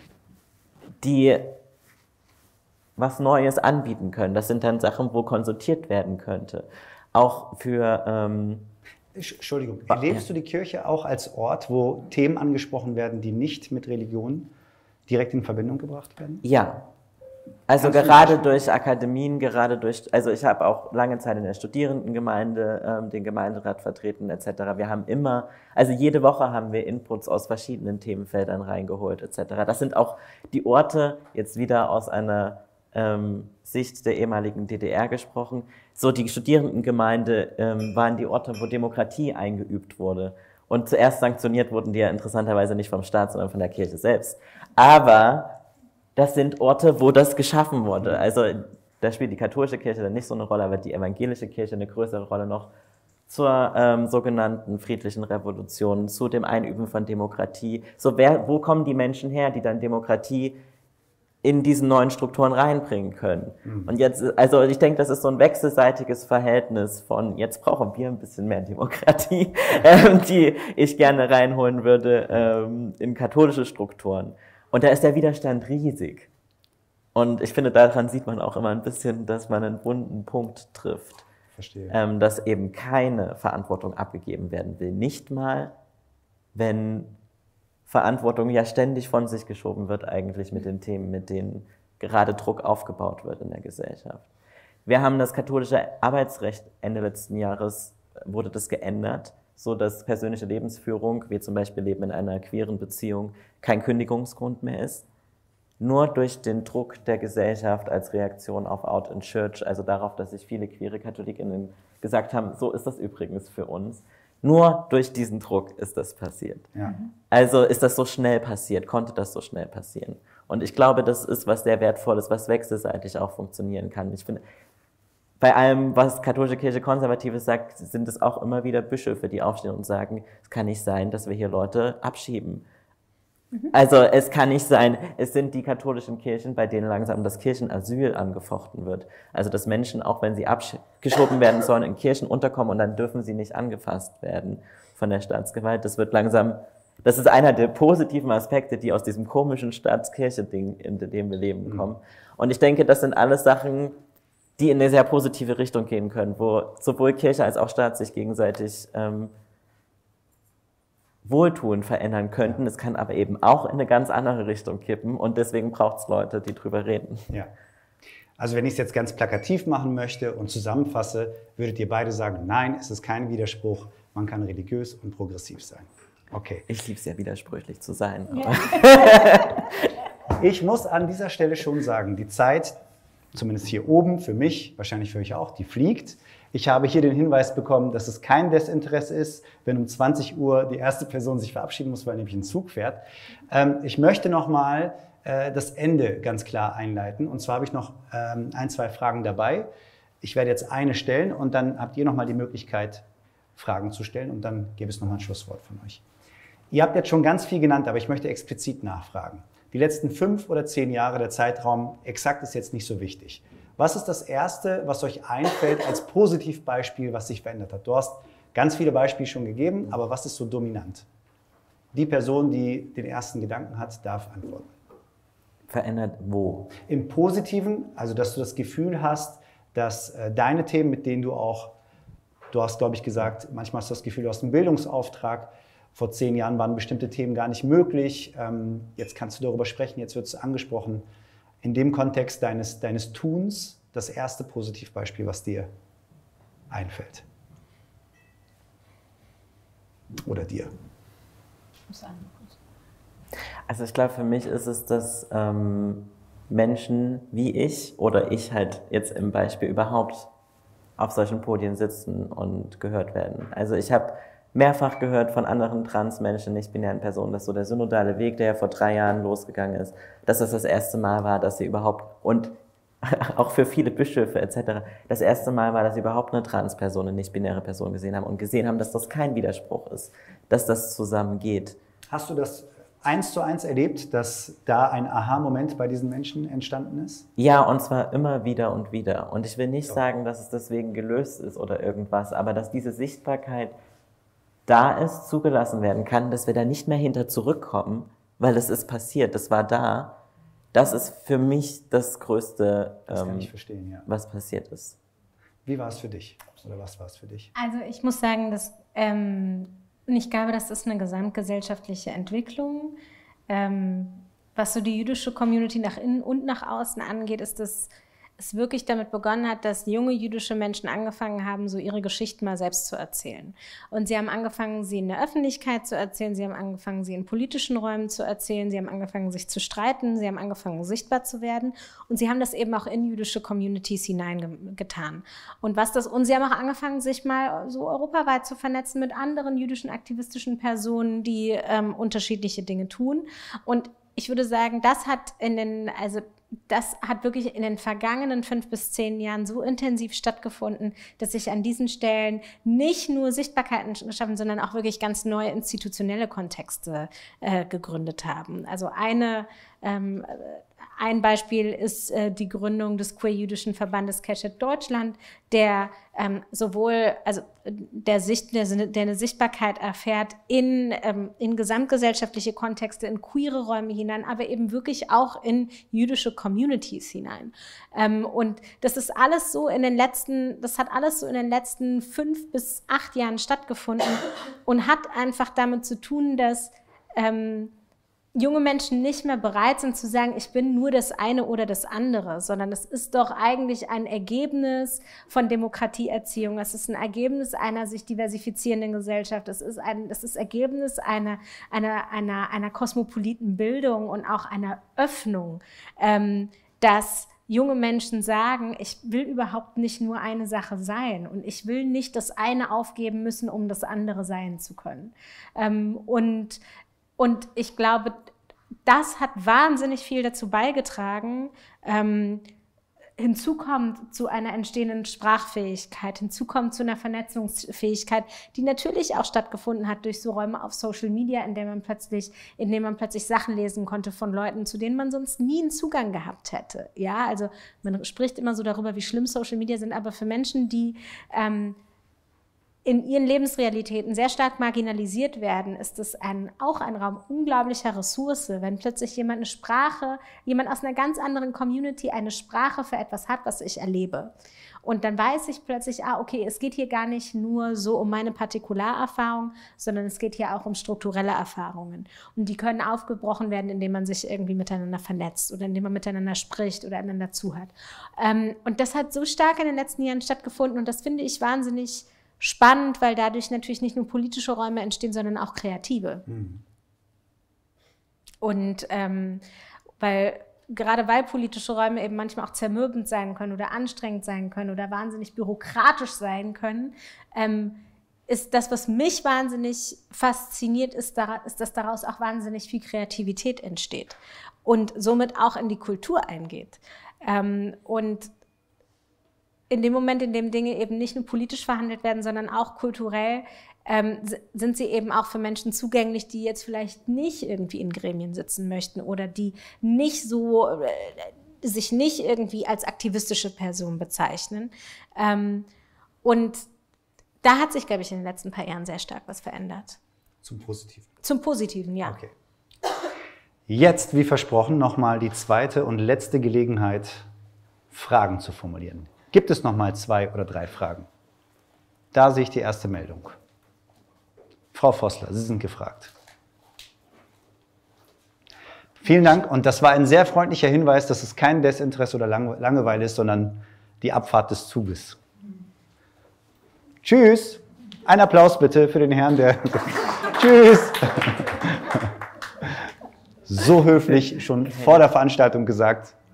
die was Neues anbieten können. Das sind dann Sachen, wo konsultiert werden könnte. Auch für... Entschuldigung, erlebst du die Kirche auch als Ort, wo Themen angesprochen werden, die nicht mit Religion direkt in Verbindung gebracht werden? Ja. Also gerade durch Akademien, also ich habe auch lange Zeit in der Studierendengemeinde den Gemeinderat vertreten etc. Wir haben also jede Woche haben wir Inputs aus verschiedenen Themenfeldern reingeholt etc. Das sind auch die Orte, jetzt wieder aus einer Sicht der ehemaligen DDR gesprochen, so die Studierendengemeinde waren die Orte, wo Demokratie eingeübt wurde. Und zuerst sanktioniert wurden die ja interessanterweise nicht vom Staat, sondern von der Kirche selbst. Aber das sind Orte, wo das geschaffen wurde. Also da spielt die katholische Kirche dann nicht so eine Rolle, aber die evangelische Kirche eine größere Rolle noch zur sogenannten friedlichen Revolution, zu dem Einüben von Demokratie. So wo kommen die Menschen her, die dann Demokratie in diesen neuen Strukturen reinbringen können? Und jetzt, also ich denke, das ist so ein wechselseitiges Verhältnis von, jetzt brauchen wir ein bisschen mehr Demokratie, die ich gerne reinholen würde in katholische Strukturen. Und da ist der Widerstand riesig. Und ich finde, daran sieht man auch immer ein bisschen, dass man einen wunden Punkt trifft. Verstehe. Dass eben keine Verantwortung abgegeben werden will. Nicht mal, wenn Verantwortung ja ständig von sich geschoben wird eigentlich mit den Themen, mit denen gerade Druck aufgebaut wird in der Gesellschaft. Wir haben das katholische Arbeitsrecht Ende letzten Jahres, wurde das geändert, so dass persönliche Lebensführung, wie zum Beispiel Leben in einer queeren Beziehung, kein Kündigungsgrund mehr ist. Nur durch den Druck der Gesellschaft als Reaktion auf Out in Church, also darauf, dass sich viele queere KatholikInnen gesagt haben, so ist das übrigens für uns. Nur durch diesen Druck ist das passiert. Ja. Also ist das so schnell passiert, konnte das so schnell passieren. Und ich glaube, das ist was sehr Wertvolles, was wechselseitig auch funktionieren kann. Ich finde, bei allem, was katholische Kirche Konservatives sagt, sind es auch immer wieder Bischöfe, die aufstehen und sagen, es kann nicht sein, dass wir hier Leute abschieben. Also es kann nicht sein, es sind die katholischen Kirchen, bei denen langsam das Kirchenasyl angefochten wird. Also dass Menschen, auch wenn sie abgeschoben werden sollen, in Kirchen unterkommen und dann dürfen sie nicht angefasst werden von der Staatsgewalt. Das wird langsam, das ist einer der positiven Aspekte, die aus diesem komischen Staatskirche-Ding, in dem wir leben, kommen. Und ich denke, das sind alles Sachen, die in eine sehr positive Richtung gehen können, wo sowohl Kirche als auch Staat sich gegenseitig Wohltun verändern könnten. Es kann aber eben auch in eine ganz andere Richtung kippen und deswegen braucht es Leute, die drüber reden. Ja. Also wenn ich es jetzt ganz plakativ machen möchte und zusammenfasse, würdet ihr beide sagen, nein, es ist kein Widerspruch, man kann religiös und progressiv sein. Okay. Ich liebe es ja, widersprüchlich zu sein. Ja. Ich muss an dieser Stelle schon sagen, die Zeit, zumindest hier oben für mich, wahrscheinlich für euch auch, die fliegt. Ich habe hier den Hinweis bekommen, dass es kein Desinteresse ist, wenn um 20 Uhr die erste Person sich verabschieden muss, weil nämlich ein Zug fährt. Ich möchte nochmal das Ende ganz klar einleiten. Und zwar habe ich noch ein, zwei Fragen dabei. Ich werde jetzt eine stellen und dann habt ihr nochmal die Möglichkeit, Fragen zu stellen. Und dann gäbe es nochmal ein Schlusswort von euch. Ihr habt jetzt schon ganz viel genannt, aber ich möchte explizit nachfragen. Die letzten 5 oder 10 Jahre, der Zeitraum exakt ist jetzt nicht so wichtig. Was ist das Erste, was euch einfällt als Positivbeispiel, was sich verändert hat? Du hast ganz viele Beispiele schon gegeben, aber was ist so dominant? Die Person, die den ersten Gedanken hat, darf antworten. Verändert wo? Im Positiven, also dass du das Gefühl hast, dass deine Themen, mit denen du hast, glaube ich, gesagt, manchmal hast du das Gefühl, du hast einen Bildungsauftrag. Vor 10 Jahren waren bestimmte Themen gar nicht möglich. Jetzt kannst du darüber sprechen, jetzt wird es angesprochen. In dem Kontext deines Tuns, das erste Positivbeispiel, was dir einfällt. Oder dir. Also ich glaube, für mich ist es das Menschen wie ich oder ich halt jetzt im Beispiel überhaupt auf solchen Podien sitzen und gehört werden. Also ich habe mehrfach gehört von anderen Transmenschen, nicht-binären Personen, dass so der synodale Weg, der ja vor 3 Jahren losgegangen ist, dass das erste Mal war, dass sie überhaupt, und auch für viele Bischöfe etc., das erste Mal war, dass sie überhaupt eine Transperson, eine nicht-binäre Person gesehen haben und gesehen haben, dass das kein Widerspruch ist, dass das zusammengeht. Hast du das 1:1 erlebt, dass da ein Aha-Moment bei diesen Menschen entstanden ist? Ja, und zwar immer wieder und wieder. Und ich will nicht sagen, dass es deswegen gelöst ist oder irgendwas, aber dass diese Sichtbarkeit da ist, zugelassen werden kann, dass wir da nicht mehr hinter zurückkommen, weil es ist passiert, das war da. Das ist für mich das Größte, Das kann ich verstehen, ja. was passiert ist. Wie war es für dich? Oder was war es für dich? Also ich muss sagen, dass ich glaube, das ist eine gesamtgesellschaftliche Entwicklung. Was so die jüdische Community nach innen und nach außen angeht, ist, dass es wirklich damit begonnen hat, dass junge jüdische Menschen angefangen haben, so ihre Geschichten mal selbst zu erzählen. Und sie haben angefangen, sie in der Öffentlichkeit zu erzählen, sie haben angefangen, sie in politischen Räumen zu erzählen, sie haben angefangen, sich zu streiten, sie haben angefangen, sichtbar zu werden und sie haben das eben auch in jüdische Communities hineingetan. Und sie haben auch angefangen, sich mal so europaweit zu vernetzen mit anderen jüdischen aktivistischen Personen, die unterschiedliche Dinge tun. Und ich würde sagen, das hat wirklich in den vergangenen 5 bis 10 Jahren so intensiv stattgefunden, dass sich an diesen Stellen nicht nur Sichtbarkeiten geschaffen, sondern auch wirklich ganz neue institutionelle Kontexte gegründet haben. Also ein Beispiel ist die Gründung des queer-jüdischen Verbandes Keshet Deutschland, der eine Sichtbarkeit erfährt in gesamtgesellschaftliche Kontexte, in queere Räume hinein, aber eben wirklich auch in jüdische Communities hinein. Und das hat alles so in den letzten 5 bis 8 Jahren stattgefunden und hat einfach damit zu tun, dass junge Menschen nicht mehr bereit sind zu sagen, ich bin nur das eine oder das andere, sondern es ist doch eigentlich ein Ergebnis von Demokratieerziehung. Es ist ein Ergebnis einer sich diversifizierenden Gesellschaft. Es ist Ergebnis einer kosmopoliten Bildung und auch einer Öffnung, dass junge Menschen sagen, ich will überhaupt nicht nur eine Sache sein und ich will nicht das eine aufgeben müssen, um das andere sein zu können. Und ich glaube, das hat wahnsinnig viel dazu beigetragen, hinzukommt zu einer entstehenden Sprachfähigkeit, hinzukommt zu einer Vernetzungsfähigkeit, die natürlich auch stattgefunden hat durch so Räume auf Social Media, in denen man plötzlich Sachen lesen konnte von Leuten, zu denen man sonst nie einen Zugang gehabt hätte. Ja, also man spricht immer so darüber, wie schlimm Social Media sind, aber für Menschen, die in ihren Lebensrealitäten sehr stark marginalisiert werden, ist es auch ein Raum unglaublicher Ressource, wenn plötzlich jemand aus einer ganz anderen Community eine Sprache für etwas hat, was ich erlebe. Und dann weiß ich plötzlich, okay, es geht hier gar nicht nur so um meine Partikularerfahrung, sondern es geht hier auch um strukturelle Erfahrungen. Und die können aufgebrochen werden, indem man sich irgendwie miteinander vernetzt oder indem man miteinander spricht oder einander zuhört. Und das hat so stark in den letzten Jahren stattgefunden und das finde ich wahnsinnig spannend, weil dadurch natürlich nicht nur politische Räume entstehen, sondern auch kreative. Mhm. Und gerade weil politische Räume eben manchmal auch zermürbend sein können oder anstrengend sein können oder wahnsinnig bürokratisch sein können, ist das, was mich wahnsinnig fasziniert, ist, dass daraus auch wahnsinnig viel Kreativität entsteht und somit auch in die Kultur eingeht. Und in dem Moment, in dem Dinge eben nicht nur politisch verhandelt werden, sondern auch kulturell, sind sie eben auch für Menschen zugänglich, die jetzt vielleicht nicht irgendwie in Gremien sitzen möchten oder die sich nicht irgendwie als aktivistische Person bezeichnen. Und da hat sich, glaube ich, in den letzten paar Jahren sehr stark was verändert. Zum Positiven? Zum Positiven, ja. Okay. Jetzt, wie versprochen, nochmal die zweite und letzte Gelegenheit, Fragen zu formulieren. Gibt es nochmal 2 oder 3 Fragen? Da sehe ich die erste Meldung. Frau Vossler, Sie sind gefragt. Vielen Dank und das war ein sehr freundlicher Hinweis, dass es kein Desinteresse oder Langeweile ist, sondern die Abfahrt des Zuges. Tschüss. Ein Applaus bitte für den Herrn, der... Tschüss. So höflich schon vor der Veranstaltung gesagt.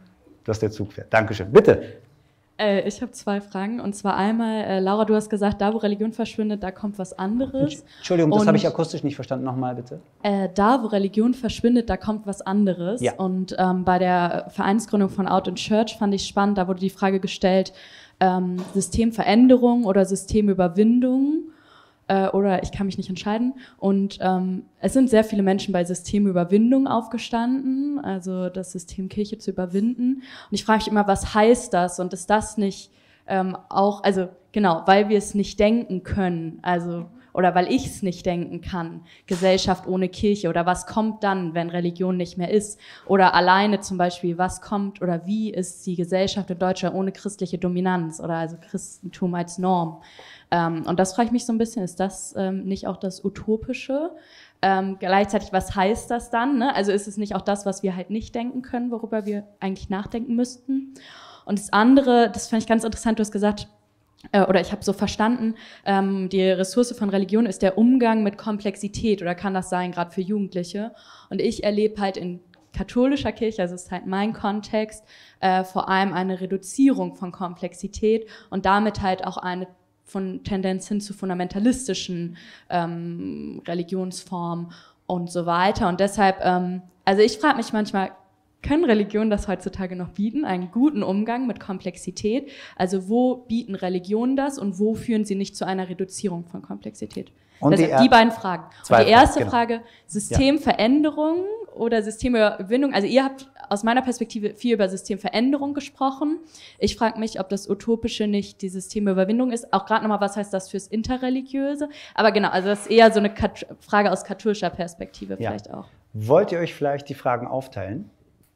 dass der Zug fährt. Dankeschön. Bitte. Ich habe 2 Fragen. Und zwar einmal, Laura, du hast gesagt, da wo Religion verschwindet, da kommt was anderes. Entschuldigung, das habe ich akustisch nicht verstanden. Nochmal bitte. Da wo Religion verschwindet, da kommt was anderes. Ja. Und bei der Vereinsgründung von Out in Church fand ich spannend, da wurde die Frage gestellt, Systemveränderung oder Systemüberwindung. Oder ich kann mich nicht entscheiden. Und es sind sehr viele Menschen bei Systemüberwindung aufgestanden, also das System Kirche zu überwinden. Und ich frage mich immer, was heißt das? Und ist das nicht auch, also genau, weil wir es nicht denken können, also oder weil ich es nicht denken kann, Gesellschaft ohne Kirche, oder was kommt dann, wenn Religion nicht mehr ist? Oder alleine zum Beispiel, was kommt oder wie ist die Gesellschaft in Deutschland ohne christliche Dominanz oder also Christentum als Norm? Und das frage ich mich so ein bisschen, ist das nicht auch das Utopische? Gleichzeitig, was heißt das dann? Ne? Also ist es nicht auch das, was wir halt nicht denken können, worüber wir eigentlich nachdenken müssten? Und das andere, das fand ich ganz interessant, du hast gesagt, oder ich habe so verstanden, die Ressource von Religion ist der Umgang mit Komplexität, oder kann das sein, gerade für Jugendliche. Und ich erlebe halt in katholischer Kirche, also ist halt mein Kontext, vor allem eine Reduzierung von Komplexität und damit halt auch eine von Tendenz hin zu fundamentalistischen Religionsformen und so weiter. Und deshalb, also ich frage mich manchmal, können Religionen das heutzutage noch bieten, einen guten Umgang mit Komplexität? Also wo bieten Religionen das und wo führen sie nicht zu einer Reduzierung von Komplexität? Und die beiden Fragen. Und die erste genau. Frage, Systemveränderung oder Systemüberwindung. Also ihr habt aus meiner Perspektive viel über Systemveränderung gesprochen. Ich frage mich, ob das Utopische nicht die Systemüberwindung ist. Auch gerade nochmal, was heißt das fürs Interreligiöse? Aber genau, also das ist eher so eine Frage aus katholischer Perspektive vielleicht auch. Wollt ihr euch vielleicht die Fragen aufteilen?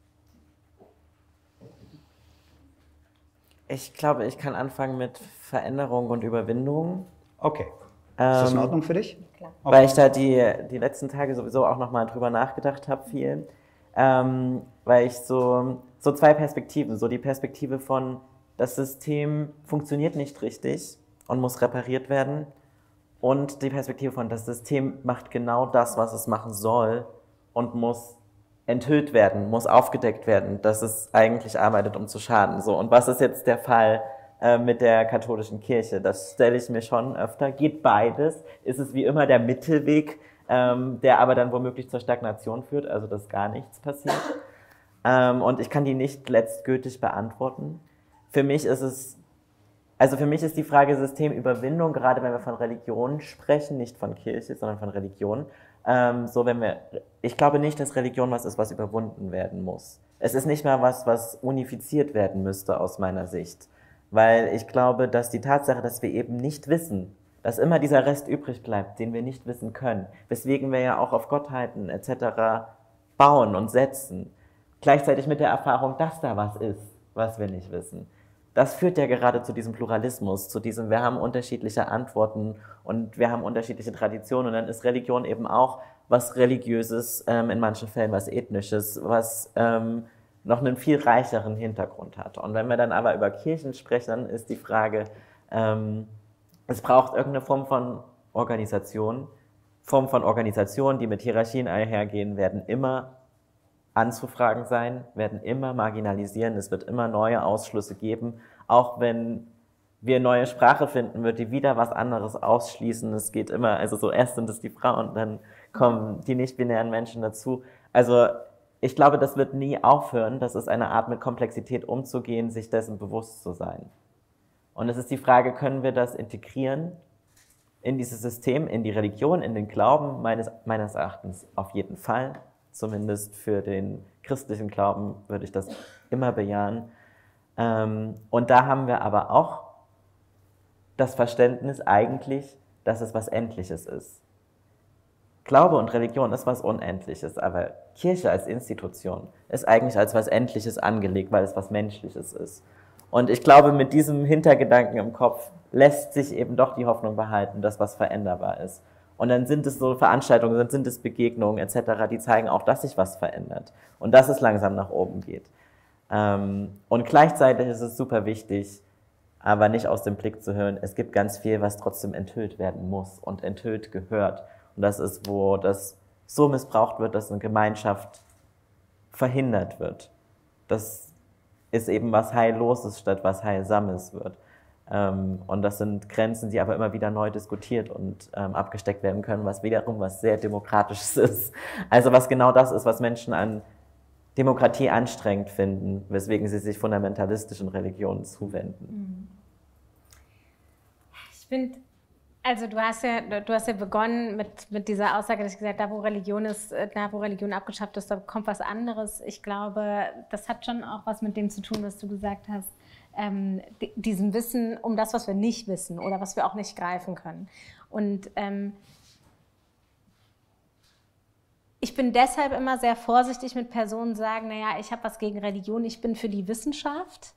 Ich glaube, ich kann anfangen mit Veränderung und Überwindung. Okay. Ist das in Ordnung für dich? Klar. Okay. Weil ich da die letzten Tage sowieso auch nochmal drüber nachgedacht habe, viel. Weil ich so 2 Perspektiven, so die Perspektive von, das System funktioniert nicht richtig und muss repariert werden, und die Perspektive von, das System macht genau das, was es machen soll und muss enthüllt werden, muss aufgedeckt werden, dass es eigentlich arbeitet, um zu schaden. So, und was ist jetzt der Fall mit der katholischen Kirche? Das stelle ich mir schon öfter. Geht beides? Ist es wie immer der Mittelweg, der aber dann womöglich zur Stagnation führt, also dass gar nichts passiert? Und ich kann die nicht letztgültig beantworten. Für mich ist die Frage Systemüberwindung, gerade wenn wir von Religion sprechen, nicht von Kirche, sondern von Religion. Ich glaube nicht, dass Religion was ist, was überwunden werden muss. Es ist nicht mal was unifiziert werden müsste aus meiner Sicht. Weil ich glaube, dass die Tatsache, dass wir eben nicht wissen, dass immer dieser Rest übrig bleibt, den wir nicht wissen können, weswegen wir ja auch auf Gottheiten etc. bauen und setzen, gleichzeitig mit der Erfahrung, dass da was ist, was wir nicht wissen. Das führt ja gerade zu diesem Pluralismus, zu diesem, wir haben unterschiedliche Antworten und wir haben unterschiedliche Traditionen, und dann ist Religion eben auch was Religiöses, in manchen Fällen was Ethnisches, was noch einen viel reicheren Hintergrund hat. Und wenn wir dann aber über Kirchen sprechen, dann ist die Frage, es braucht irgendeine Form von Organisation. Die mit Hierarchien einhergehen, werden immer anzufragen sein, werden immer marginalisieren, es wird immer neue Ausschlüsse geben, auch wenn wir neue Sprache finden, wird die wieder was anderes ausschließen. Es geht immer, also so erst sind es die Frauen, dann kommen die nicht-binären Menschen dazu. Also ich glaube, das wird nie aufhören. Das ist eine Art, mit Komplexität umzugehen, sich dessen bewusst zu sein. Und es ist die Frage, können wir das integrieren in dieses System, in die Religion, in den Glauben? Meines Erachtens auf jeden Fall. Zumindest für den christlichen Glauben würde ich das immer bejahen. Und da haben wir aber auch das Verständnis eigentlich, dass es was Endliches ist. Glaube und Religion ist was Unendliches, aber Kirche als Institution ist eigentlich als was Endliches angelegt, weil es was Menschliches ist. Und ich glaube, mit diesem Hintergedanken im Kopf lässt sich eben doch die Hoffnung behalten, dass was veränderbar ist. Und dann sind es so Veranstaltungen, dann sind es Begegnungen etc., die zeigen auch, dass sich was verändert und dass es langsam nach oben geht. Und gleichzeitig ist es super wichtig, aber nicht aus dem Blick zu hören, es gibt ganz viel, was trotzdem enthüllt werden muss und enthüllt gehört. Und das ist, wo das so missbraucht wird, dass eine Gemeinschaft verhindert wird. Dass ist eben was Heilloses statt was Heilsames wird. Und das sind Grenzen, die aber immer wieder neu diskutiert und abgesteckt werden können, was wiederum was sehr Demokratisches ist. Also was genau das ist, was Menschen an Demokratie anstrengend finden, weswegen sie sich fundamentalistischen Religionen zuwenden. Ich finde, also du hast ja begonnen mit dieser Aussage, dass ich gesagt habe, da wo Religion abgeschafft ist, da kommt was anderes. Ich glaube, das hat schon auch was mit dem zu tun, was du gesagt hast. Diesem Wissen um das, was wir nicht wissen oder was wir auch nicht greifen können. Und ich bin deshalb immer sehr vorsichtig mit Personen, die sagen, naja, ich habe was gegen Religion, ich bin für die Wissenschaft,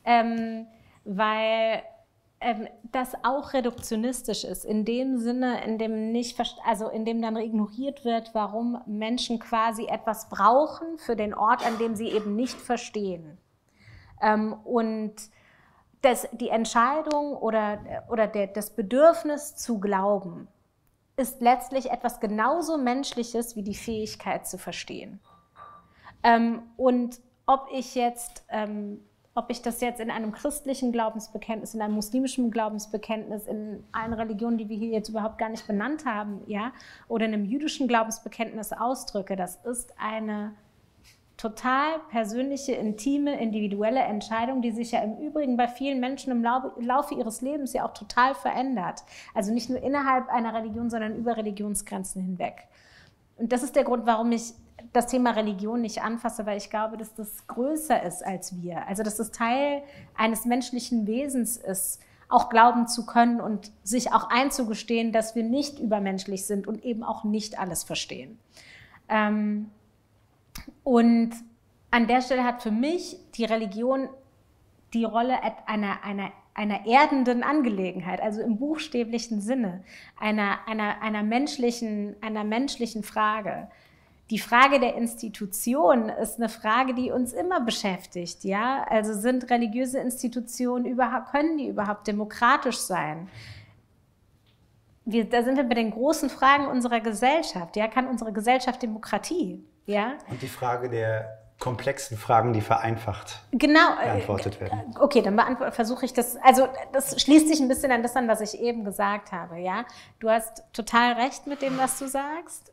weil das auch reduktionistisch ist, in dem Sinne, in dem dann ignoriert wird, warum Menschen quasi etwas brauchen für den Ort, an dem sie eben nicht verstehen. Und die Entscheidung oder das Bedürfnis zu glauben ist letztlich etwas genauso Menschliches wie die Fähigkeit zu verstehen. Und ob ich das jetzt in einem christlichen Glaubensbekenntnis, in einem muslimischen Glaubensbekenntnis, in allen Religionen, die wir hier jetzt überhaupt gar nicht benannt haben, ja, oder in einem jüdischen Glaubensbekenntnis ausdrücke, das ist eine total persönliche, intime, individuelle Entscheidung, die sich ja im Übrigen bei vielen Menschen im Laufe ihres Lebens ja auch total verändert. Also nicht nur innerhalb einer Religion, sondern über Religionsgrenzen hinweg. Und das ist der Grund, warum ich das Thema Religion nicht anfasse, weil ich glaube, dass das größer ist als wir. Also dass es Teil eines menschlichen Wesens ist, auch glauben zu können und sich auch einzugestehen, dass wir nicht übermenschlich sind und eben auch nicht alles verstehen. Und an der Stelle hat für mich die Religion die Rolle einer erdenden Angelegenheit, also im buchstäblichen Sinne, einer menschlichen Frage. Die Frage der Institution ist eine Frage, die uns immer beschäftigt. Ja? Also sind religiöse Institutionen können die überhaupt demokratisch sein? Da sind wir bei den großen Fragen unserer Gesellschaft. Ja? Kann unsere Gesellschaft Demokratie? Ja? Und die Frage der komplexen Fragen, die vereinfacht beantwortet werden. Okay, dann versuche ich das. Also das schließt sich ein bisschen an das an, was ich eben gesagt habe. Ja? Du hast total recht mit dem, was du sagst.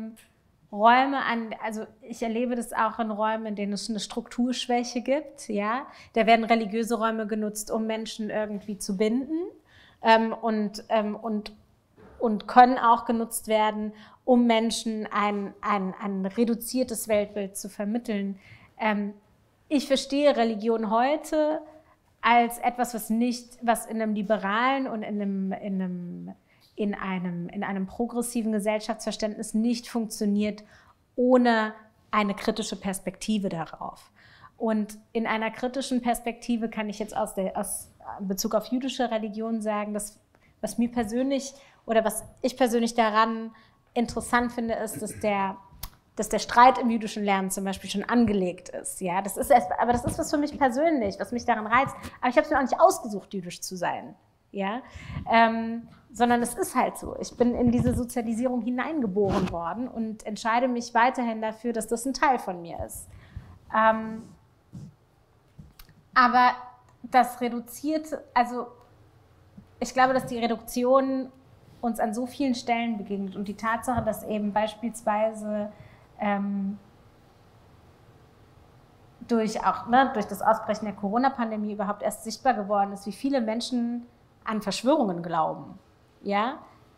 Also ich erlebe das auch in Räumen, in denen es eine Strukturschwäche gibt. Ja? Da werden religiöse Räume genutzt, um Menschen irgendwie zu binden und können auch genutzt werden, um Menschen ein reduziertes Weltbild zu vermitteln. Ich verstehe Religion heute als etwas, was in einem liberalen und in einem progressiven Gesellschaftsverständnis nicht funktioniert, ohne eine kritische Perspektive darauf. Und in einer kritischen Perspektive kann ich jetzt aus Bezug auf jüdische Religion sagen, dass was ich persönlich daran interessant finde, ist, dass der Streit im jüdischen Lernen zum Beispiel schon angelegt ist. Ja? Aber das ist was für mich persönlich, was mich daran reizt. Aber ich habe es mir auch nicht ausgesucht, jüdisch zu sein. Ja? Sondern es ist halt so. Ich bin in diese Sozialisierung hineingeboren worden und entscheide mich weiterhin dafür, dass das ein Teil von mir ist. Aber das ich glaube, dass die Reduktion uns an so vielen Stellen begegnet und die Tatsache, dass eben beispielsweise durch das Ausbrechen der Corona-Pandemie überhaupt erst sichtbar geworden ist, wie viele Menschen an Verschwörungen glauben, ja,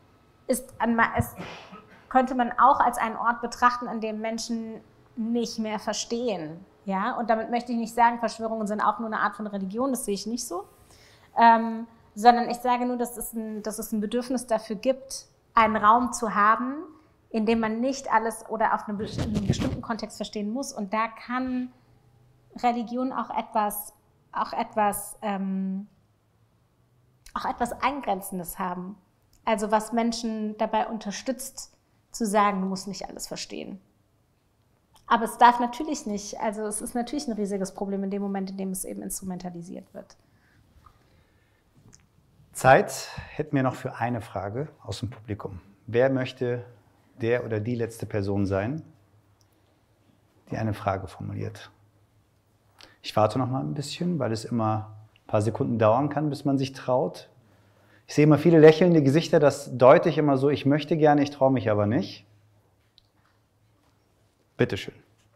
könnte man auch als einen Ort betrachten, an dem Menschen nicht mehr verstehen, ja, und damit möchte ich nicht sagen, Verschwörungen sind auch nur eine Art von Religion, das sehe ich nicht so, sondern ich sage nur, dass es ein Bedürfnis dafür gibt, einen Raum zu haben, in dem man nicht alles oder auf einem bestimmten Kontext verstehen muss. Und da kann Religion auch etwas Eingrenzendes haben. Also was Menschen dabei unterstützt, zu sagen, du musst nicht alles verstehen. Aber es darf natürlich nicht, also es ist natürlich ein riesiges Problem in dem Moment, in dem es eben instrumentalisiert wird. Zeit hätten wir noch für eine Frage aus dem Publikum. Wer möchte der oder die letzte Person sein, die eine Frage formuliert? Ich warte noch mal ein bisschen, weil es immer ein paar Sekunden dauern kann, bis man sich traut. Ich sehe immer viele lächelnde Gesichter, das deute ich immer so, ich möchte gerne, ich traue mich aber nicht. Bitteschön.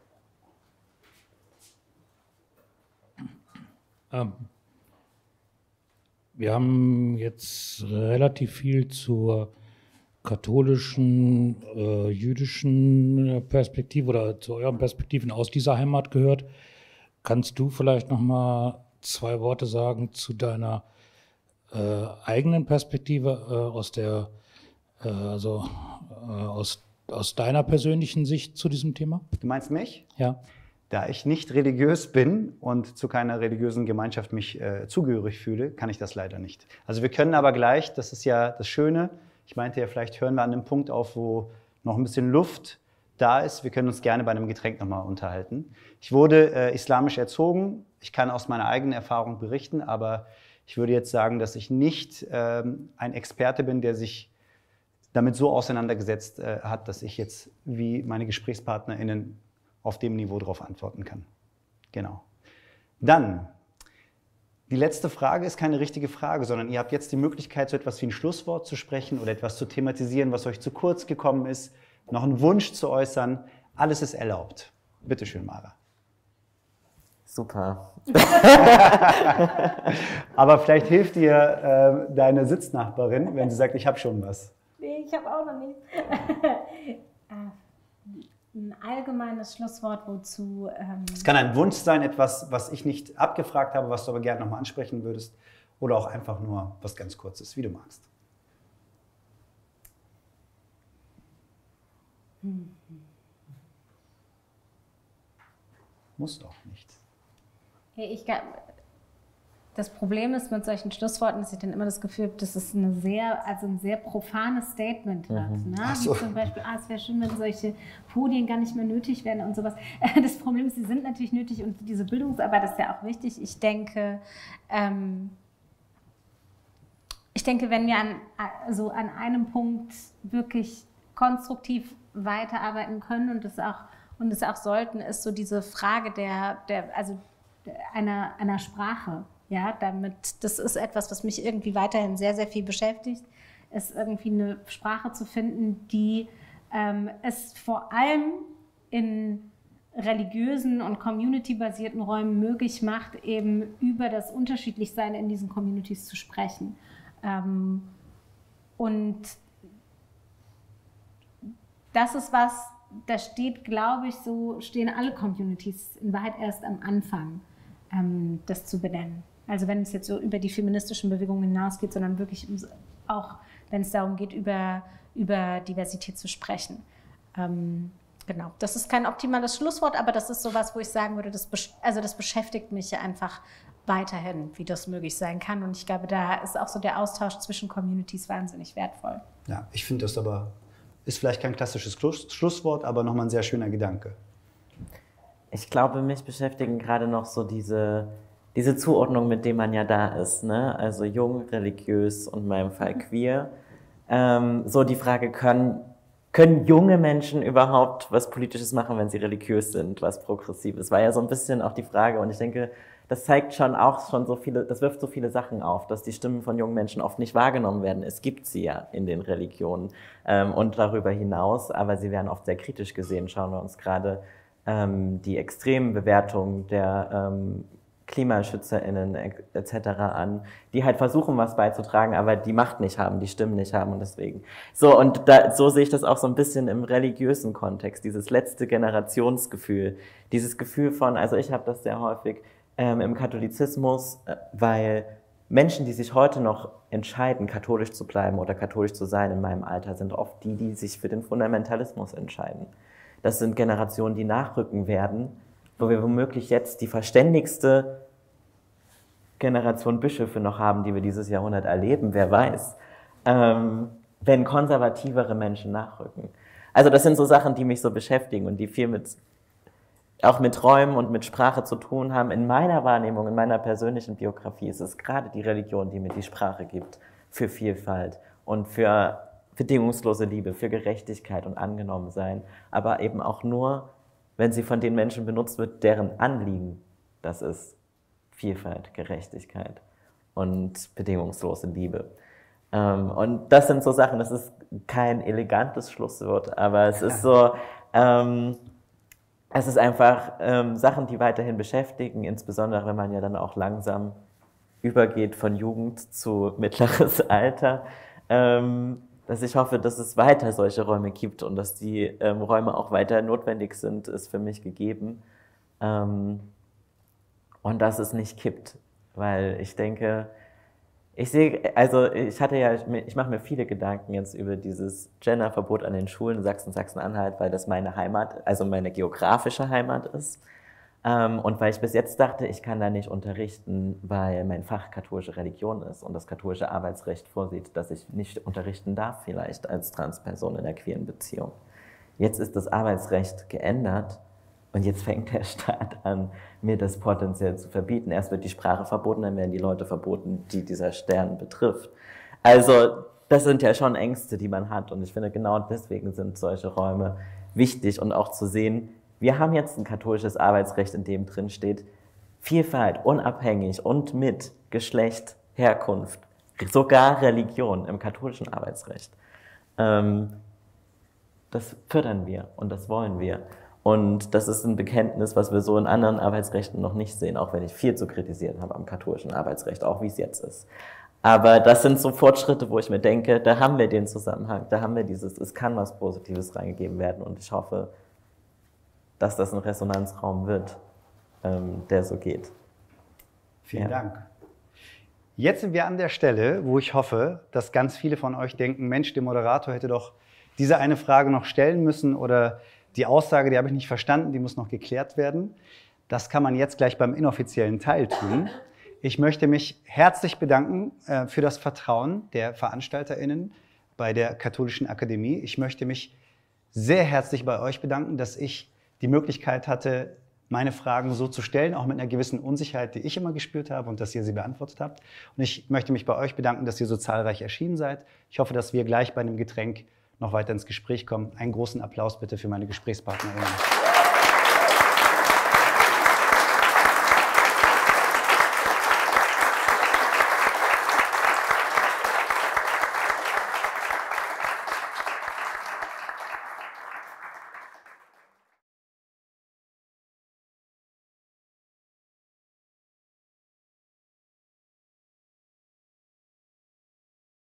Wir haben jetzt relativ viel zur katholischen, jüdischen Perspektive oder zu euren Perspektiven aus dieser Heimat gehört. Kannst du vielleicht noch mal 2 Worte sagen zu deiner eigenen Perspektive aus der, aus deiner persönlichen Sicht zu diesem Thema? Du meinst mich? Ja. Da ich nicht religiös bin und zu keiner religiösen Gemeinschaft mich zugehörig fühle, kann ich das leider nicht. Also wir können aber gleich, das ist ja das Schöne, ich meinte ja, vielleicht hören wir an dem Punkt auf, wo noch ein bisschen Luft da ist. Wir können uns gerne bei einem Getränk nochmal unterhalten. Ich wurde islamisch erzogen. Ich kann aus meiner eigenen Erfahrung berichten, aber ich würde jetzt sagen, dass ich nicht ein Experte bin, der sich damit so auseinandergesetzt hat, dass ich jetzt wie meine GesprächspartnerInnen auf dem Niveau darauf antworten kann. Genau. Dann, die letzte Frage ist keine richtige Frage, sondern ihr habt jetzt die Möglichkeit, so etwas wie ein Schlusswort zu sprechen oder etwas zu thematisieren, was euch zu kurz gekommen ist, noch einen Wunsch zu äußern. Alles ist erlaubt. Bitte schön, Mara. Super. Aber vielleicht hilft dir deine Sitznachbarin, wenn sie sagt, ich habe schon was. Nee, ich habe auch noch nichts. Ein allgemeines Schlusswort, wozu... Es kann ein Wunsch sein, etwas, was ich nicht abgefragt habe, was du aber gerne nochmal ansprechen würdest. Oder auch einfach nur was ganz Kurzes, wie du magst. Muss doch nicht. Das Problem ist mit solchen Schlussworten, dass ich dann immer das Gefühl habe, dass es ein sehr profanes Statement wird. Ne? So. Wie zum Beispiel, es wäre schön, wenn solche Podien gar nicht mehr nötig wären und sowas. Das Problem ist, sie sind natürlich nötig und diese Bildungsarbeit ist ja auch wichtig. Ich denke, wenn wir an einem Punkt wirklich konstruktiv weiterarbeiten können und es auch sollten, ist so diese Frage einer Sprache. Ja, das ist etwas, was mich irgendwie weiterhin sehr, sehr viel beschäftigt, ist irgendwie eine Sprache zu finden, die es vor allem in religiösen und community-basierten Räumen möglich macht, eben über das Unterschiedlichsein in diesen Communities zu sprechen. Und das ist was, da steht, glaube ich, so stehen alle Communities in Wahrheit erst am Anfang, das zu benennen. Also wenn es jetzt so über die feministischen Bewegungen hinausgeht, sondern wirklich auch, wenn es darum geht, über Diversität zu sprechen. Genau, das ist kein optimales Schlusswort, aber das ist sowas, wo ich sagen würde, das beschäftigt mich einfach weiterhin, wie das möglich sein kann. Und ich glaube, da ist auch so der Austausch zwischen Communities wahnsinnig wertvoll. Ja, ich finde das aber, ist vielleicht kein klassisches Schlusswort, aber nochmal ein sehr schöner Gedanke. Ich glaube, mich beschäftigen gerade noch so diese Zuordnung, mit dem man ja da ist, ne? Also jung, religiös und in meinem Fall queer. So die Frage, können junge Menschen überhaupt was Politisches machen, wenn sie religiös sind, was Progressives? War ja so ein bisschen auch die Frage und ich denke, das zeigt schon so viele, das wirft so viele Sachen auf, dass die Stimmen von jungen Menschen oft nicht wahrgenommen werden. Es gibt sie ja in den Religionen und darüber hinaus, aber sie werden oft sehr kritisch gesehen. Schauen wir uns gerade die extremen Bewertungen der KlimaschützerInnen etc. an, die halt versuchen, was beizutragen, aber die Macht nicht haben, die Stimmen nicht haben und deswegen. So, und so sehe ich das auch so ein bisschen im religiösen Kontext, dieses letzte Generationsgefühl, dieses Gefühl von, also ich habe das sehr häufig im Katholizismus, weil Menschen, die sich heute noch entscheiden, katholisch zu bleiben oder katholisch zu sein in meinem Alter, sind oft die sich für den Fundamentalismus entscheiden. Das sind Generationen, die nachrücken werden, wo wir womöglich jetzt die verständigste Generation Bischöfe noch haben, die wir dieses Jahrhundert erleben, wer weiß, wenn konservativere Menschen nachrücken. Also das sind so Sachen, die mich so beschäftigen und die viel auch mit Räumen und mit Sprache zu tun haben. In meiner Wahrnehmung, in meiner persönlichen Biografie ist es gerade die Religion, die mir die Sprache gibt für Vielfalt und für bedingungslose Liebe, für Gerechtigkeit und Angenommensein, aber eben auch nur, wenn sie von den Menschen benutzt wird, deren Anliegen Das ist Vielfalt, Gerechtigkeit und bedingungslose Liebe. Und das sind so Sachen, das ist kein elegantes Schlusswort, aber es ist so, es ist einfach Sachen, die weiterhin beschäftigen, insbesondere wenn man ja dann auch langsam übergeht von Jugend zu mittleres Alter, dass ich hoffe, dass es weiter solche Räume gibt und dass die Räume auch weiter notwendig sind, ist für mich gegeben. Und dass es nicht kippt, weil ich denke, ich mache mir viele Gedanken jetzt über dieses Genderverbot an den Schulen in Sachsen-Anhalt, weil das meine Heimat, also meine geografische Heimat ist. Und weil ich bis jetzt dachte, ich kann da nicht unterrichten, weil mein Fach katholische Religion ist und das katholische Arbeitsrecht vorsieht, dass ich nicht unterrichten darf vielleicht als Transperson in der queeren Beziehung. Jetzt ist das Arbeitsrecht geändert und jetzt fängt der Staat an, mir das potenziell zu verbieten. Erst wird die Sprache verboten, dann werden die Leute verboten, die dieser Stern betrifft. Also das sind ja schon Ängste, die man hat und ich finde, genau deswegen sind solche Räume wichtig und auch zu sehen, wir haben jetzt ein katholisches Arbeitsrecht, in dem drin steht, Vielfalt, unabhängig und mit Geschlecht, Herkunft, sogar Religion im katholischen Arbeitsrecht. Das fördern wir und das wollen wir. Und das ist ein Bekenntnis, was wir so in anderen Arbeitsrechten noch nicht sehen, auch wenn ich viel zu kritisieren habe am katholischen Arbeitsrecht, auch wie es jetzt ist. Aber das sind so Fortschritte, wo ich mir denke, da haben wir den Zusammenhang, da haben wir es kann was Positives reingegeben werden und ich hoffe, dass das ein Resonanzraum wird, der so geht. Vielen Dank. Jetzt sind wir an der Stelle, wo ich hoffe, dass ganz viele von euch denken, Mensch, der Moderator hätte doch diese eine Frage noch stellen müssen oder die Aussage, die habe ich nicht verstanden, die muss noch geklärt werden. Das kann man jetzt gleich beim inoffiziellen Teil tun. Ich möchte mich herzlich bedanken für das Vertrauen der VeranstalterInnen bei der Katholischen Akademie. Ich möchte mich sehr herzlich bei euch bedanken, dass ich die Möglichkeit hatte, meine Fragen so zu stellen, auch mit einer gewissen Unsicherheit, die ich immer gespürt habe und dass ihr sie beantwortet habt. Und ich möchte mich bei euch bedanken, dass ihr so zahlreich erschienen seid. Ich hoffe, dass wir gleich bei einem Getränk noch weiter ins Gespräch kommen. Einen großen Applaus bitte für meine GesprächspartnerInnen.